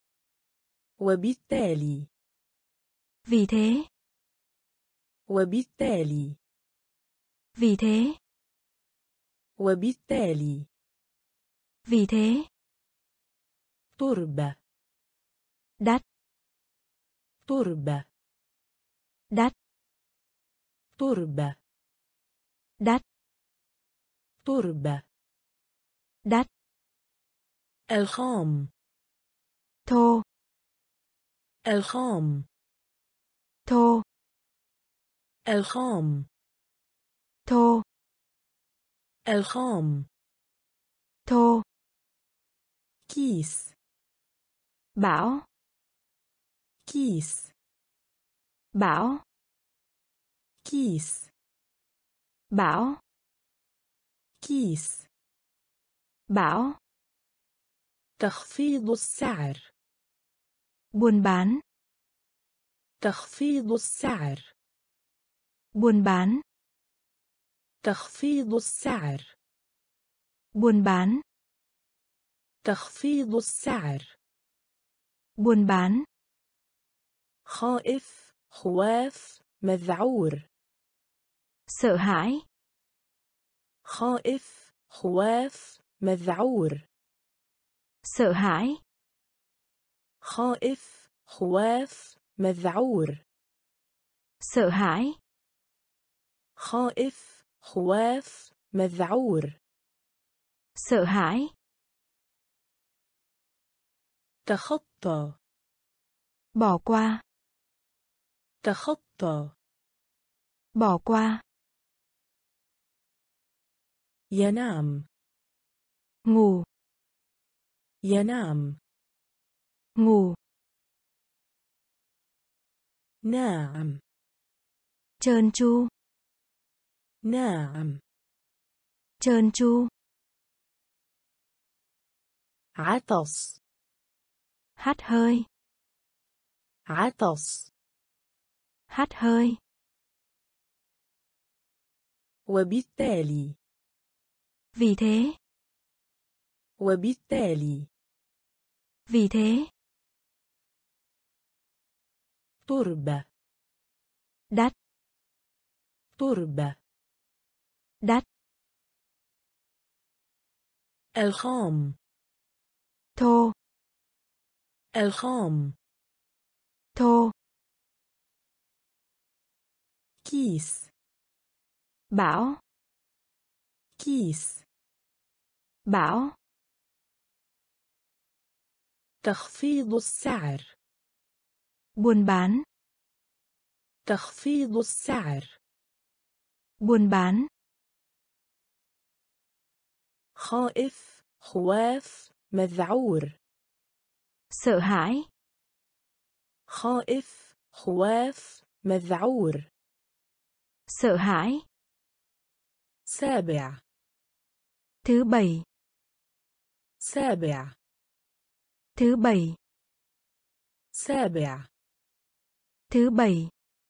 وبالتالي Vì thế. وبالتالي Vì thế. وبالتالي Vì thế. تربة Đắt. تربة Đắt. تربة Đắt. تربة Đắt. الخام Thô. الخام Thô. الخام Thô. الخام Thô. كيس Bão. كيس Bão. كيس Bão. كيس Bão. تخفيض السعر Buôn bán. تخفيض السعر Buôn bán. تخفيض السعر Buôn bán. تخفيض السعر Buôn bán. خائف خواف مذعور Sợ hãi. خائف خواف مذعور Sợ hãi. خائف خواف مذعور Sợ hãi. خائف خواف مذعور Sợ hãi. تخطى Bỏ qua. تخطى Bỏ qua. ينام Ngủ. ينام Ngủ. ناعم Trơn tru. ناعم Trơn tru. عطس Hắt hơi. عطس Hắt hơi. وبالتالي Vì thế. وبالتالي Vì thế. تربة Đắt. تربة Đắt. الخام Thô. الخام Thô. كيس Bão. كيس Bão. تخفيض السعر Buôn bán. تخفيض السعر Buôn bán. خائف خواف مذعور Sợ hãi. خائف خواف مذعور Sợ hãi. سابع Thứ bảy. سابع Thứ bảy. سابع Thứ bảy.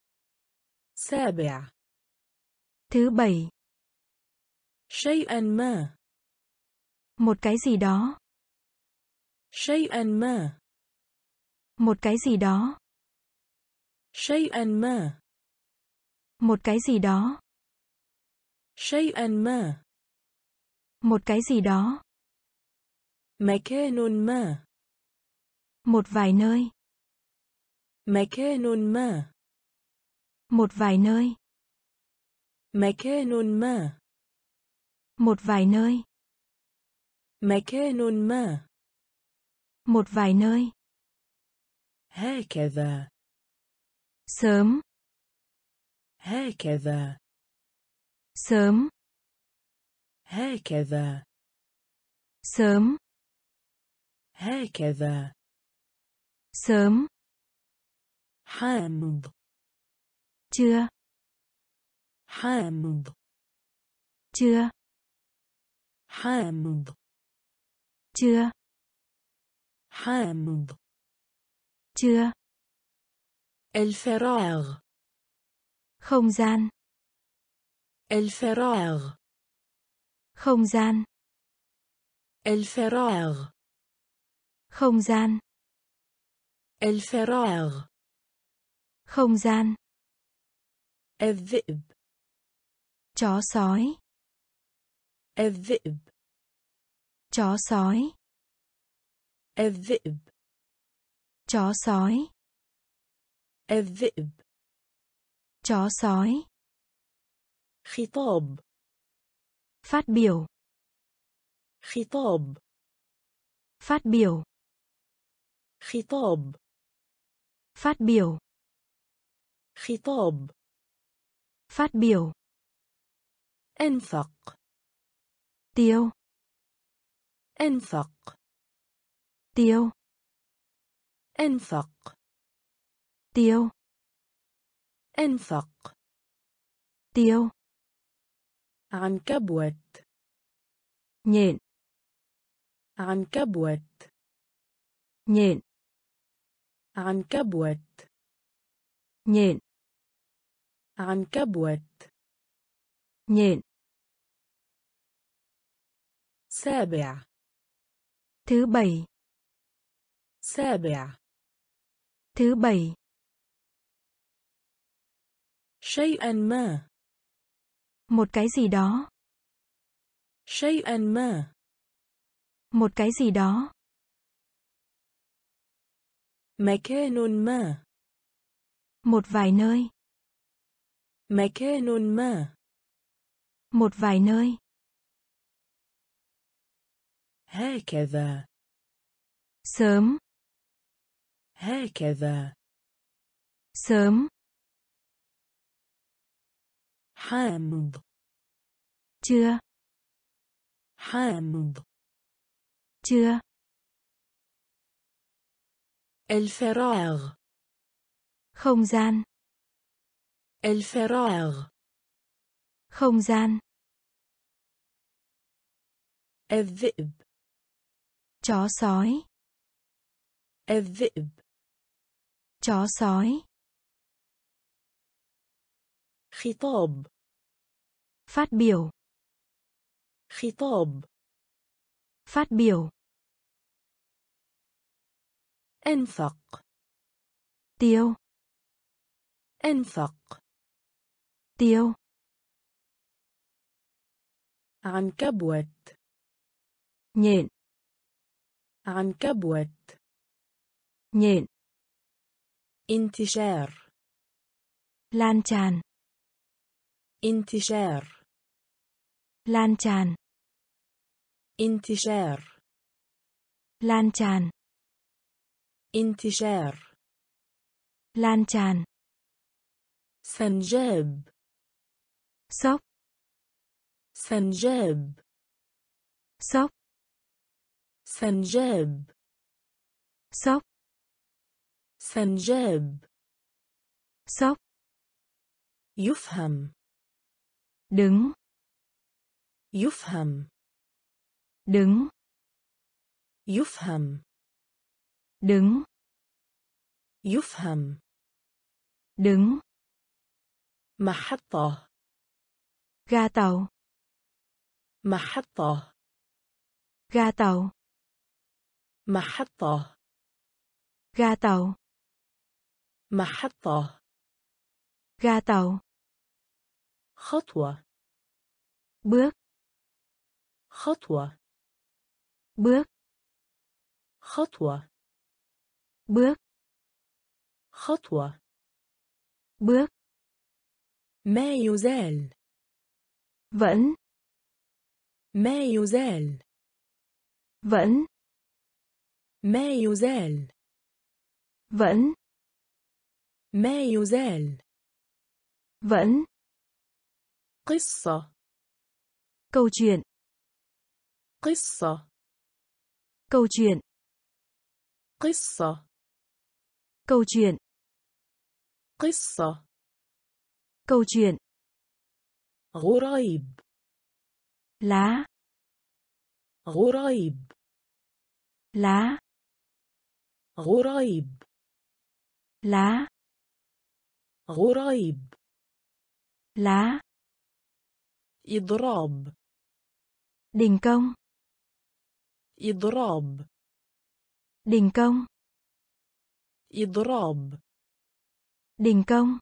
سابع Thứ bảy. شيئا ما Một cái gì đó. شيئا ما Một cái gì đó. شيئا ما Một cái gì đó. شيئا ما Một cái gì đó. مكان ما Một vài nơi. مكان ما. Một vài nơi. مكان ما. Một vài nơi. مكان ما. Một vài nơi. هكذا. Sớm. هكذا. Sớm. هكذا. Sớm. هكذا. Sớm. حامض. Chưa. حامض. Chưa. حامض. Chưa. حامض. Chưa. الفراغ. Không gian. الفراغ. Không gian. الفراغ. Không gian. الفراغ. Không gian. الذئب. Chó sói. الذئب. Chó sói. الذئب. Chó sói. الذئب. Chó sói. خطاب. Phát biểu. خطاب. Phát biểu. خطاب. Phát biểu. خطاب. Phát biểu. أنفق. Tiêu. أنفق. Tiêu. أنفق. Tiêu. أنفق. Tiêu. عنكبوت. Nhện. عنكبوت. Nhện. عنكبوت. Nhện. عنكبوت. Nhện. سابع. Thứ bảy. سابع. Thứ bảy. شيئا ما. Một cái gì đó. شيئا ما. Một cái gì đó. مكان ما. Một vài nơi. مكان ما. Một vài nơi. هكذا. Sớm. هكذا. Sớm. حامض. Chưa. حامض. Chưa. الفراغ. Không gian. الفراغ. Không gian. الذئب. Chó sói. الذئب. Chó sói. خطاب. Phát biểu. خطاب. Phát biểu. أنفق. Tiêu. أنفق. Tiêu. عنكبوت. Nhện. عنكبوت. Nhện. انتشار. Lan tràn. انتشار. Lan tràn. انتشار. Lan tràn. انتشار. Lan tràn. سنجاب. Sốc. سنجاب. Sốc. سنجاب. Sốc. سنجاب. Sốc. يفهم. Đứng. يفهم. Đứng. يفهم. Đứng. يفهم. Đứng. محطة. Ga tàu. محطة. Ga tàu. محطة. Ga tàu. محطة. Ga tàu. خطوة. Bước. خطوة. Bước. خطوة. Bước. خطوة. bước, ما يزال. vẫn, ما يزال. vẫn, ما يزال. vẫn, ما يزال. vẫn, قصة. câu chuyện, قصة. câu chuyện, قصة. câu chuyện, قصة. câu chuyện, غريب. lá, غريب. lá, غريب. lá, غريب. lá, إضراب. đình công, إضراب. đình công, إضراب. đình công,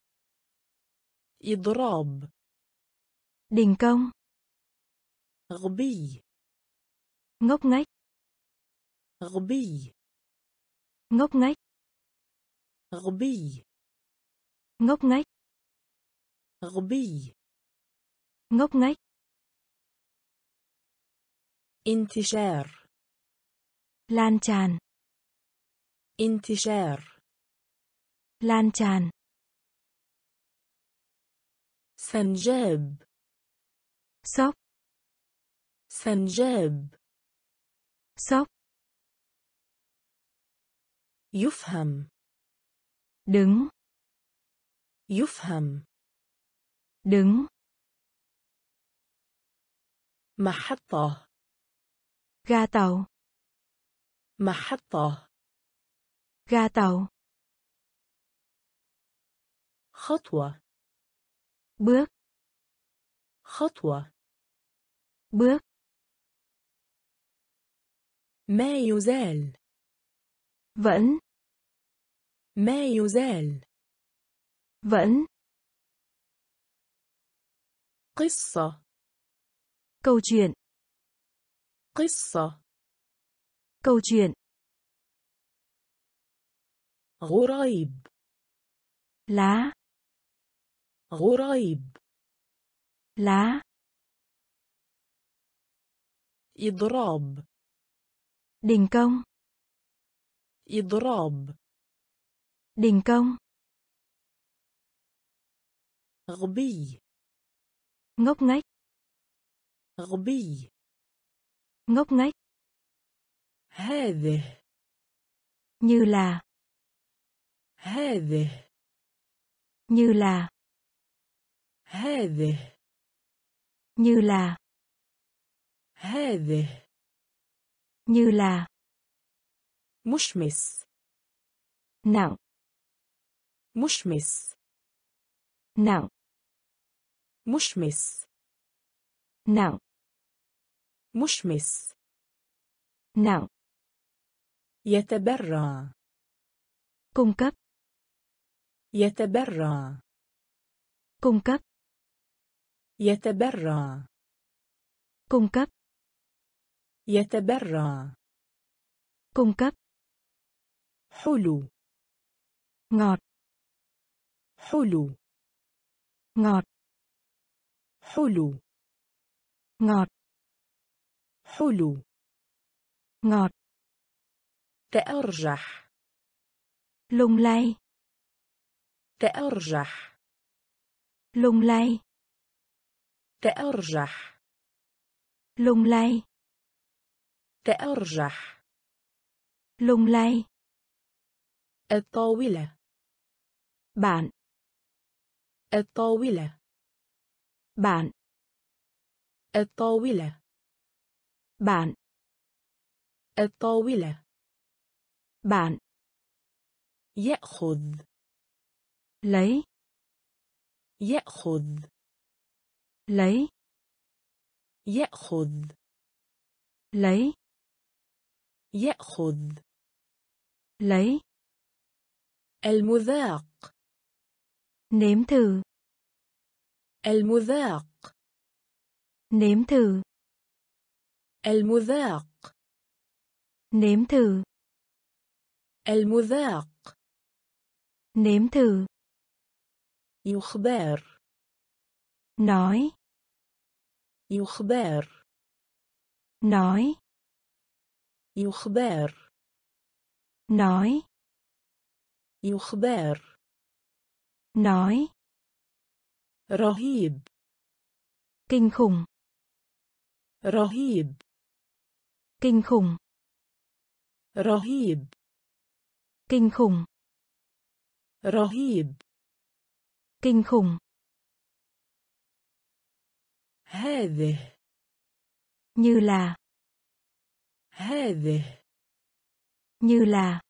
إضراب. đình công, غبي. ngốc nghếch, غبي. ngốc nghếch, غبي. ngốc nghếch, غبي. ngốc nghếch, انتشار. lan tràn, انتشار. lan tràn, سنجاب. sốc, سنجاب. sốc, يفهم. đứng, يفهم. đứng, محطة. ga tàu, محطة. ga tàu, خطوة. bước, خطوة. bước, ما يزال. vẫn, ما يزال. vẫn, قصة. câu chuyện, قصة. câu chuyện, غريب. lá, غريب. lá, إضراب. đình công, إضراب. đình công, غبي. ngốc nghếch, غبي. ngốc nghếch, هذه. như là, هذه. như là, هذه. như là, هذه. như là, مشمس. nặng, مشمس. nặng, مشمس. nặng, مشمس. nặng, يتبرع. cung cấp, يتبرع. cung cấp, يتبرع. cung cấp, يتبرع. cung cấp, حلو. ngọt, حلو. ngọt, حلو. ngọt, حلو. ngọt, تأرجح. lung lay, تأرجح. lung lay, تأرجح. lung lay, تأرجح. lung lay, الطاولة. bạn, الطاولة. bạn, الطاولة. bạn, الطاولة. bạn, يأخذ. lấy, يأخذ. lấy, يأخذ. lấy, يأخذ. lấy, المذاق. nếm thử, المذاق. nếm thử, المذاق. nếm thử, المذاق. Nếm thử. يخبر. Nói. يخبر. Nói. يخبر. Nói. يخبر. Nói. رهيب. Kinh khủng. رهيب. Kinh khủng. رهيب. Kinh khủng. رهيب. Kinh khủng. هذه. Như là. هذه. Như là.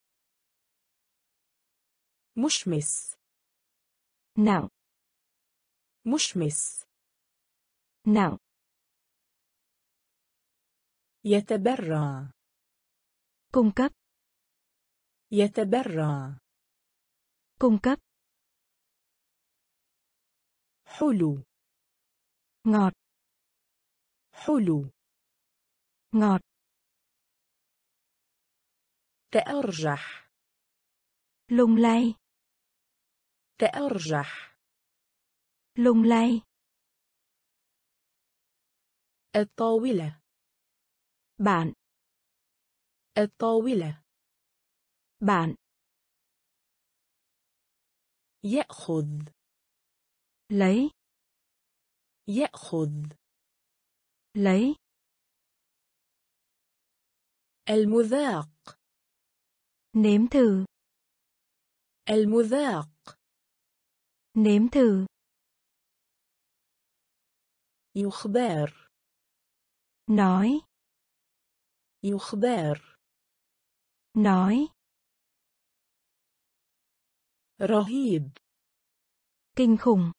مشمس. Nặng. مشمس. Nặng. يتبرع. Cung cấp. يتبرع. Cung cấp. حلو. Ngọt. حلو. Ngọt. تأرجح. Lung lay. تأرجح. Lung lay. الطاولة. Bạn. الطاولة. Bạn. يأخذ. Lấy. يأخذ. Lấy. المذاق. Nếm thử. المذاق. Nếm thử. يخبر. Nói. يخبر. Nói. رهيب. Kinh khủng.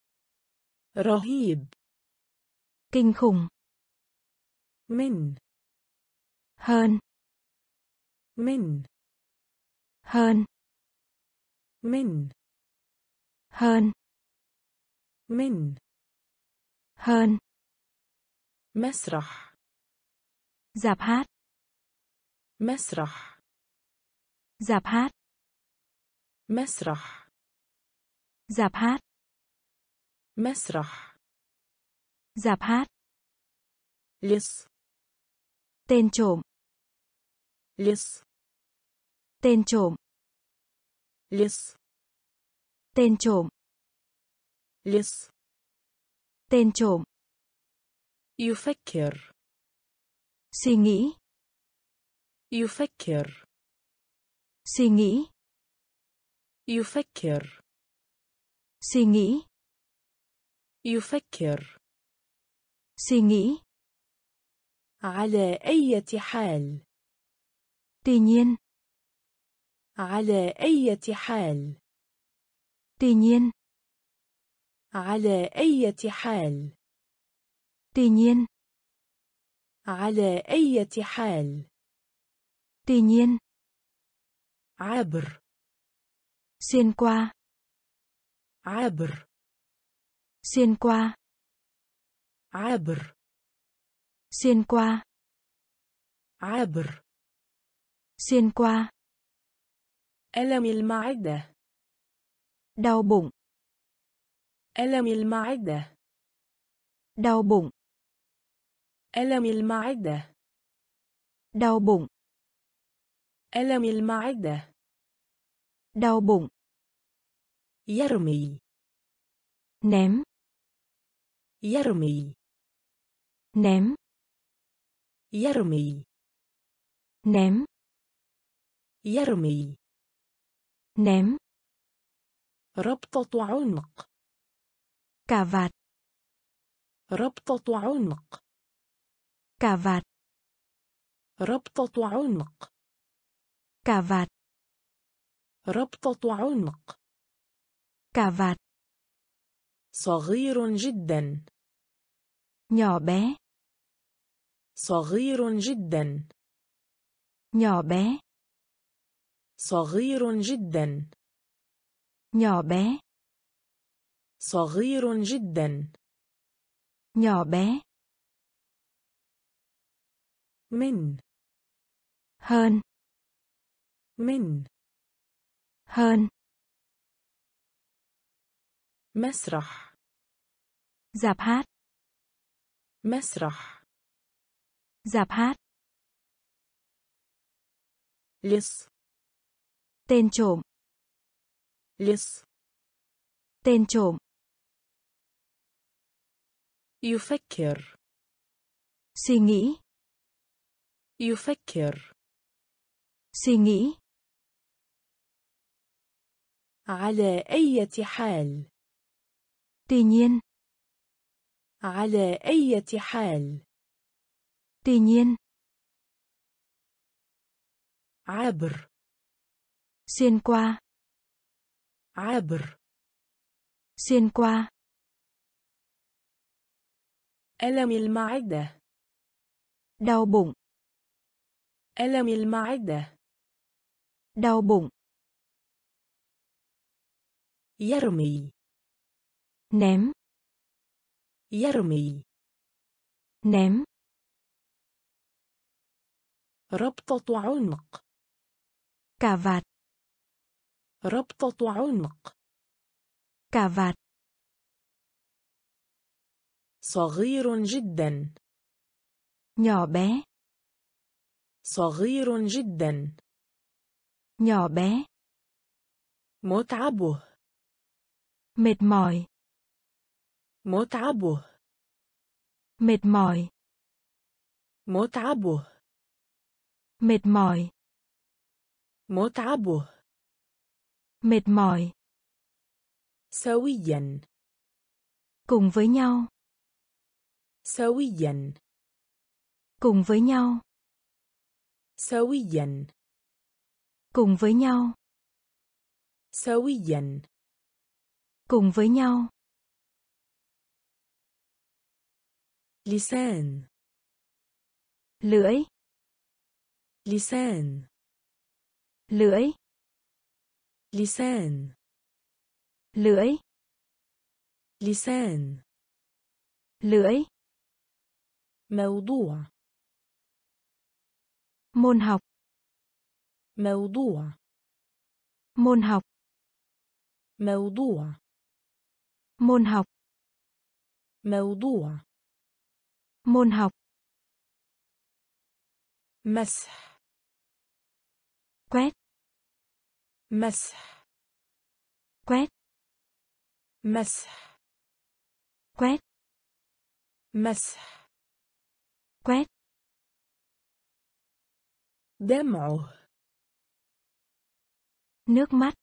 رهيب. Kinh khủng. من. Hơn. من. Hơn. من. Hơn. من. Hơn. مسرح. Dạp hát. مسرح. Dạp hát. مسرح. Dạp hát. مسرح. Dạp hát. لص. Tên trộm. لص. Tên trộm. لص. Tên trộm. لص. Tên trộm. يفكر. Suy nghĩ. يفكر. Suy nghĩ. يفكر. Suy nghĩ. يفكر. Suy nghĩ. على أي حال. Tuy nhiên. على أي حال. Tuy nhiên. على أي حال. Tuy nhiên. على أي حال. Tuy nhiên. عبر. Xuyên qua. عبر. Xuyên qua. عبر. Xuyên qua. عبر. Xuyên qua. ألم المعدة. Đau bụng. ألم المعدة. Đau bụng. ألم المعدة. Đau bụng. ألم المعدة. Đau bụng. يرمي. Ném. يرمي. Ném. يرمي. Ném. يرمي. Ném. ربطة عنق. Cà vạt. ربطة عنق. Cà vạt. ربطة عنق. Cà vạt. ربطة عنق. Cà vạt. صغير جدا. Nhỏ bé. صغير جدا. Nhỏ bé. صغير جدا. Nhỏ bé. صغير جدا. Nhỏ bé. من. Hơn. من. Hơn. مسرح Dạp hát. مسرح Dạp hát. لص Tên trộm. لص Tên trộm. يفكر Suy nghĩ. يفكر Suy nghĩ. على أي حال Tuy nhiên. على أي حال Tuy nhiên. عبر Xuyên qua. عبر Xuyên qua. ألم المعدة Đau bụng. ألم المعدة Đau bụng. يرمي Ném. يرمي Ném. ربطة عنق Cà vạt. ربطة عنق Cà vạt. صغير جدا Nhỏ bé. صغير جدا Nhỏ bé. متعبه Mệt mỏi. متعبه Mệt mỏi. متعبه Mệt mỏi. متعبه Mệt mỏi. سويا Cùng với nhau. سويا Cùng với nhau. سويا Cùng với nhau. سويا Cùng với nhau. لسان Lưỡi. لسان Lưỡi. لسان Lưỡi. لسان Lưỡi. موضوع Môn học. موضوع Môn học. موضوع Môn học. موضوع Môn học. مسح Quét. مسح Quét. مسح Quét. مسح Quét. دمعه Nước mắt.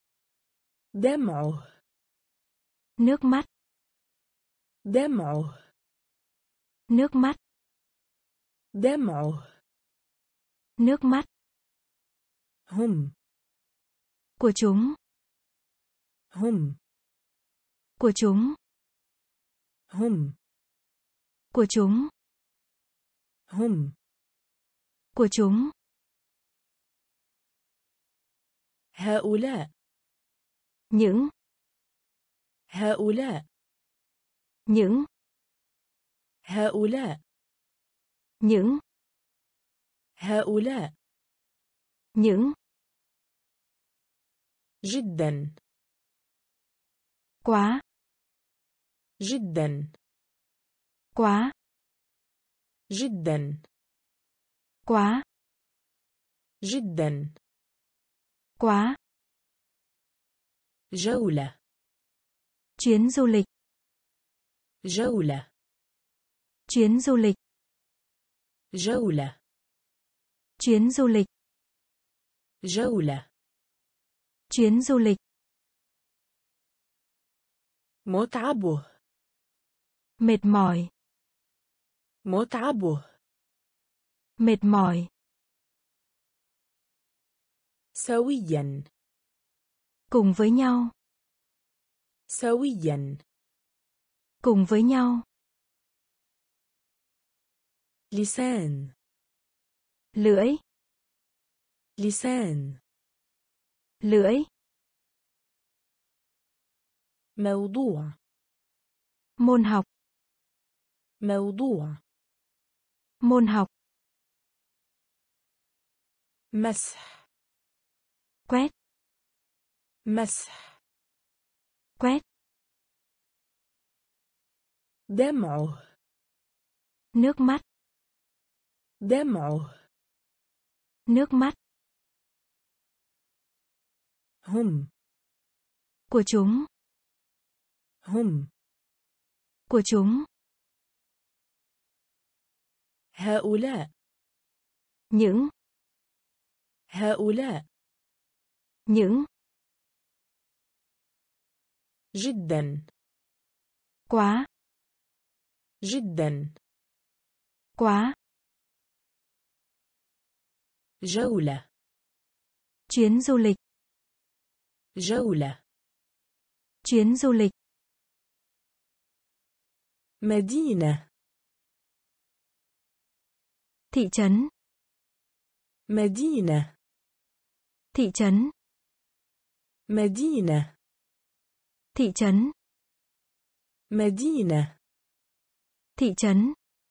دمعه Nước mắt. دمعه Nước mắt. دمعه Nước mắt. هم Của chúng. هم Của chúng. هم Của chúng. هم Của chúng. هؤلاء Những. هؤلاء Những. هؤلاء Những. هؤلاء Những. جدا Quá. جدا Quá. جدا Quá. جدا Quá. جولة Chuyến du lịch. جولة Chuyến du lịch. جولة Chuyến du lịch. جولة Chuyến du lịch. متعبه Mệt mỏi. متعبه Mệt mỏi. سويا Cùng với nhau. سويا Cùng với nhau. لسان Lưỡi. لسان Lưỡi. موضوع Môn học. موضوع Môn học. مسح Quét. مسح Quét. دمعه. Nước mắt. دمعه. Nước mắt. هم. Của chúng. هم. Của chúng. هؤلاء. Những. هؤلاء. Những. جدا. Quá. جدا. Quá. جولة. Chuyến du lịch. جولة. Chuyến du lịch. مدينة. Thị trấn. مدينة. Thị trấn. مدينة. Thị trấn. مدينة. Thị trấn.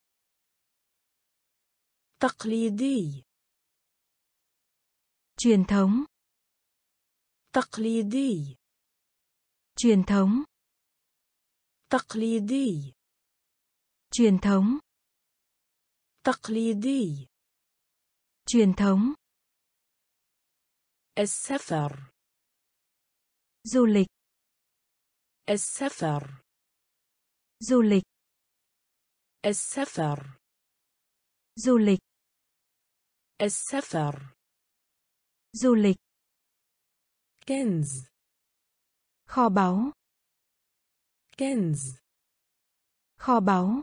تقليدي. Truyền thống. تقليدي. Truyền thống. تقليدي. Truyền thống. تقليدي. Truyền thống. السفر. Du lịch. السفر. Du lịch. السفر. Du lịch. السفر. Du lịch. كنز. Kho báu. كنز. Kho báu.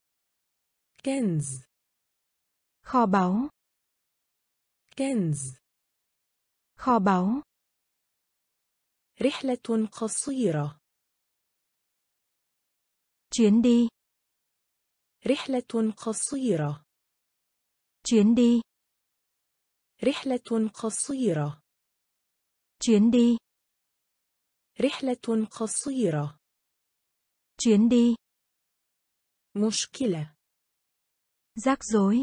كنز. Kho báu. كنز. Kho báu. رحلة قصيرة. Chuyến đi. رحلة قصيرة. Chuyến đi. رحلة قصيرة. Chuyến đi. رحلة قصيرة. Chuyến đi. مشكلة. Rắc rối.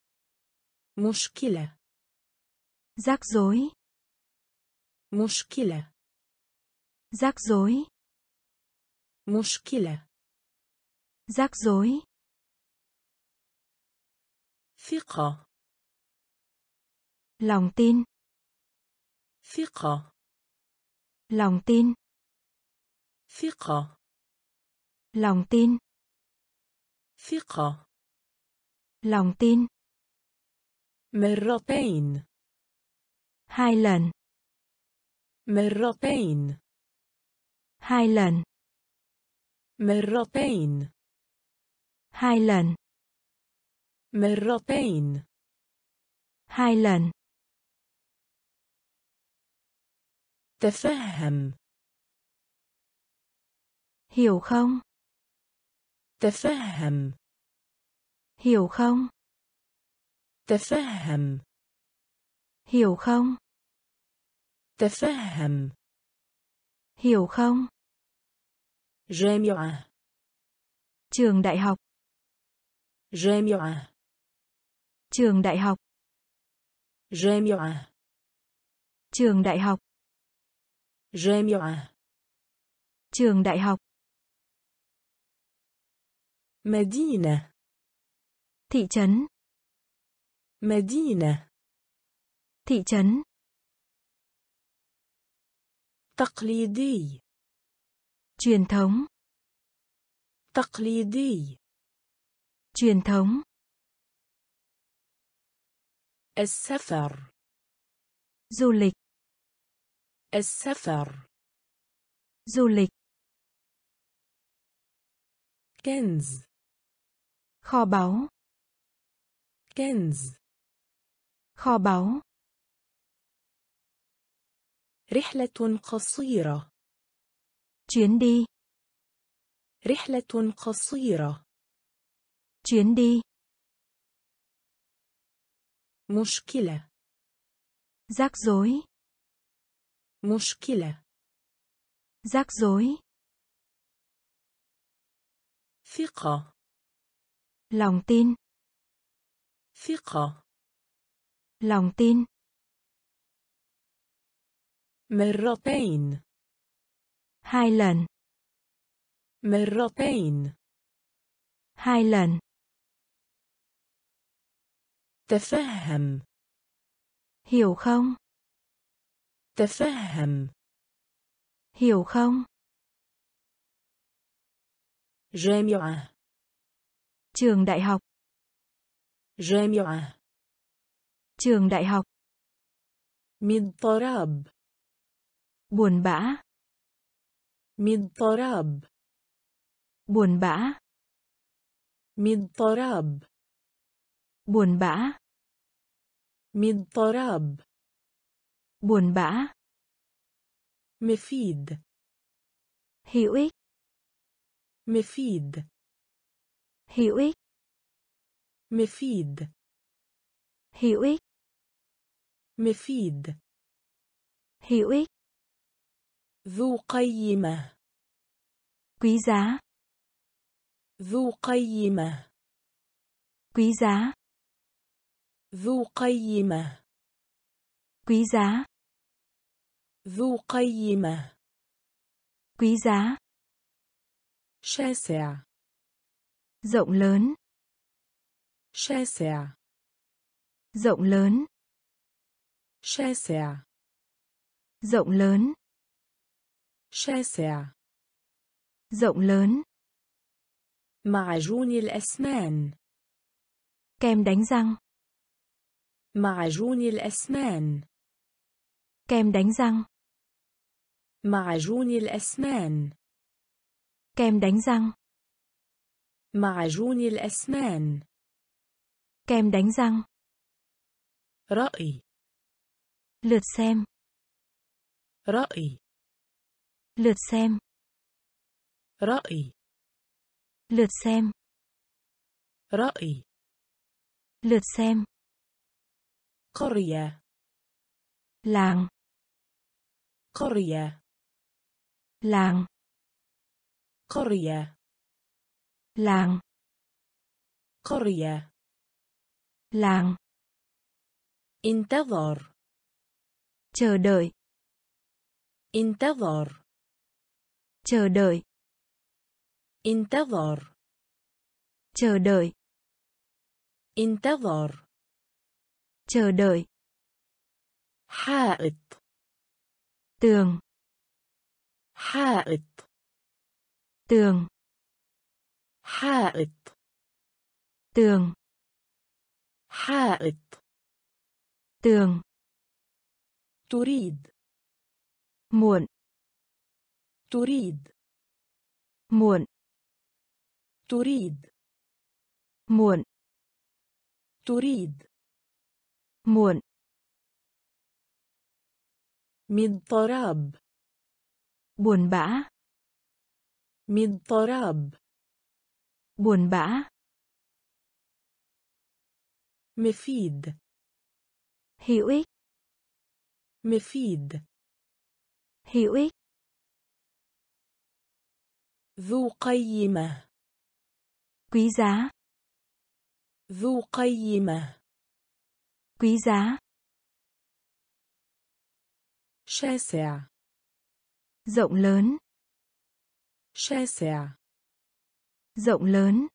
مشكلة. Rắc rối. مشكلة. Rắc rối. مشكلة. Rắc rối. ثقة. Lòng tin. ثقة. Lòng tin. ثقة. Lòng tin. ثقة. Lòng tin. مرتين. Hai lần. مرتين. Hai lần. مرتين. Hai lần. مرتين. Hai lần. تفهم. Hiểu không? تفهم. Hiểu không? تفهم. Hiểu không? تفهم. Hiểu không? جامعة. Trường đại học. جامعة. Trường đại học. جامعة. Trường đại học. جامعة. Trường đại học. مدينة. Thị trấn. مدينة. Thị trấn. تقليدي. Truyền thống. تقليدي. Truyền thống. السفر. Du lịch. السفر. Du lịch. كنز. Kho báu. كنز. Kho báu. رحلة قصيرة. Chuyến đi. رحلة قصيرة. Chuyến đi. مشكلة. Rắc rối. مشكلة. Rắc rối. ثقة. Lòng tin. ثقة. Lòng tin. مرتين. Hai lần. مرتين. Hai lần. تفهم. Hiểu không? تفهم. Hiểu không? جامعة. Trường đại học. جامعة. Trường đại học. مضطراب. Buồn bã. مضطراب. Buồn bã. مضطراب. Buồn bã. مضطراب. Buồn bã. مفيد. Hữu ích. مفيد. Hữu ích. مفيد. Hữu ích. مفيد. Hữu ích. ذو قيمة. Quý giá. ذو قيمة. Quý giá. ذو قيمة. Quý giá. ذو قيمة. Quý giá. شاسع. Rộng lớn. شاسع. Rộng lớn. شاسع. Rộng lớn. شاسع. Rộng lớn. معجون الأسنان. Kem đánh răng. معجون الأسنان. Kem đánh răng. معجون الأسنان. Kem đánh răng. معجون الأسنان. Kem đánh răng. رأي. Lượt xem. رأي. Lượt xem. رأي. Lượt xem. رأي. Lượt xem. قرية. Làng. قرية. Làng. قرية. Làng. قرية. Làng. انتظر. Chờ đợi. انتظر. Chờ đợi. انتظر. Chờ đợi. انتظر. Chờ đợi. حائط. Tường. حائط. Tường. حائط. Tường. حائط. Tường. تريد. Muộn. تريد. Muộn. تريد. Muộn. تريد. Muộn. مضطراب. Buồn bã. مضطراب. Buồn bã. مفيد. Hữu ích. مفيد. Hữu ích. ذو قيمة. Quý giá. ذو قيمة. Quý giá. شاسع. Rộng lớn. شاسع. Rộng lớn.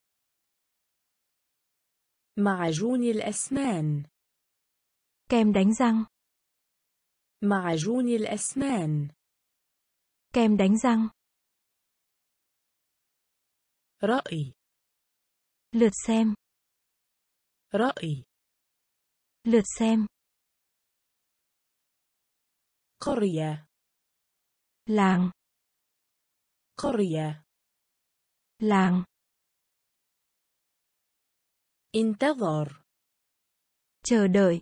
معجون الأسنان. Kem đánh răng. معجون الأسنان. Kem đánh răng. رأي. Lượt xem. رأي. Lượt xem. قرية. Làng. قرية. Làng. انتظر. Chờ đợi.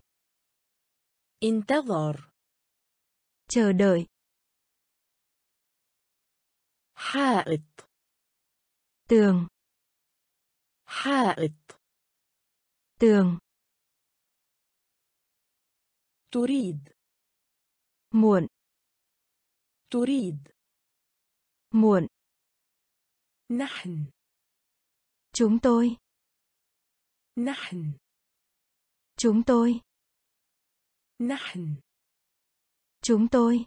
انتظر. Chờ đợi. حائط. Tường. حائط. Tường. تريد. Muộn. تريد. Muộn. نحن. Chúng tôi. نحن. Chúng tôi. نحن. Chúng tôi.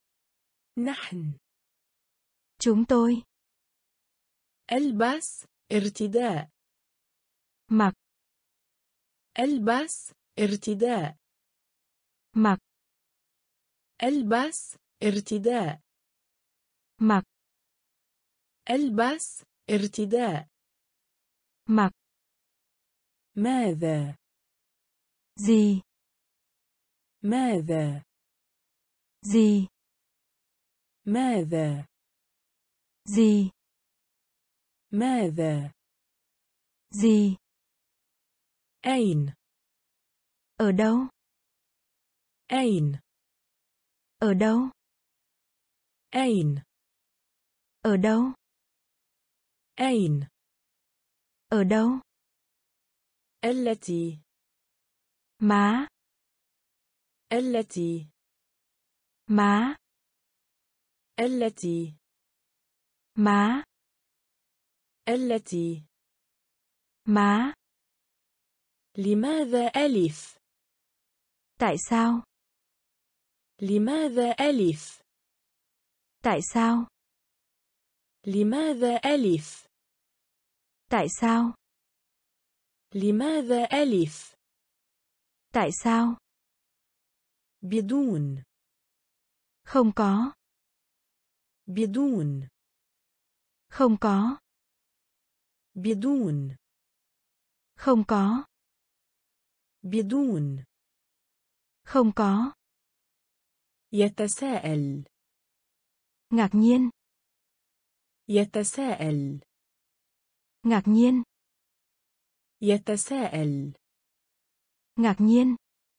نحن. Chúng tôi. ألبس ارتداء. mặc, ألبس ارتداء. mặc, ألبس ارتداء. mặc, ألبس ارتداء. mặc. ماذا؟ gì, ماذا؟ gì, ماذا؟ gì, ماذا؟ gì. أين؟ Ở đâu? أين؟ Ở đâu? أين؟ Ở đâu? أين؟ Ở đâu? التي. Má, التي. má, التي. má, التي. má. لماذا ألف؟ Tại sao? لماذا ألف؟ Tại sao? لماذا ألف؟ Tại sao? لماذا ألف؟ Tại sao? بدون. Không có. بدون. Không có. بدون. Không có. بدون. Không có. يتساءل. Ngạc nhiên. يتساءل. Ngạc nhiên. يتساءل. Ngạc nhiên.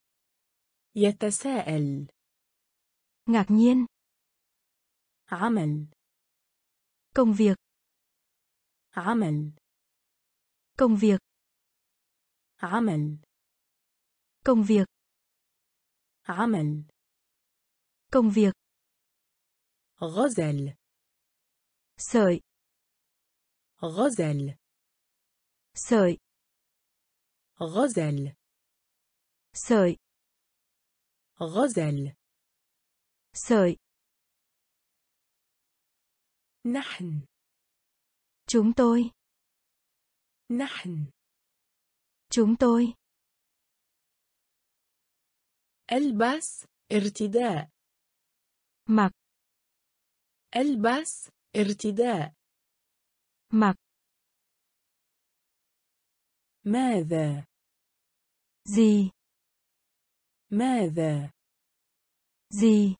يتساءل. Ngạc nhiên. عمل. Công việc. عمل. Công việc. عمل. Công việc. عمل. Công việc. غزل. Sợi. غزل. Sợi. غزل. Sợi. غزل. Sợi. نحن. Chúng tôi. نحن. Chúng tôi. ألبس ارتداء. Mặc. ألبس ارتداء. Mặc. ماذا؟ Gì. ماذا؟ Gì.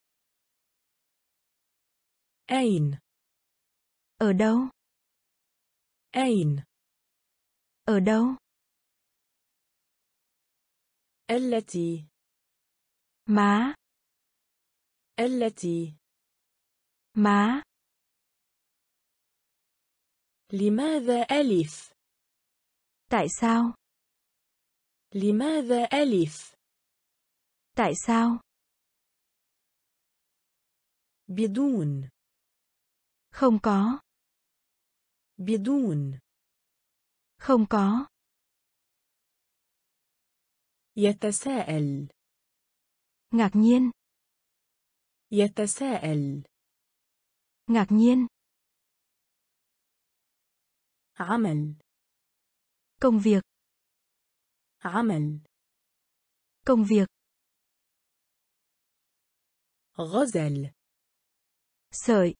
أين؟ Ở đâu? أين؟ Ở đâu? التي. Má. التي. Má. لماذا ألف؟ Tại sao? لماذا ألف؟ Tại sao? بدون. Không có. بدون. Không có. يتساءل. Ngạc nhiên. يتساءل. Ngạc nhiên. عمل. Công việc. عمل. Công việc. غزل. Sợi.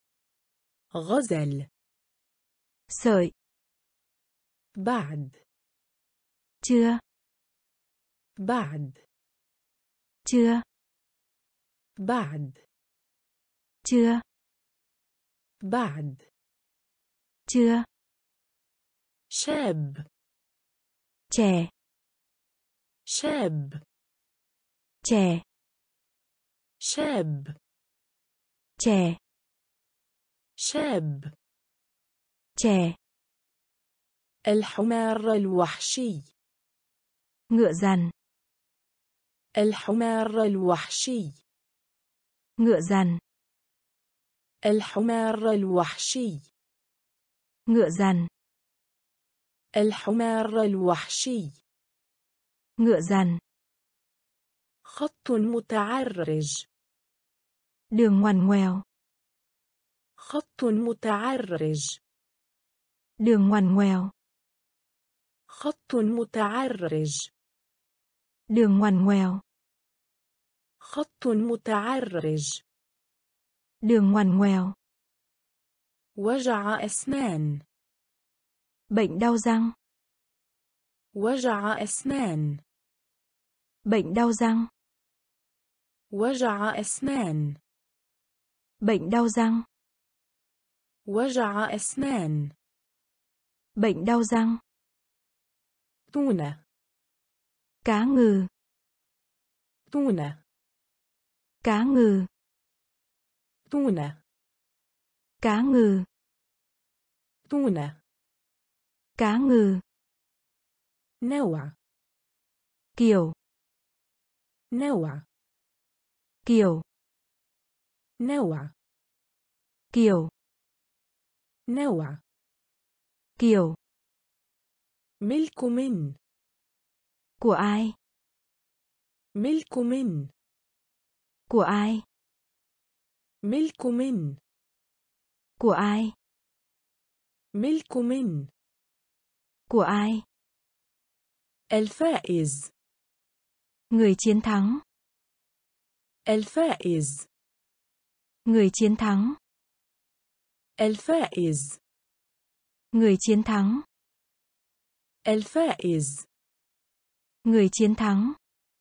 غزل. Sợi. بعد. Chưa. بعد. Chưa. بعد. Chưa. بعد. Chưa. شاب. Trẻ. شاب. Trẻ. شاب. Trẻ. شاب. Trẻ. الحمار الوحشي. Ngựa dằn. الحمار الوحشي. Ngựa dằn. الحمار الوحشي. Ngựa dằn. الحمار الوحشي. Ngựa dằn. خط متعرج. Đường ngoằn ngoèo. خط متعرج. Đường ngoằn ngoèo. خط متعرج. Đường ngoằn ngoèo. خط متعرج. Đường ngoằn ngoèo. وجع أسنان. Bệnh đau răng. وجع أسنان. Bệnh đau răng. وجع أسنان. Bệnh đau răng. وجع أسنان. Bệnh đau răng. تونة. Cá ngừ. تونة. Cá ngừ. تونة. Cá ngừ. تونة. Cá ngừ. نوع. Kiểu. نوع. Kiểu. نوع. Kiểu. نوع. Kiểu. ملك من. Của ai? ملك من. Của ai? ملك من. Của ai? ملك من. Của ai? الفائز. Người chiến thắng. الفائز. Người chiến thắng. الفائز. Người chiến thắng. الفائز. Người chiến thắng.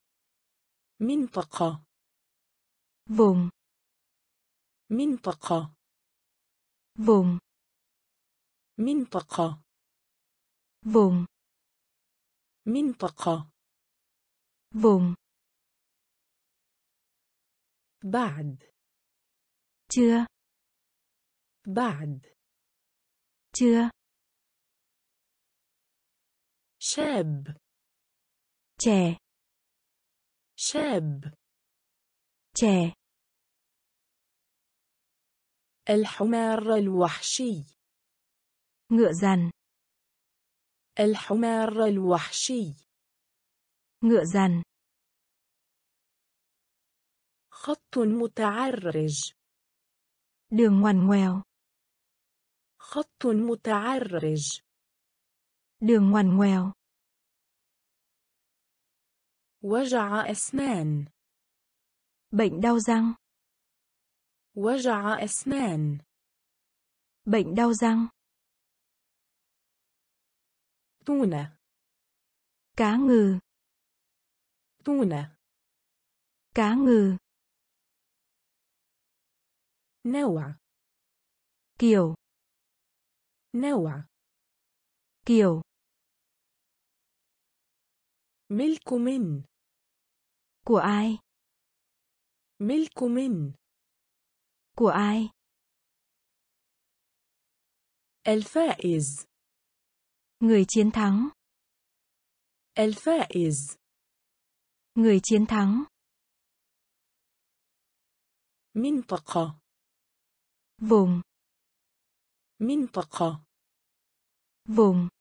منطقة. Vùng. منطقة. Vùng. منطقة. Vùng. منطقة. Vùng. بعد. Chưa. بعد. Chưa. شاب. Trẻ. شاب. Trẻ. الحمار الوحشي. Ngựa dằn. الحمار الوحشي. Ngựa dằn. خط متعرج. Đường ngoằn ngoèo. خط متعرج. Đường ngoằn ngoèo. وجع أسنان. Bệnh đau răng. وجع أسنان. Bệnh đau răng. تونة. Cá ngừ. تونة. Cá ngừ. نوع. Kiểu. نوع. Kiểu. ملك من. Của ai? ملك من. Của ai? الفائز. Người chiến thắng. الفائز. Người chiến thắng. منطقة. Vùng. منطقة. Vùng.